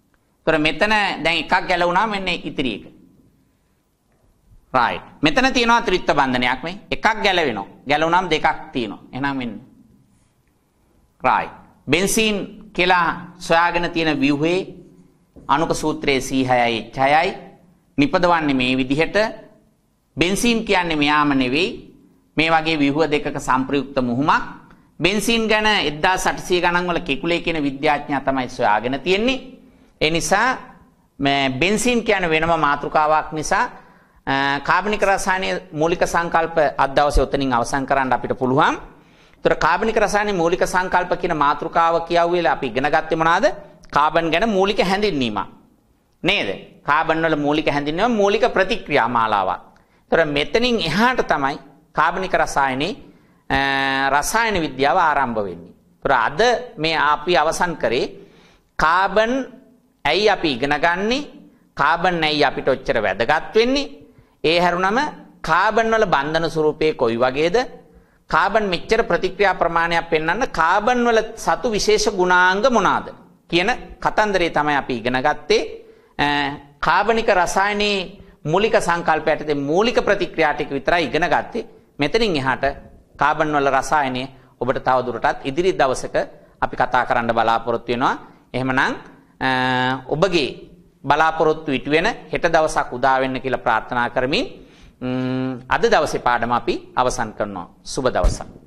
S1: ඒතර මෙතන දැන් එකක් ගැලවුණා මෙන්න ඉතිරි එක. right. මෙතන තියෙනවා ත්‍රිත්ව බන්ධනයක් මේ. එකක් ගැලවෙනවා. ගැලවුණාම දෙකක් තියෙනවා. එහෙනම් මෙන්න. right. බෙන්සීන් කියලා සොයාගෙන තියෙන ව්‍යුහේ අණුක සූත්‍රයේ C6යි H6යි නිපදවන්නේ මේ විදිහට. බෙන්සීන් කියන්නේ මෙයාම නෙවෙයි. මේ වගේ ව්‍යුහ දෙකක සම්ප්‍රයුක්ත මුහුමක්. බෙන්සීන් ගැන 1800 ගණන් වල කෙකුලේ කියන විද්‍යාඥයා තමයි සොයාගෙන තියෙන්නේ. ඒ නිසා මේ බෙන්සීන් කියන්නේ වෙනම මාතෘකාවක් නිසා කාබනික රසායනයේ මූලික සංකල්ප අද දවසේ උතනින් අවසන් කරන්න අපිට පුළුවන්. ඒතර කාබනික රසායනයේ මූලික සංකල්ප කියන මාතෘකාව කියවුවේ අපි ඉගෙන ගත්තේ මොනවාද? කාබන් ගැන මූලික හැඳින්වීම. නේද? කාබන් වල මූලික හැඳින්වීම මූලික ප්‍රතික්‍රියා මාලාවක්. ඒතර මෙතනින් එහාට තමයි කාබනික රසායනයේ රසායන විද්‍යාව ආරම්භ වෙන්නේ. ඒතර අද මේ අපි අවසන් කරේ කාබන් ඇයි අපි ඉගෙන ගන්නේ? කාබන් ඇයි අපිට ඔච්චර වැදගත් වෙන්නේ? ඒ හැරුණම කාබන් වල බන්ධන ස්වරූපයේ කොයි වගේද? කාබන් මෙච්චර ප්‍රතික්‍රියා ප්‍රමාණයක් පෙන්වන්න කාබන් වල සතු විශේෂ ගුණාංග මොනවාද කියන කතන්දරේ තමයි අපි ඉගෙන ගත්තේ. කාබනික රසායනයේ මූලික සංකල්පයට මූලික ප්‍රතික්‍රියා ටික විතරයි ඉගෙන ගත්තේ. මෙතනින් එහාට කාබන් වල රසායනය ඔබට තව දුරටත් ඉදිරි දවසක අපි කතා කරන්න බලාපොරොත්තු වෙනවා. එහෙමනම් ඔබගේ බලාපොරොත්තු ඉටු වෙන හෙට දවසක් උදා වෙන්න කියලා ප්‍රාර්ථනා කරමින් අද දවසේ පාඩම අපි අවසන් කරනවා. සුබ දවසක්.